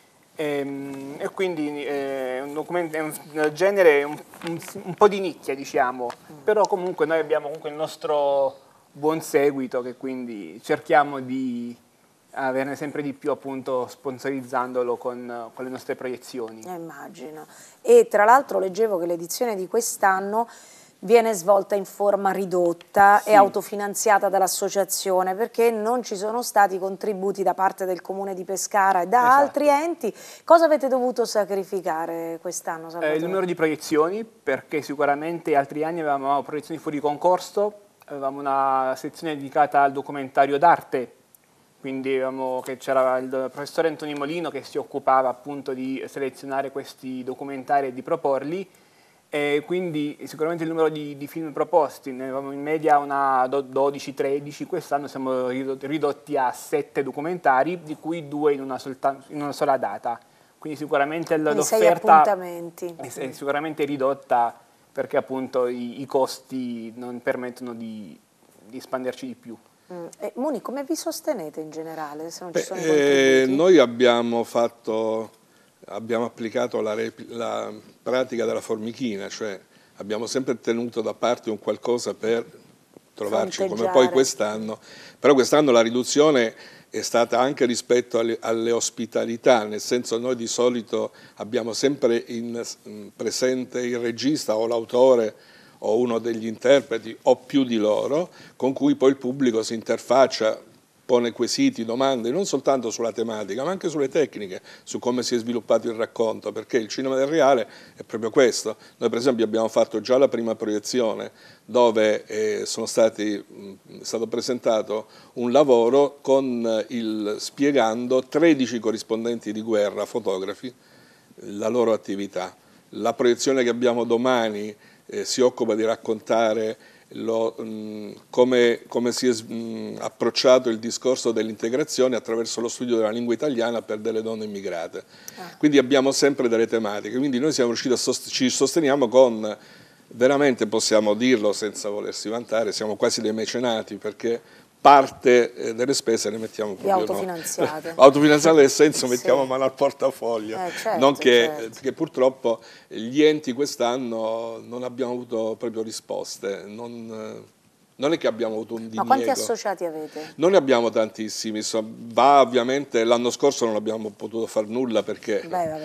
E quindi è un genere un po' di nicchia, diciamo, però comunque noi abbiamo comunque il nostro buon seguito, che quindi cerchiamo di averne sempre di più, appunto sponsorizzandolo con le nostre proiezioni. Immagino. E tra l'altro leggevo che l'edizione di quest'anno viene svolta in forma ridotta e autofinanziata dall'associazione, perché non ci sono stati contributi da parte del Comune di Pescara e da altri enti. Cosa avete dovuto sacrificare quest'anno, Salvatore? Il numero di proiezioni, perché sicuramente altri anni avevamo proiezioni fuori concorso, avevamo una sezione dedicata al documentario d'arte, quindi c'era il professore Antonio Molino che si occupava appunto di selezionare questi documentari e di proporli. E quindi sicuramente il numero di film proposti, ne avevamo in media una 12-13, quest'anno siamo ridotti a 7 documentari, di cui 2 in una sola data. Quindi sicuramente l'offerta è sicuramente ridotta, perché appunto i costi non permettono di espanderci di più. Muni, come vi sostenete in generale, se non ci sono contributi? Noi abbiamo applicato la pratica della formichina, cioè abbiamo sempre tenuto da parte un qualcosa per trovarci, come poi quest'anno. Però quest'anno la riduzione è stata anche rispetto alle ospitalità, nel senso noi di solito abbiamo sempre presente il regista o l'autore o uno degli interpreti o più di loro, con cui poi il pubblico si interfaccia, pone quesiti, domande, non soltanto sulla tematica, ma anche sulle tecniche, su come si è sviluppato il racconto, perché il cinema del reale è proprio questo. Noi per esempio abbiamo fatto già la prima proiezione, dove è stato presentato un lavoro spiegando 13 corrispondenti di guerra, fotografi, la loro attività. La proiezione che abbiamo domani si occupa di raccontare come si è approcciato il discorso dell'integrazione attraverso lo studio della lingua italiana per delle donne immigrate. Quindi abbiamo sempre delle tematiche, quindi noi siamo riusciti ci sosteniamo con, veramente possiamo dirlo senza volersi vantare, siamo quasi dei mecenati, perché parte delle spese le mettiamo proprio autofinanziate. Autofinanziate nel senso mettiamo mano al portafoglio, certo, non che purtroppo gli enti quest'anno non abbiamo avuto proprio risposte, non è che abbiamo avuto un diniego. Ma quanti associati avete? Non ne abbiamo tantissimi, ovviamente l'anno scorso non abbiamo potuto fare nulla perché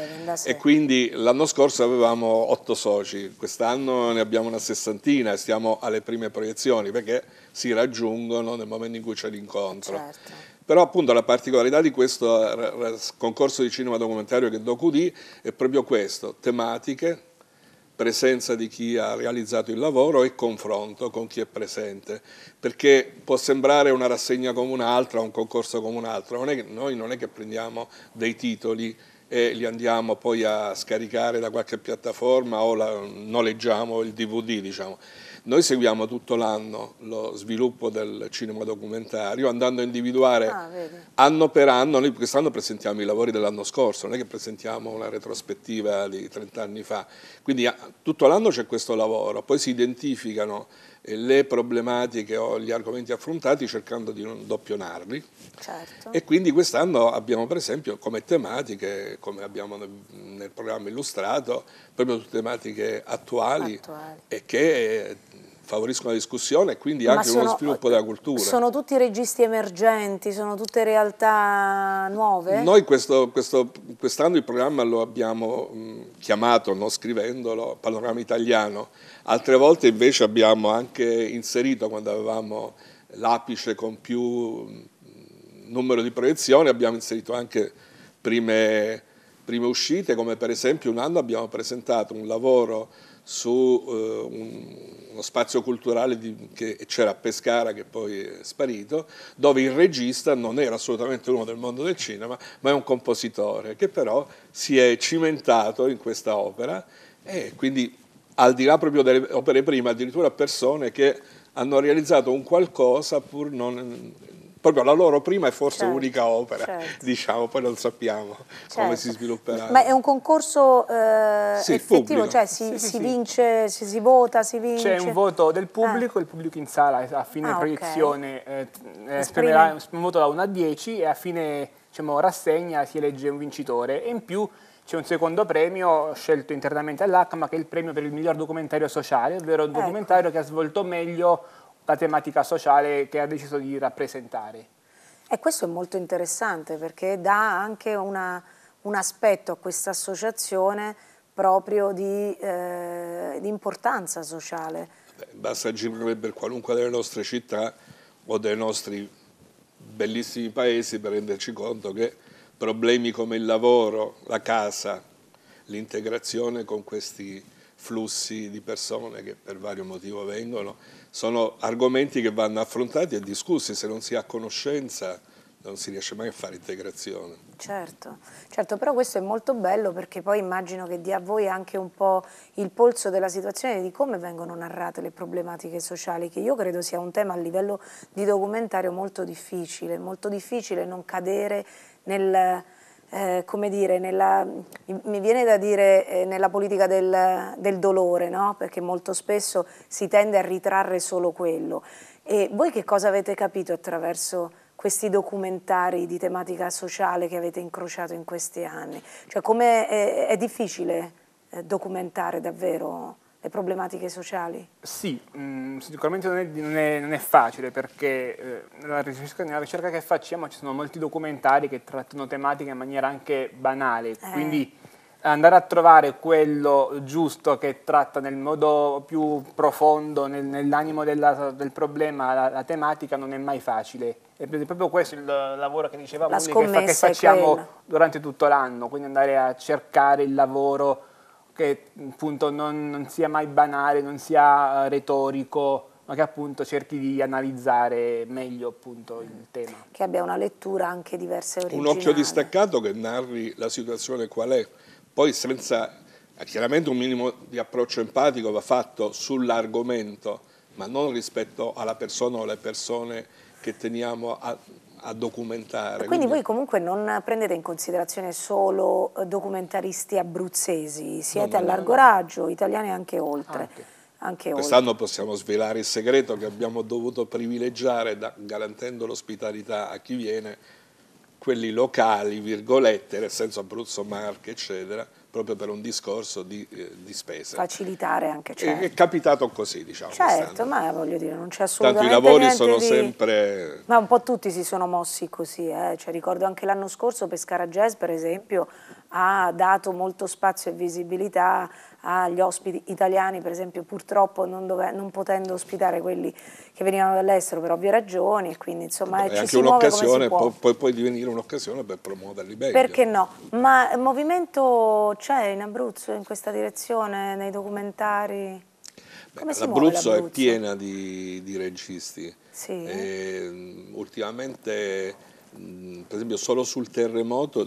e quindi l'anno scorso avevamo 8 soci, quest'anno ne abbiamo una 60 e stiamo alle prime proiezioni perché si raggiungono nel momento in cui c'è l'incontro. Certo. Però appunto la particolarità di questo concorso di cinema documentario che è DocuD è proprio questo, tematiche, presenza di chi ha realizzato il lavoro e confronto con chi è presente, perché può sembrare una rassegna come un'altra, un concorso come un altro, noi non è che prendiamo dei titoli e li andiamo poi a scaricare da qualche piattaforma o noleggiamo il DVD, diciamo. Noi seguiamo tutto l'anno lo sviluppo del cinema documentario, andando a individuare anno per anno. Noi quest'anno presentiamo i lavori dell'anno scorso, non è che presentiamo una retrospettiva di 30 anni fa. Quindi tutto l'anno c'è questo lavoro, poi si identificano le problematiche o gli argomenti affrontati cercando di non doppionarli. Certo. E quindi quest'anno abbiamo per esempio come tematiche, come abbiamo nel programma illustrato, proprio tutte tematiche attuali. E che favoriscono la discussione e quindi anche uno sviluppo della cultura. Sono tutti registi emergenti, sono tutte realtà nuove? Noi quest'anno il programma lo abbiamo chiamato, non scrivendolo, Panorama Italiano. Altre volte invece abbiamo anche inserito, quando avevamo l'apice con più numero di proiezioni, abbiamo inserito anche prime uscite, come per esempio un anno abbiamo presentato un lavoro su uno spazio culturale che c'era a Pescara, che poi è sparito, dove il regista non era assolutamente uno del mondo del cinema, ma è un compositore che però si è cimentato in questa opera e quindi al di là proprio delle opere prime, addirittura persone che hanno realizzato un qualcosa pur non... Proprio la loro prima e forse unica opera, diciamo, poi non sappiamo come si svilupperà. Ma è un concorso effettivo, pubblico. Cioè si vince, si vota, si vince? C'è un voto del pubblico, il pubblico in sala a fine proiezione esprimerà un voto da 1 a 10 e a fine rassegna si elegge un vincitore e in più c'è un secondo premio scelto internamente all'ACMA che è il premio per il miglior documentario sociale, ovvero un documentario che ha svolto meglio la tematica sociale che ha deciso di rappresentare. E questo è molto interessante perché dà anche un aspetto a questa associazione proprio di importanza sociale. Basta girare per qualunque delle nostre città o dei nostri bellissimi paesi per renderci conto che problemi come il lavoro, la casa, l'integrazione con questi flussi di persone che per vario motivo vengono, sono argomenti che vanno affrontati e discussi. Se non si ha conoscenza non si riesce mai a fare integrazione. Certo, però questo è molto bello perché poi immagino che dia a voi anche un po' il polso della situazione di come vengono narrate le problematiche sociali, che io credo sia un tema a livello di documentario molto difficile non cadere nel... come dire, mi viene da dire nella politica del dolore, no? Perché molto spesso si tende a ritrarre solo quello. E voi che cosa avete capito attraverso questi documentari di tematica sociale che avete incrociato in questi anni? Cioè come è difficile documentare davvero le problematiche sociali? Sì, sicuramente non è facile perché nella ricerca che facciamo ci sono molti documentari che trattano tematiche in maniera anche banale, quindi andare a trovare quello giusto che tratta nel modo più profondo, nell'animo del problema, la tematica non è mai facile. E proprio questo è il lavoro che dicevamo, che facciamo durante tutto l'anno, quindi andare a cercare il lavoro che appunto non sia mai banale, non sia retorico, ma che appunto cerchi di analizzare meglio appunto il tema. Che abbia una lettura anche diversa e originale. Un occhio distaccato che narri la situazione qual è, poi senza, chiaramente un minimo di approccio empatico va fatto sull'argomento ma non rispetto alla persona o alle persone che teniamo a documentare. Quindi voi comunque non prendete in considerazione solo documentaristi abruzzesi, siete a largo raggio, italiani anche oltre. Quest'anno possiamo svelare il segreto che abbiamo dovuto privilegiare, garantendo l'ospitalità a chi viene, quelli locali, virgolette, nel senso Abruzzo, Marche, eccetera, proprio per un discorso di spese. Facilitare anche, certo. È capitato così, diciamo. Certo, ma voglio dire, non c'è assolutamente tanto i lavori niente sono di... sempre... Ma un po' tutti si sono mossi così, cioè, ricordo anche l'anno scorso Pescara Jazz, per esempio, ha dato molto spazio e visibilità agli ospiti italiani, per esempio, purtroppo non potendo ospitare quelli che venivano dall'estero per ovvie ragioni, e quindi insomma è ci anche si muove come si un'occasione, può. può divenire un'occasione per promuoverli meglio. Perché no? Ma il movimento c'è in Abruzzo in questa direzione, nei documentari? Come si muove L'Abruzzo è piena di registi. Sì. Ultimamente, per esempio, solo sul terremoto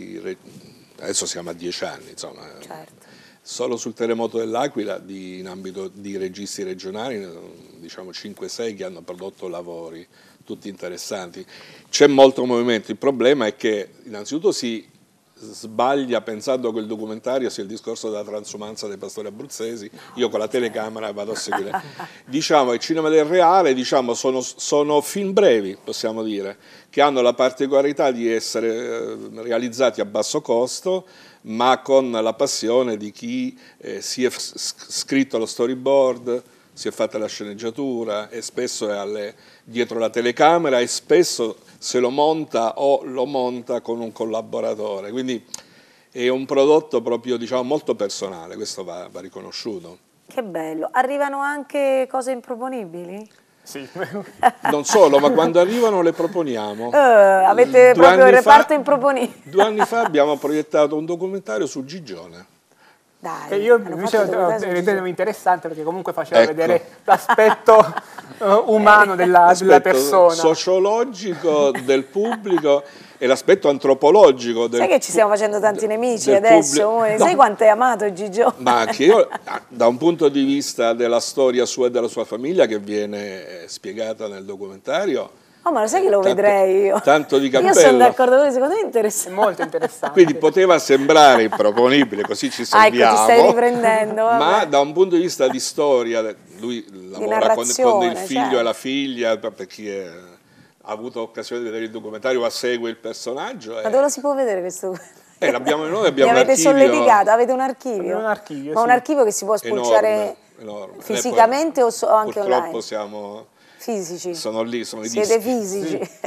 adesso siamo a 10 anni, insomma. Certo. Solo sul terremoto dell'Aquila, in ambito di registi regionali, diciamo 5-6 che hanno prodotto lavori, tutti interessanti. C'è molto movimento, il problema è che innanzitutto si sbaglia pensando che il documentario sia il discorso della transumanza dei pastori abruzzesi. Io con la telecamera vado a seguire. Diciamo, il cinema del reale, diciamo, sono film brevi, possiamo dire, che hanno la particolarità di essere realizzati a basso costo, ma con la passione di chi si è scritto lo storyboard, si è fatta la sceneggiatura e spesso è dietro la telecamera e spesso se lo monta o lo monta con un collaboratore. Quindi è un prodotto proprio, diciamo, molto personale, questo va riconosciuto. Che bello. Arrivano anche cose improponibili? Sì. Non solo, ma quando arrivano le proponiamo. Avete proprio il reparto improponibili. 2 anni fa abbiamo proiettato un documentario su Gigione. Dai, che io invece lo ritenevo interessante perché comunque faceva vedere l'aspetto umano della persona. Sociologico del pubblico e l'aspetto antropologico del Sai che ci stiamo facendo tanti nemici adesso? No. Sai quanto è amato Gigio? Ma che io, da un punto di vista della storia sua e della sua famiglia che viene spiegata nel documentario, Oh, ma lo sai che lo vedrei io? Tanto di cappello. Io sono d'accordo con voi, secondo me è interessante. Molto interessante. Quindi poteva sembrare improponibile, così ci salviamo. Ecco, ti stai riprendendo. Vabbè. Ma da un punto di vista di storia, lui lavora con il figlio e la figlia, per chi ha avuto occasione di vedere il documentario o segue il personaggio. Ma dove lo si può vedere questo? L'abbiamo noi, abbiamo mi avete solleticato, avete un archivio? Un archivio, ma sì. Un archivio che si può spulciare enorme. fisicamente o anche online? Purtroppo siamo... Fisici. Sono lì, sono i Siete dischi. fisici. Sì.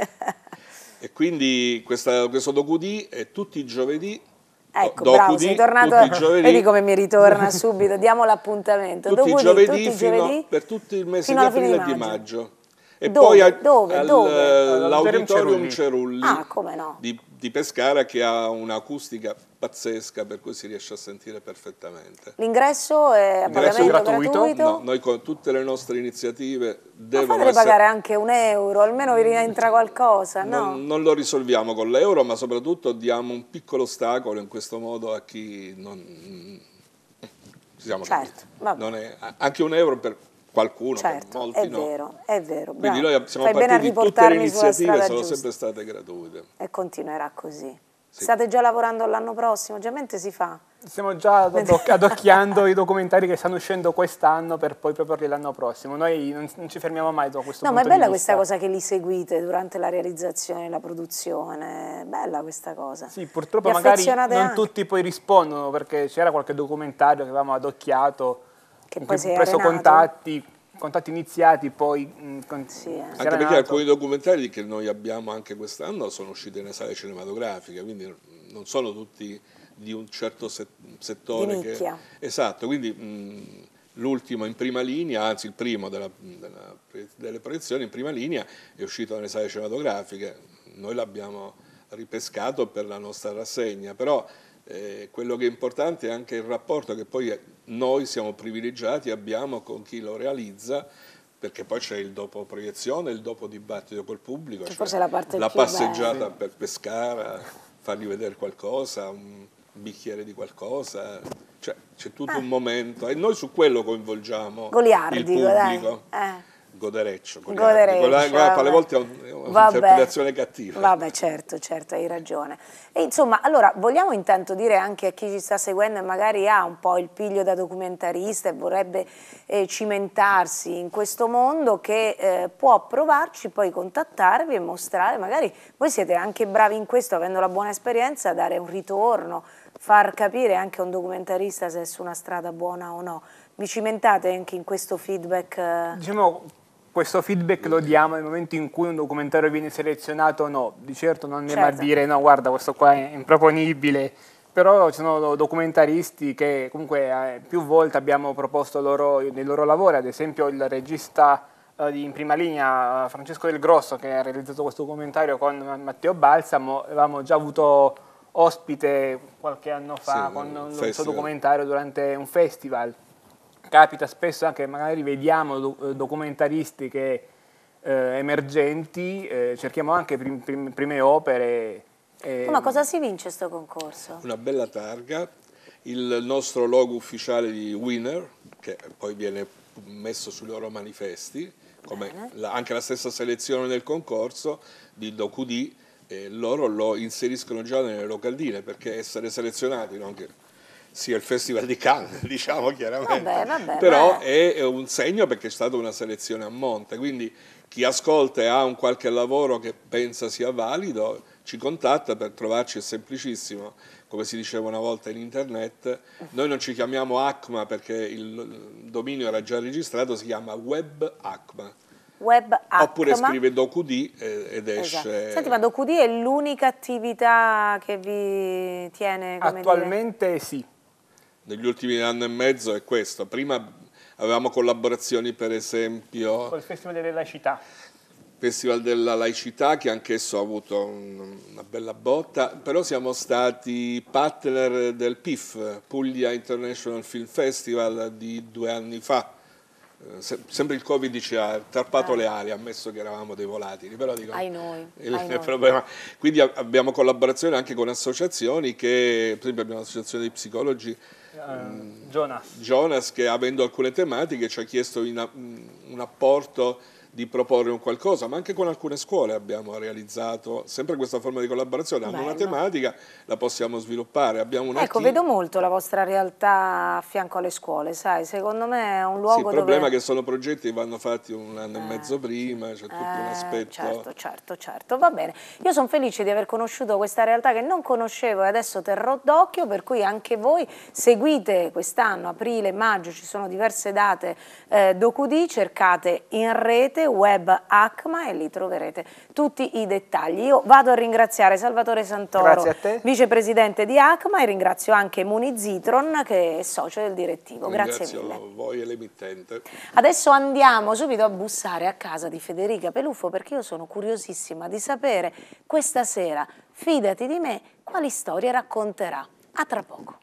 E quindi questo docudì è tutti i giovedì. Ecco, bravo, sei tornato. Vedi come mi ritorna subito, diamo l'appuntamento. Tutti i giovedì per tutto il mese di aprile e di maggio. E poi dove? all'Auditorium Cerulli come no? di Pescara, che ha un'acustica pazzesca, per cui si riesce a sentire perfettamente. L'ingresso è a pagamento gratuito? No, noi con tutte le nostre iniziative devono essere... pagare anche €1, almeno vi rientra qualcosa, no? Non lo risolviamo con l'euro, ma soprattutto diamo un piccolo ostacolo in questo modo a chi non... Certo, non è, anche €1 per qualcuno, certo, per molti no. È vero. Quindi noi siamo Fai bene a partiti, tutte le iniziative sono giusta. sempre state gratuite. E continuerà così. Sì. State già lavorando all'anno prossimo? Già si fa? Stiamo già adocchiando i documentari che stanno uscendo quest'anno per poi proporli l'anno prossimo. Noi non ci fermiamo mai da questo punto di vista. No, ma è bella questa cosa che li seguite durante la realizzazione, la produzione. È bella questa cosa. Sì, purtroppo magari non tutti poi rispondono, perché c'era qualche documentario che avevamo adocchiato, che poi si è preso contatti iniziati, poi anche perché alcuni documentari che noi abbiamo anche quest'anno sono usciti nelle sale cinematografiche, quindi non sono tutti di un certo settore. Di nicchia. Esatto, quindi l'ultimo in prima linea, anzi il primo delle proiezioni in prima linea è uscito nelle sale cinematografiche, noi l'abbiamo ripescato per la nostra rassegna, però quello che è importante è anche il rapporto che poi noi siamo privilegiati, abbiamo con chi lo realizza, perché poi c'è il dopo proiezione, il dopo dibattito col pubblico, forse la parte la più passeggiata bella. per Pescara, fargli vedere qualcosa, un bicchiere di qualcosa, cioè c'è tutto un momento e noi su quello coinvolgiamo il pubblico. Godereccio. Alle volte è un'interpretazione cattiva. Vabbè, certo, hai ragione. E insomma, allora, vogliamo intanto dire anche a chi ci sta seguendo e magari ha un po' il piglio da documentarista e vorrebbe cimentarsi in questo mondo, che può provarci, poi contattarvi e mostrare, magari voi siete anche bravi in questo, avendo la buona esperienza, a dare un ritorno, far capire anche a un documentarista se è su una strada buona o no. Vi cimentate anche in questo feedback? Diciamo, questo feedback lo diamo nel momento in cui un documentario viene selezionato o no. Di certo non andiamo a dire no, guarda, questo qua è improponibile, però ci sono documentaristi che comunque più volte abbiamo proposto nei loro lavori, ad esempio il regista in prima linea Francesco Del Grosso, che ha realizzato questo documentario con Matteo Balsamo. Avevamo già avuto ospite qualche anno fa con il suo documentario durante un festival. Capita spesso anche, magari vediamo documentaristi emergenti, cerchiamo anche prime opere. Ma cosa si vince sto concorso? Una bella targa, il nostro logo ufficiale di Winner, che poi viene messo sui loro manifesti, come anche la stessa selezione del concorso di DocuD, loro lo inseriscono già nelle locandine, perché essere selezionati, no? Che sia il Festival di Cannes, diciamo chiaramente, però è un segno, perché è stata una selezione a monte, quindi chi ascolta e ha un qualche lavoro che pensa sia valido ci contatta. Per trovarci è semplicissimo, come si diceva una volta in internet, noi non ci chiamiamo ACMA perché il dominio era già registrato, si chiama Web ACMA. Oppure scrive DocuD ed esce. Senti, ma DocuD è l'unica attività che vi tiene, come attualmente sì. Negli ultimi anno e mezzo è questo. Prima avevamo collaborazioni, per esempio col Festival della Laicità. Festival della Laicità, che anch'esso ha avuto una bella botta, però siamo stati partner del PIF, Puglia International Film Festival, di 2 anni fa. Sempre il Covid ci ha tarpato le ali, ammesso che eravamo dei volatili, però dico, il problema. Quindi abbiamo collaborazioni anche con associazioni che, per esempio abbiamo un'associazione di psicologi, Jonas, che avendo alcune tematiche ci ha chiesto un apporto di proporre un qualcosa, ma anche con alcune scuole abbiamo realizzato sempre questa forma di collaborazione. Hanno una tematica, la possiamo sviluppare. Abbiamo una vedo molto la vostra realtà a fianco alle scuole, sai, secondo me è un luogo dove... Il problema è che sono progetti che vanno fatti 1 anno e mezzo prima, c'è tutto un aspetto... Certo, va bene. Io sono felice di aver conosciuto questa realtà che non conoscevo e adesso terrò d'occhio, per cui anche voi seguite quest'anno, aprile, maggio, ci sono diverse date DocuD, cercate in rete Web ACMA e lì troverete tutti i dettagli. Io vado a ringraziare Salvatore Santoro, vicepresidente di ACMA, e ringrazio anche Muni Zitron, che è socio del direttivo. Grazie mille. Ringrazio voi e l'emittente. Adesso andiamo subito a bussare a casa di Federica Peluffo, perché io sono curiosissima di sapere questa sera, fidati di me, quali storie racconterà. A tra poco.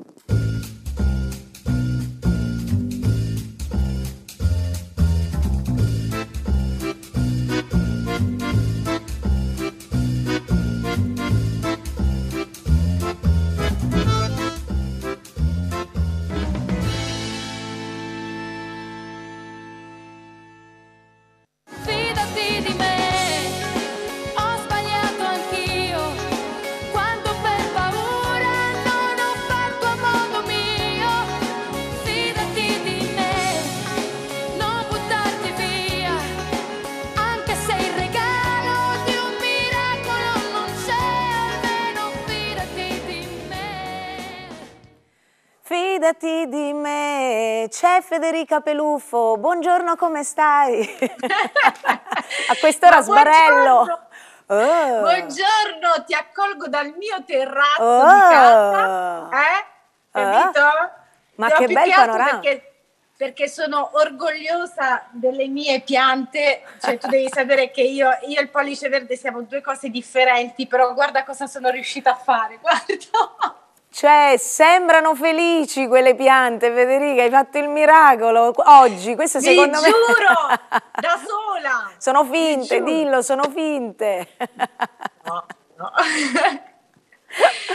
Fidati di me, c'è Federica Peluffo, buongiorno, come stai? A quest'ora sbarello. Buongiorno, ti accolgo dal mio terrazzo di casa, capito? Ma che bel panorama! Perché sono orgogliosa delle mie piante, cioè tu devi sapere che io e il pollice verde siamo 2 cose differenti, però guarda cosa sono riuscita a fare, guarda! Cioè, sembrano felici quelle piante, Federica, hai fatto il miracolo oggi, questo secondo me... Vi giuro, da sola! Sono finte, dillo, sono finte! No.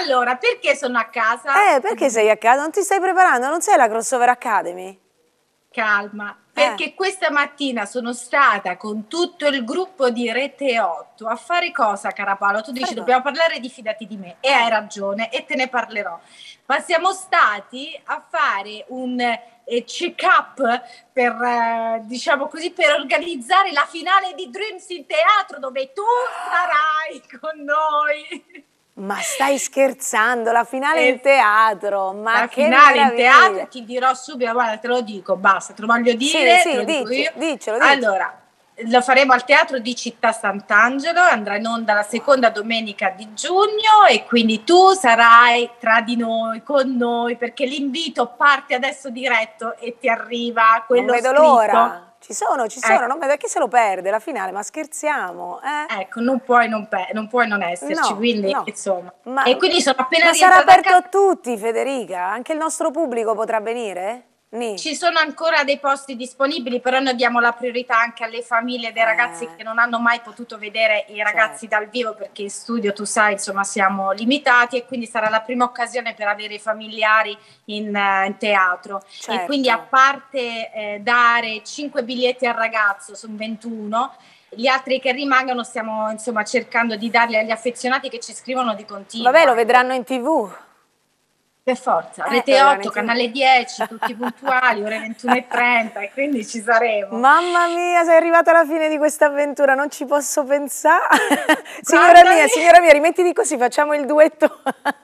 Allora, perché sono a casa? Perché sei a casa? Non ti stai preparando? Non sei la Crossover Academy? Calma, perché questa mattina sono stata con tutto il gruppo di Rete 8 a fare cosa, cara Paola? Tu dici dobbiamo parlare di Fidati di me, e hai ragione, e te ne parlerò. Ma siamo stati a fare un check-up per, diciamo così, per organizzare la finale di Dreams in teatro, dove tu sarai con noi. Ma stai scherzando, la finale in teatro, ma la che finale in meraviglia. teatro, ti dirò subito, guarda, te lo dico, basta, te lo voglio dire, Sì, te lo dico io. Diccelo. Allora, lo faremo al Teatro di Città Sant'Angelo, andrà in onda la seconda domenica di giugno e quindi tu sarai tra di noi, con noi, perché l'invito parte adesso diretto e ti arriva quello non vedo scritto. l'ora. Ci sono, non vedo chi se lo perde la finale, ma scherziamo. Ecco, non puoi non esserci, No, quindi no. insomma. Ma, e quindi sono appena ma sarà rientrata aperto a tutti, Federica? Anche il nostro pubblico potrà venire? Ci sono ancora dei posti disponibili, però noi diamo la priorità anche alle famiglie dei ragazzi che non hanno mai potuto vedere i ragazzi dal vivo, perché in studio, tu sai, insomma, siamo limitati, e quindi sarà la prima occasione per avere i familiari in teatro. E quindi, a parte dare 5 biglietti al ragazzo, sono 21, gli altri che rimangono stiamo insomma cercando di darli agli affezionati che ci scrivono di continuo. Vabbè, lo vedranno in TV. Per forza, Rete 8, canale 10, tutti puntuali, ore 21:30, e quindi ci saremo. Mamma mia, sei arrivata alla fine di questa avventura, non ci posso pensare. signora mia, rimettiti così, facciamo il duetto.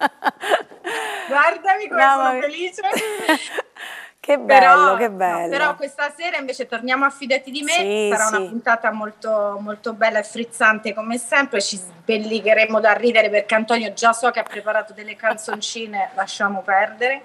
Guardami come sono felice. Che bello, che bello. No, però questa sera invece torniamo a Fidati di me, sarà una puntata molto, molto bella e frizzante come sempre, ci sbelligheremo da ridere perché Antonio già so che ha preparato delle canzoncine, lasciamo perdere,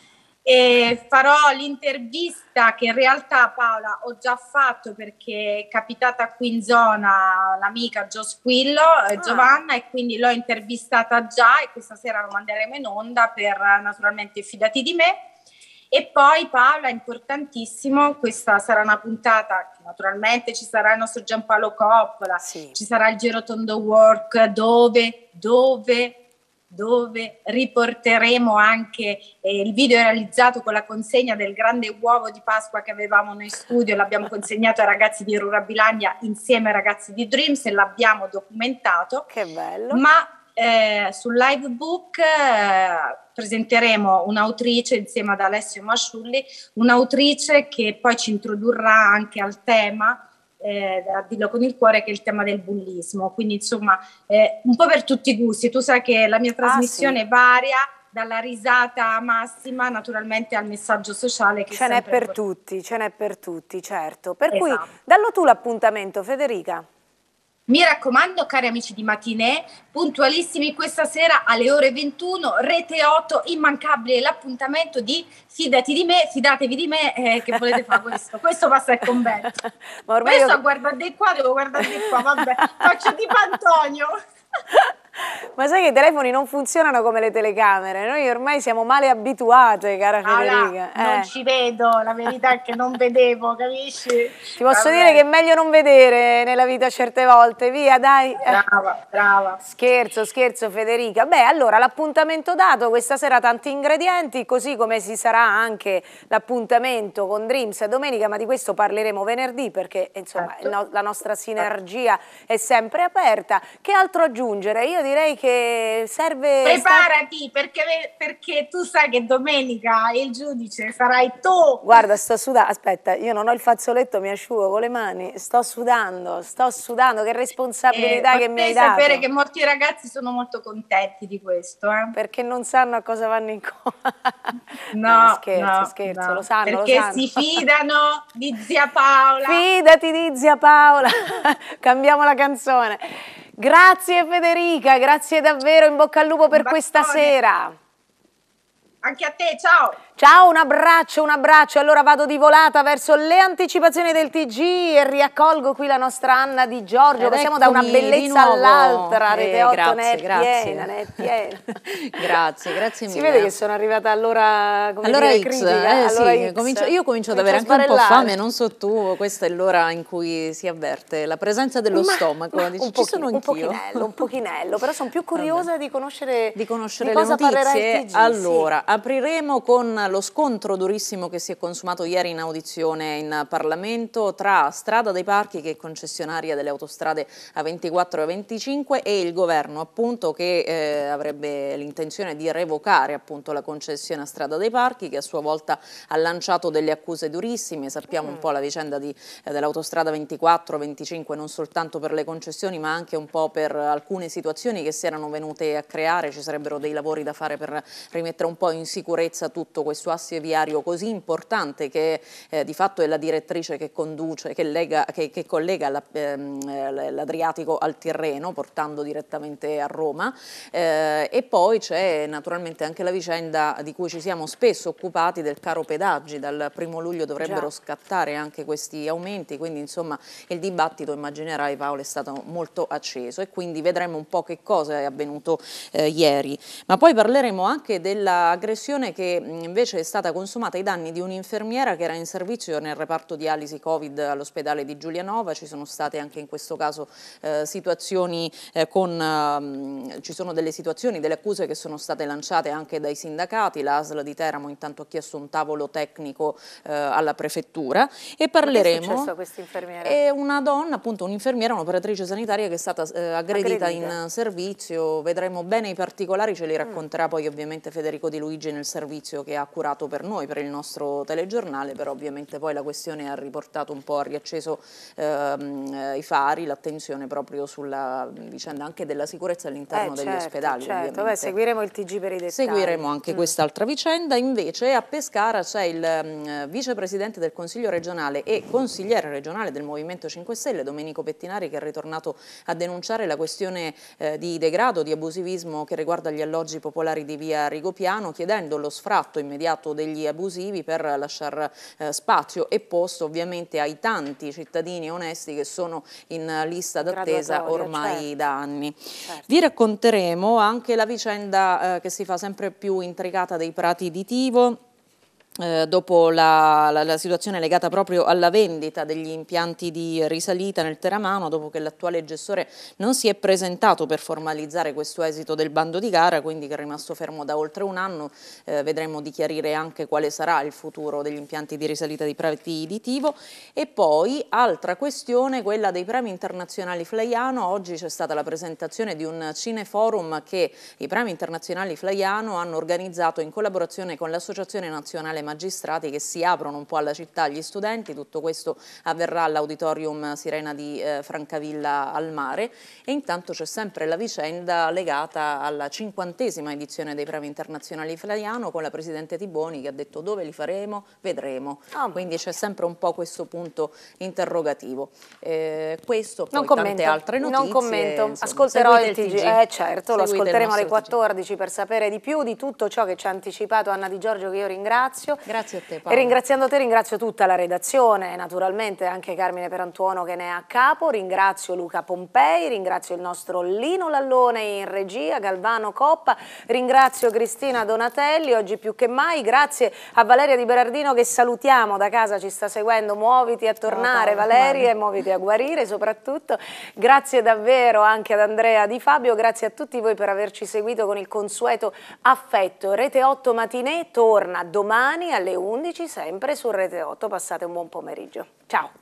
e farò l'intervista che in realtà, Paola, ho già fatto perché è capitata qui in zona l'amica Gio Squillo, Giovanna, e quindi l'ho intervistata già e questa sera lo manderemo in onda per naturalmente Fidati di me. E poi, Paola, importantissimo, questa sarà una puntata che naturalmente ci sarà il nostro Giampaolo Coppola, ci sarà il Girotondo Work dove riporteremo anche il video realizzato con la consegna del grande uovo di Pasqua che avevamo noi in studio, l'abbiamo consegnato ai ragazzi di Rurabilandia insieme ai ragazzi di Dreams e l'abbiamo documentato. Che bello! Ma sul live book presenteremo un'autrice insieme ad Alessio Masciulli, un'autrice che poi ci introdurrà anche al tema, a dirlo con il cuore, che è il tema del bullismo, quindi insomma un po' per tutti i gusti. Tu sai che la mia trasmissione varia dalla risata massima naturalmente al messaggio sociale che ce n'è per tutti, certo. Per cui dallo tu l'appuntamento, Federica. Mi raccomando, cari amici di Matinée, puntualissimi questa sera alle ore 21, Rete 8, immancabile l'appuntamento di Fidati di me, fidatevi di me, che volete fare questo. Questo passa il convento. Ma ormai questo guarda di qua, devo guardare di qua, vabbè, faccio tipo Antonio. Ma sai che i telefoni non funzionano come le telecamere, noi ormai siamo male abituate, cara Federica. Non ci vedo, la verità è che non vedevo, capisci? Ti posso dire che è meglio non vedere nella vita certe volte, via dai. Brava. Scherzo Federica. Beh, allora l'appuntamento dato, questa sera tanti ingredienti, così come si sarà anche l'appuntamento con Dreams domenica, ma di questo parleremo venerdì perché insomma la nostra sinergia è sempre aperta. Che altro aggiungere? Io direi che serve... Preparati, perché tu sai che domenica il giudice sarai tu. Guarda, sto sudando, aspetta, io non ho il fazzoletto, mi asciugo con le mani, sto sudando, che responsabilità che mi hai dato. Devi sapere che molti ragazzi sono molto contenti di questo. Perché non sanno a cosa vanno incontro. No, scherzo, lo sanno. Perché si fidano di zia Paola. Fidati di zia Paola. Cambiamo la canzone. Grazie Federica, grazie davvero, in bocca al lupo per questa sera. Anche a te, ciao! Ciao, un abbraccio, un abbraccio. Allora vado di volata verso le anticipazioni del TG e riaccolgo qui la nostra Anna Di Giorgio. Passiamo da una bellezza all'altra, Rete 8 ne è piena, ne è piena. Grazie Si mille. vede che sono arrivata all'ora, come dire, X, critica. Allora sì, X. io comincio ad avere anche un po' fame, non so tu, questa è l'ora in cui si avverte la presenza dello stomaco. Dici, ci sono anch'io. Un pochinello, però sono più curiosa di conoscere le cosa parlerà il TG. Allora, apriremo con lo scontro durissimo che si è consumato ieri in audizione in Parlamento tra Strada dei Parchi, che è concessionaria delle autostrade A24 e A25, e il governo, appunto, che avrebbe l'intenzione di revocare appunto la concessione a Strada dei Parchi, che a sua volta ha lanciato delle accuse durissime. Sappiamo un po' la vicenda dell'autostrada 24-25, non soltanto per le concessioni ma anche un po' per alcune situazioni che si erano venute a creare. Ci sarebbero dei lavori da fare per rimettere un po' in sicurezza tutto questo asse viario così importante, che di fatto è la direttrice che conduce, che collega l'Adriatico al Tirreno, portando direttamente a Roma. E poi c'è naturalmente anche la vicenda di cui ci siamo spesso occupati, del caro pedaggi. Dal 1° luglio dovrebbero scattare anche questi aumenti, quindi insomma il dibattito, immaginerai Paolo, è stato molto acceso, e quindi vedremo un po' che cosa è avvenuto ieri. Ma poi parleremo anche dell'aggressione che invece è stata consumata ai danni di un'infermiera che era in servizio nel reparto dialisi Covid all'ospedale di Giulianova. Ci sono state anche in questo caso situazioni ci sono delle situazioni, delle accuse che sono state lanciate anche dai sindacati. L'ASL di Teramo intanto ha chiesto un tavolo tecnico alla prefettura, e parleremo. Che è successo a questa infermiera? È una donna, appunto un'infermiera, un'operatrice sanitaria che è stata aggredita in servizio. Vedremo bene i particolari, ce li racconterà poi ovviamente Federico Di Luigi nel servizio che ha curato per noi, per il nostro telegiornale, però ovviamente poi la questione ha riportato un po', ha riacceso i fari, l'attenzione proprio sulla vicenda anche della sicurezza all'interno degli ospedali. Certo. Beh, seguiremo il TG per i dettagli. Seguiremo anche quest'altra vicenda. Invece a Pescara c'è il vicepresidente del Consiglio regionale e consigliere regionale del Movimento 5 Stelle, Domenico Pettinari, che è ritornato a denunciare la questione di degrado, di abusivismo che riguarda gli alloggi popolari di via Rigopiano, chiedendo lo sfratto immediato degli abusivi per lasciare spazio e posto ovviamente ai tanti cittadini onesti che sono in lista d'attesa ormai da anni. Vi racconteremo anche la vicenda che si fa sempre più intricata dei prati di Tivo. Dopo la situazione legata proprio alla vendita degli impianti di risalita nel Teramano, dopo che l'attuale gestore non si è presentato per formalizzare questo esito del bando di gara, quindi che è rimasto fermo da oltre un anno. Vedremo di chiarire anche quale sarà il futuro degli impianti di risalita di Prati di Tivo. E poi altra questione, quella dei premi internazionali Flaiano. Oggi c'è stata la presentazione di un cineforum che i premi internazionali Flaiano hanno organizzato in collaborazione con l'Associazione Nazionale Magistrati, che si aprono un po' alla città agli studenti. Tutto questo avverrà all'Auditorium Sirena di Francavilla al Mare. E intanto c'è sempre la vicenda legata alla 50ª edizione dei premi internazionali Flaiano, con la presidente Tiboni che ha detto: dove li faremo? Vedremo. Quindi c'è sempre un po' questo punto interrogativo. Questo, poi tante altre notizie. Non commento, insomma, ascolterò il seguite TG. Certo, lo Seguite ascolteremo alle il nostro 14 per sapere di più di tutto ciò che ci ha anticipato Anna Di Giorgio, che io ringrazio. Grazie a te, Paola. E ringraziando te ringrazio tutta la redazione, naturalmente anche Carmine Perantuono che ne è a capo, ringrazio Luca Pompei, ringrazio il nostro Lino Lallone in regia, Galvano Coppa, ringrazio Cristina Donatelli, oggi più che mai, grazie a Valeria Di Berardino che salutiamo da casa, ci sta seguendo. Muoviti a tornare, Valeria, e muoviti a guarire soprattutto. Grazie davvero anche ad Andrea Di Fabio, grazie a tutti voi per averci seguito con il consueto affetto. Rete 8 Matinée torna domani alle 11 sempre su Rete 8. Passate un buon pomeriggio. Ciao.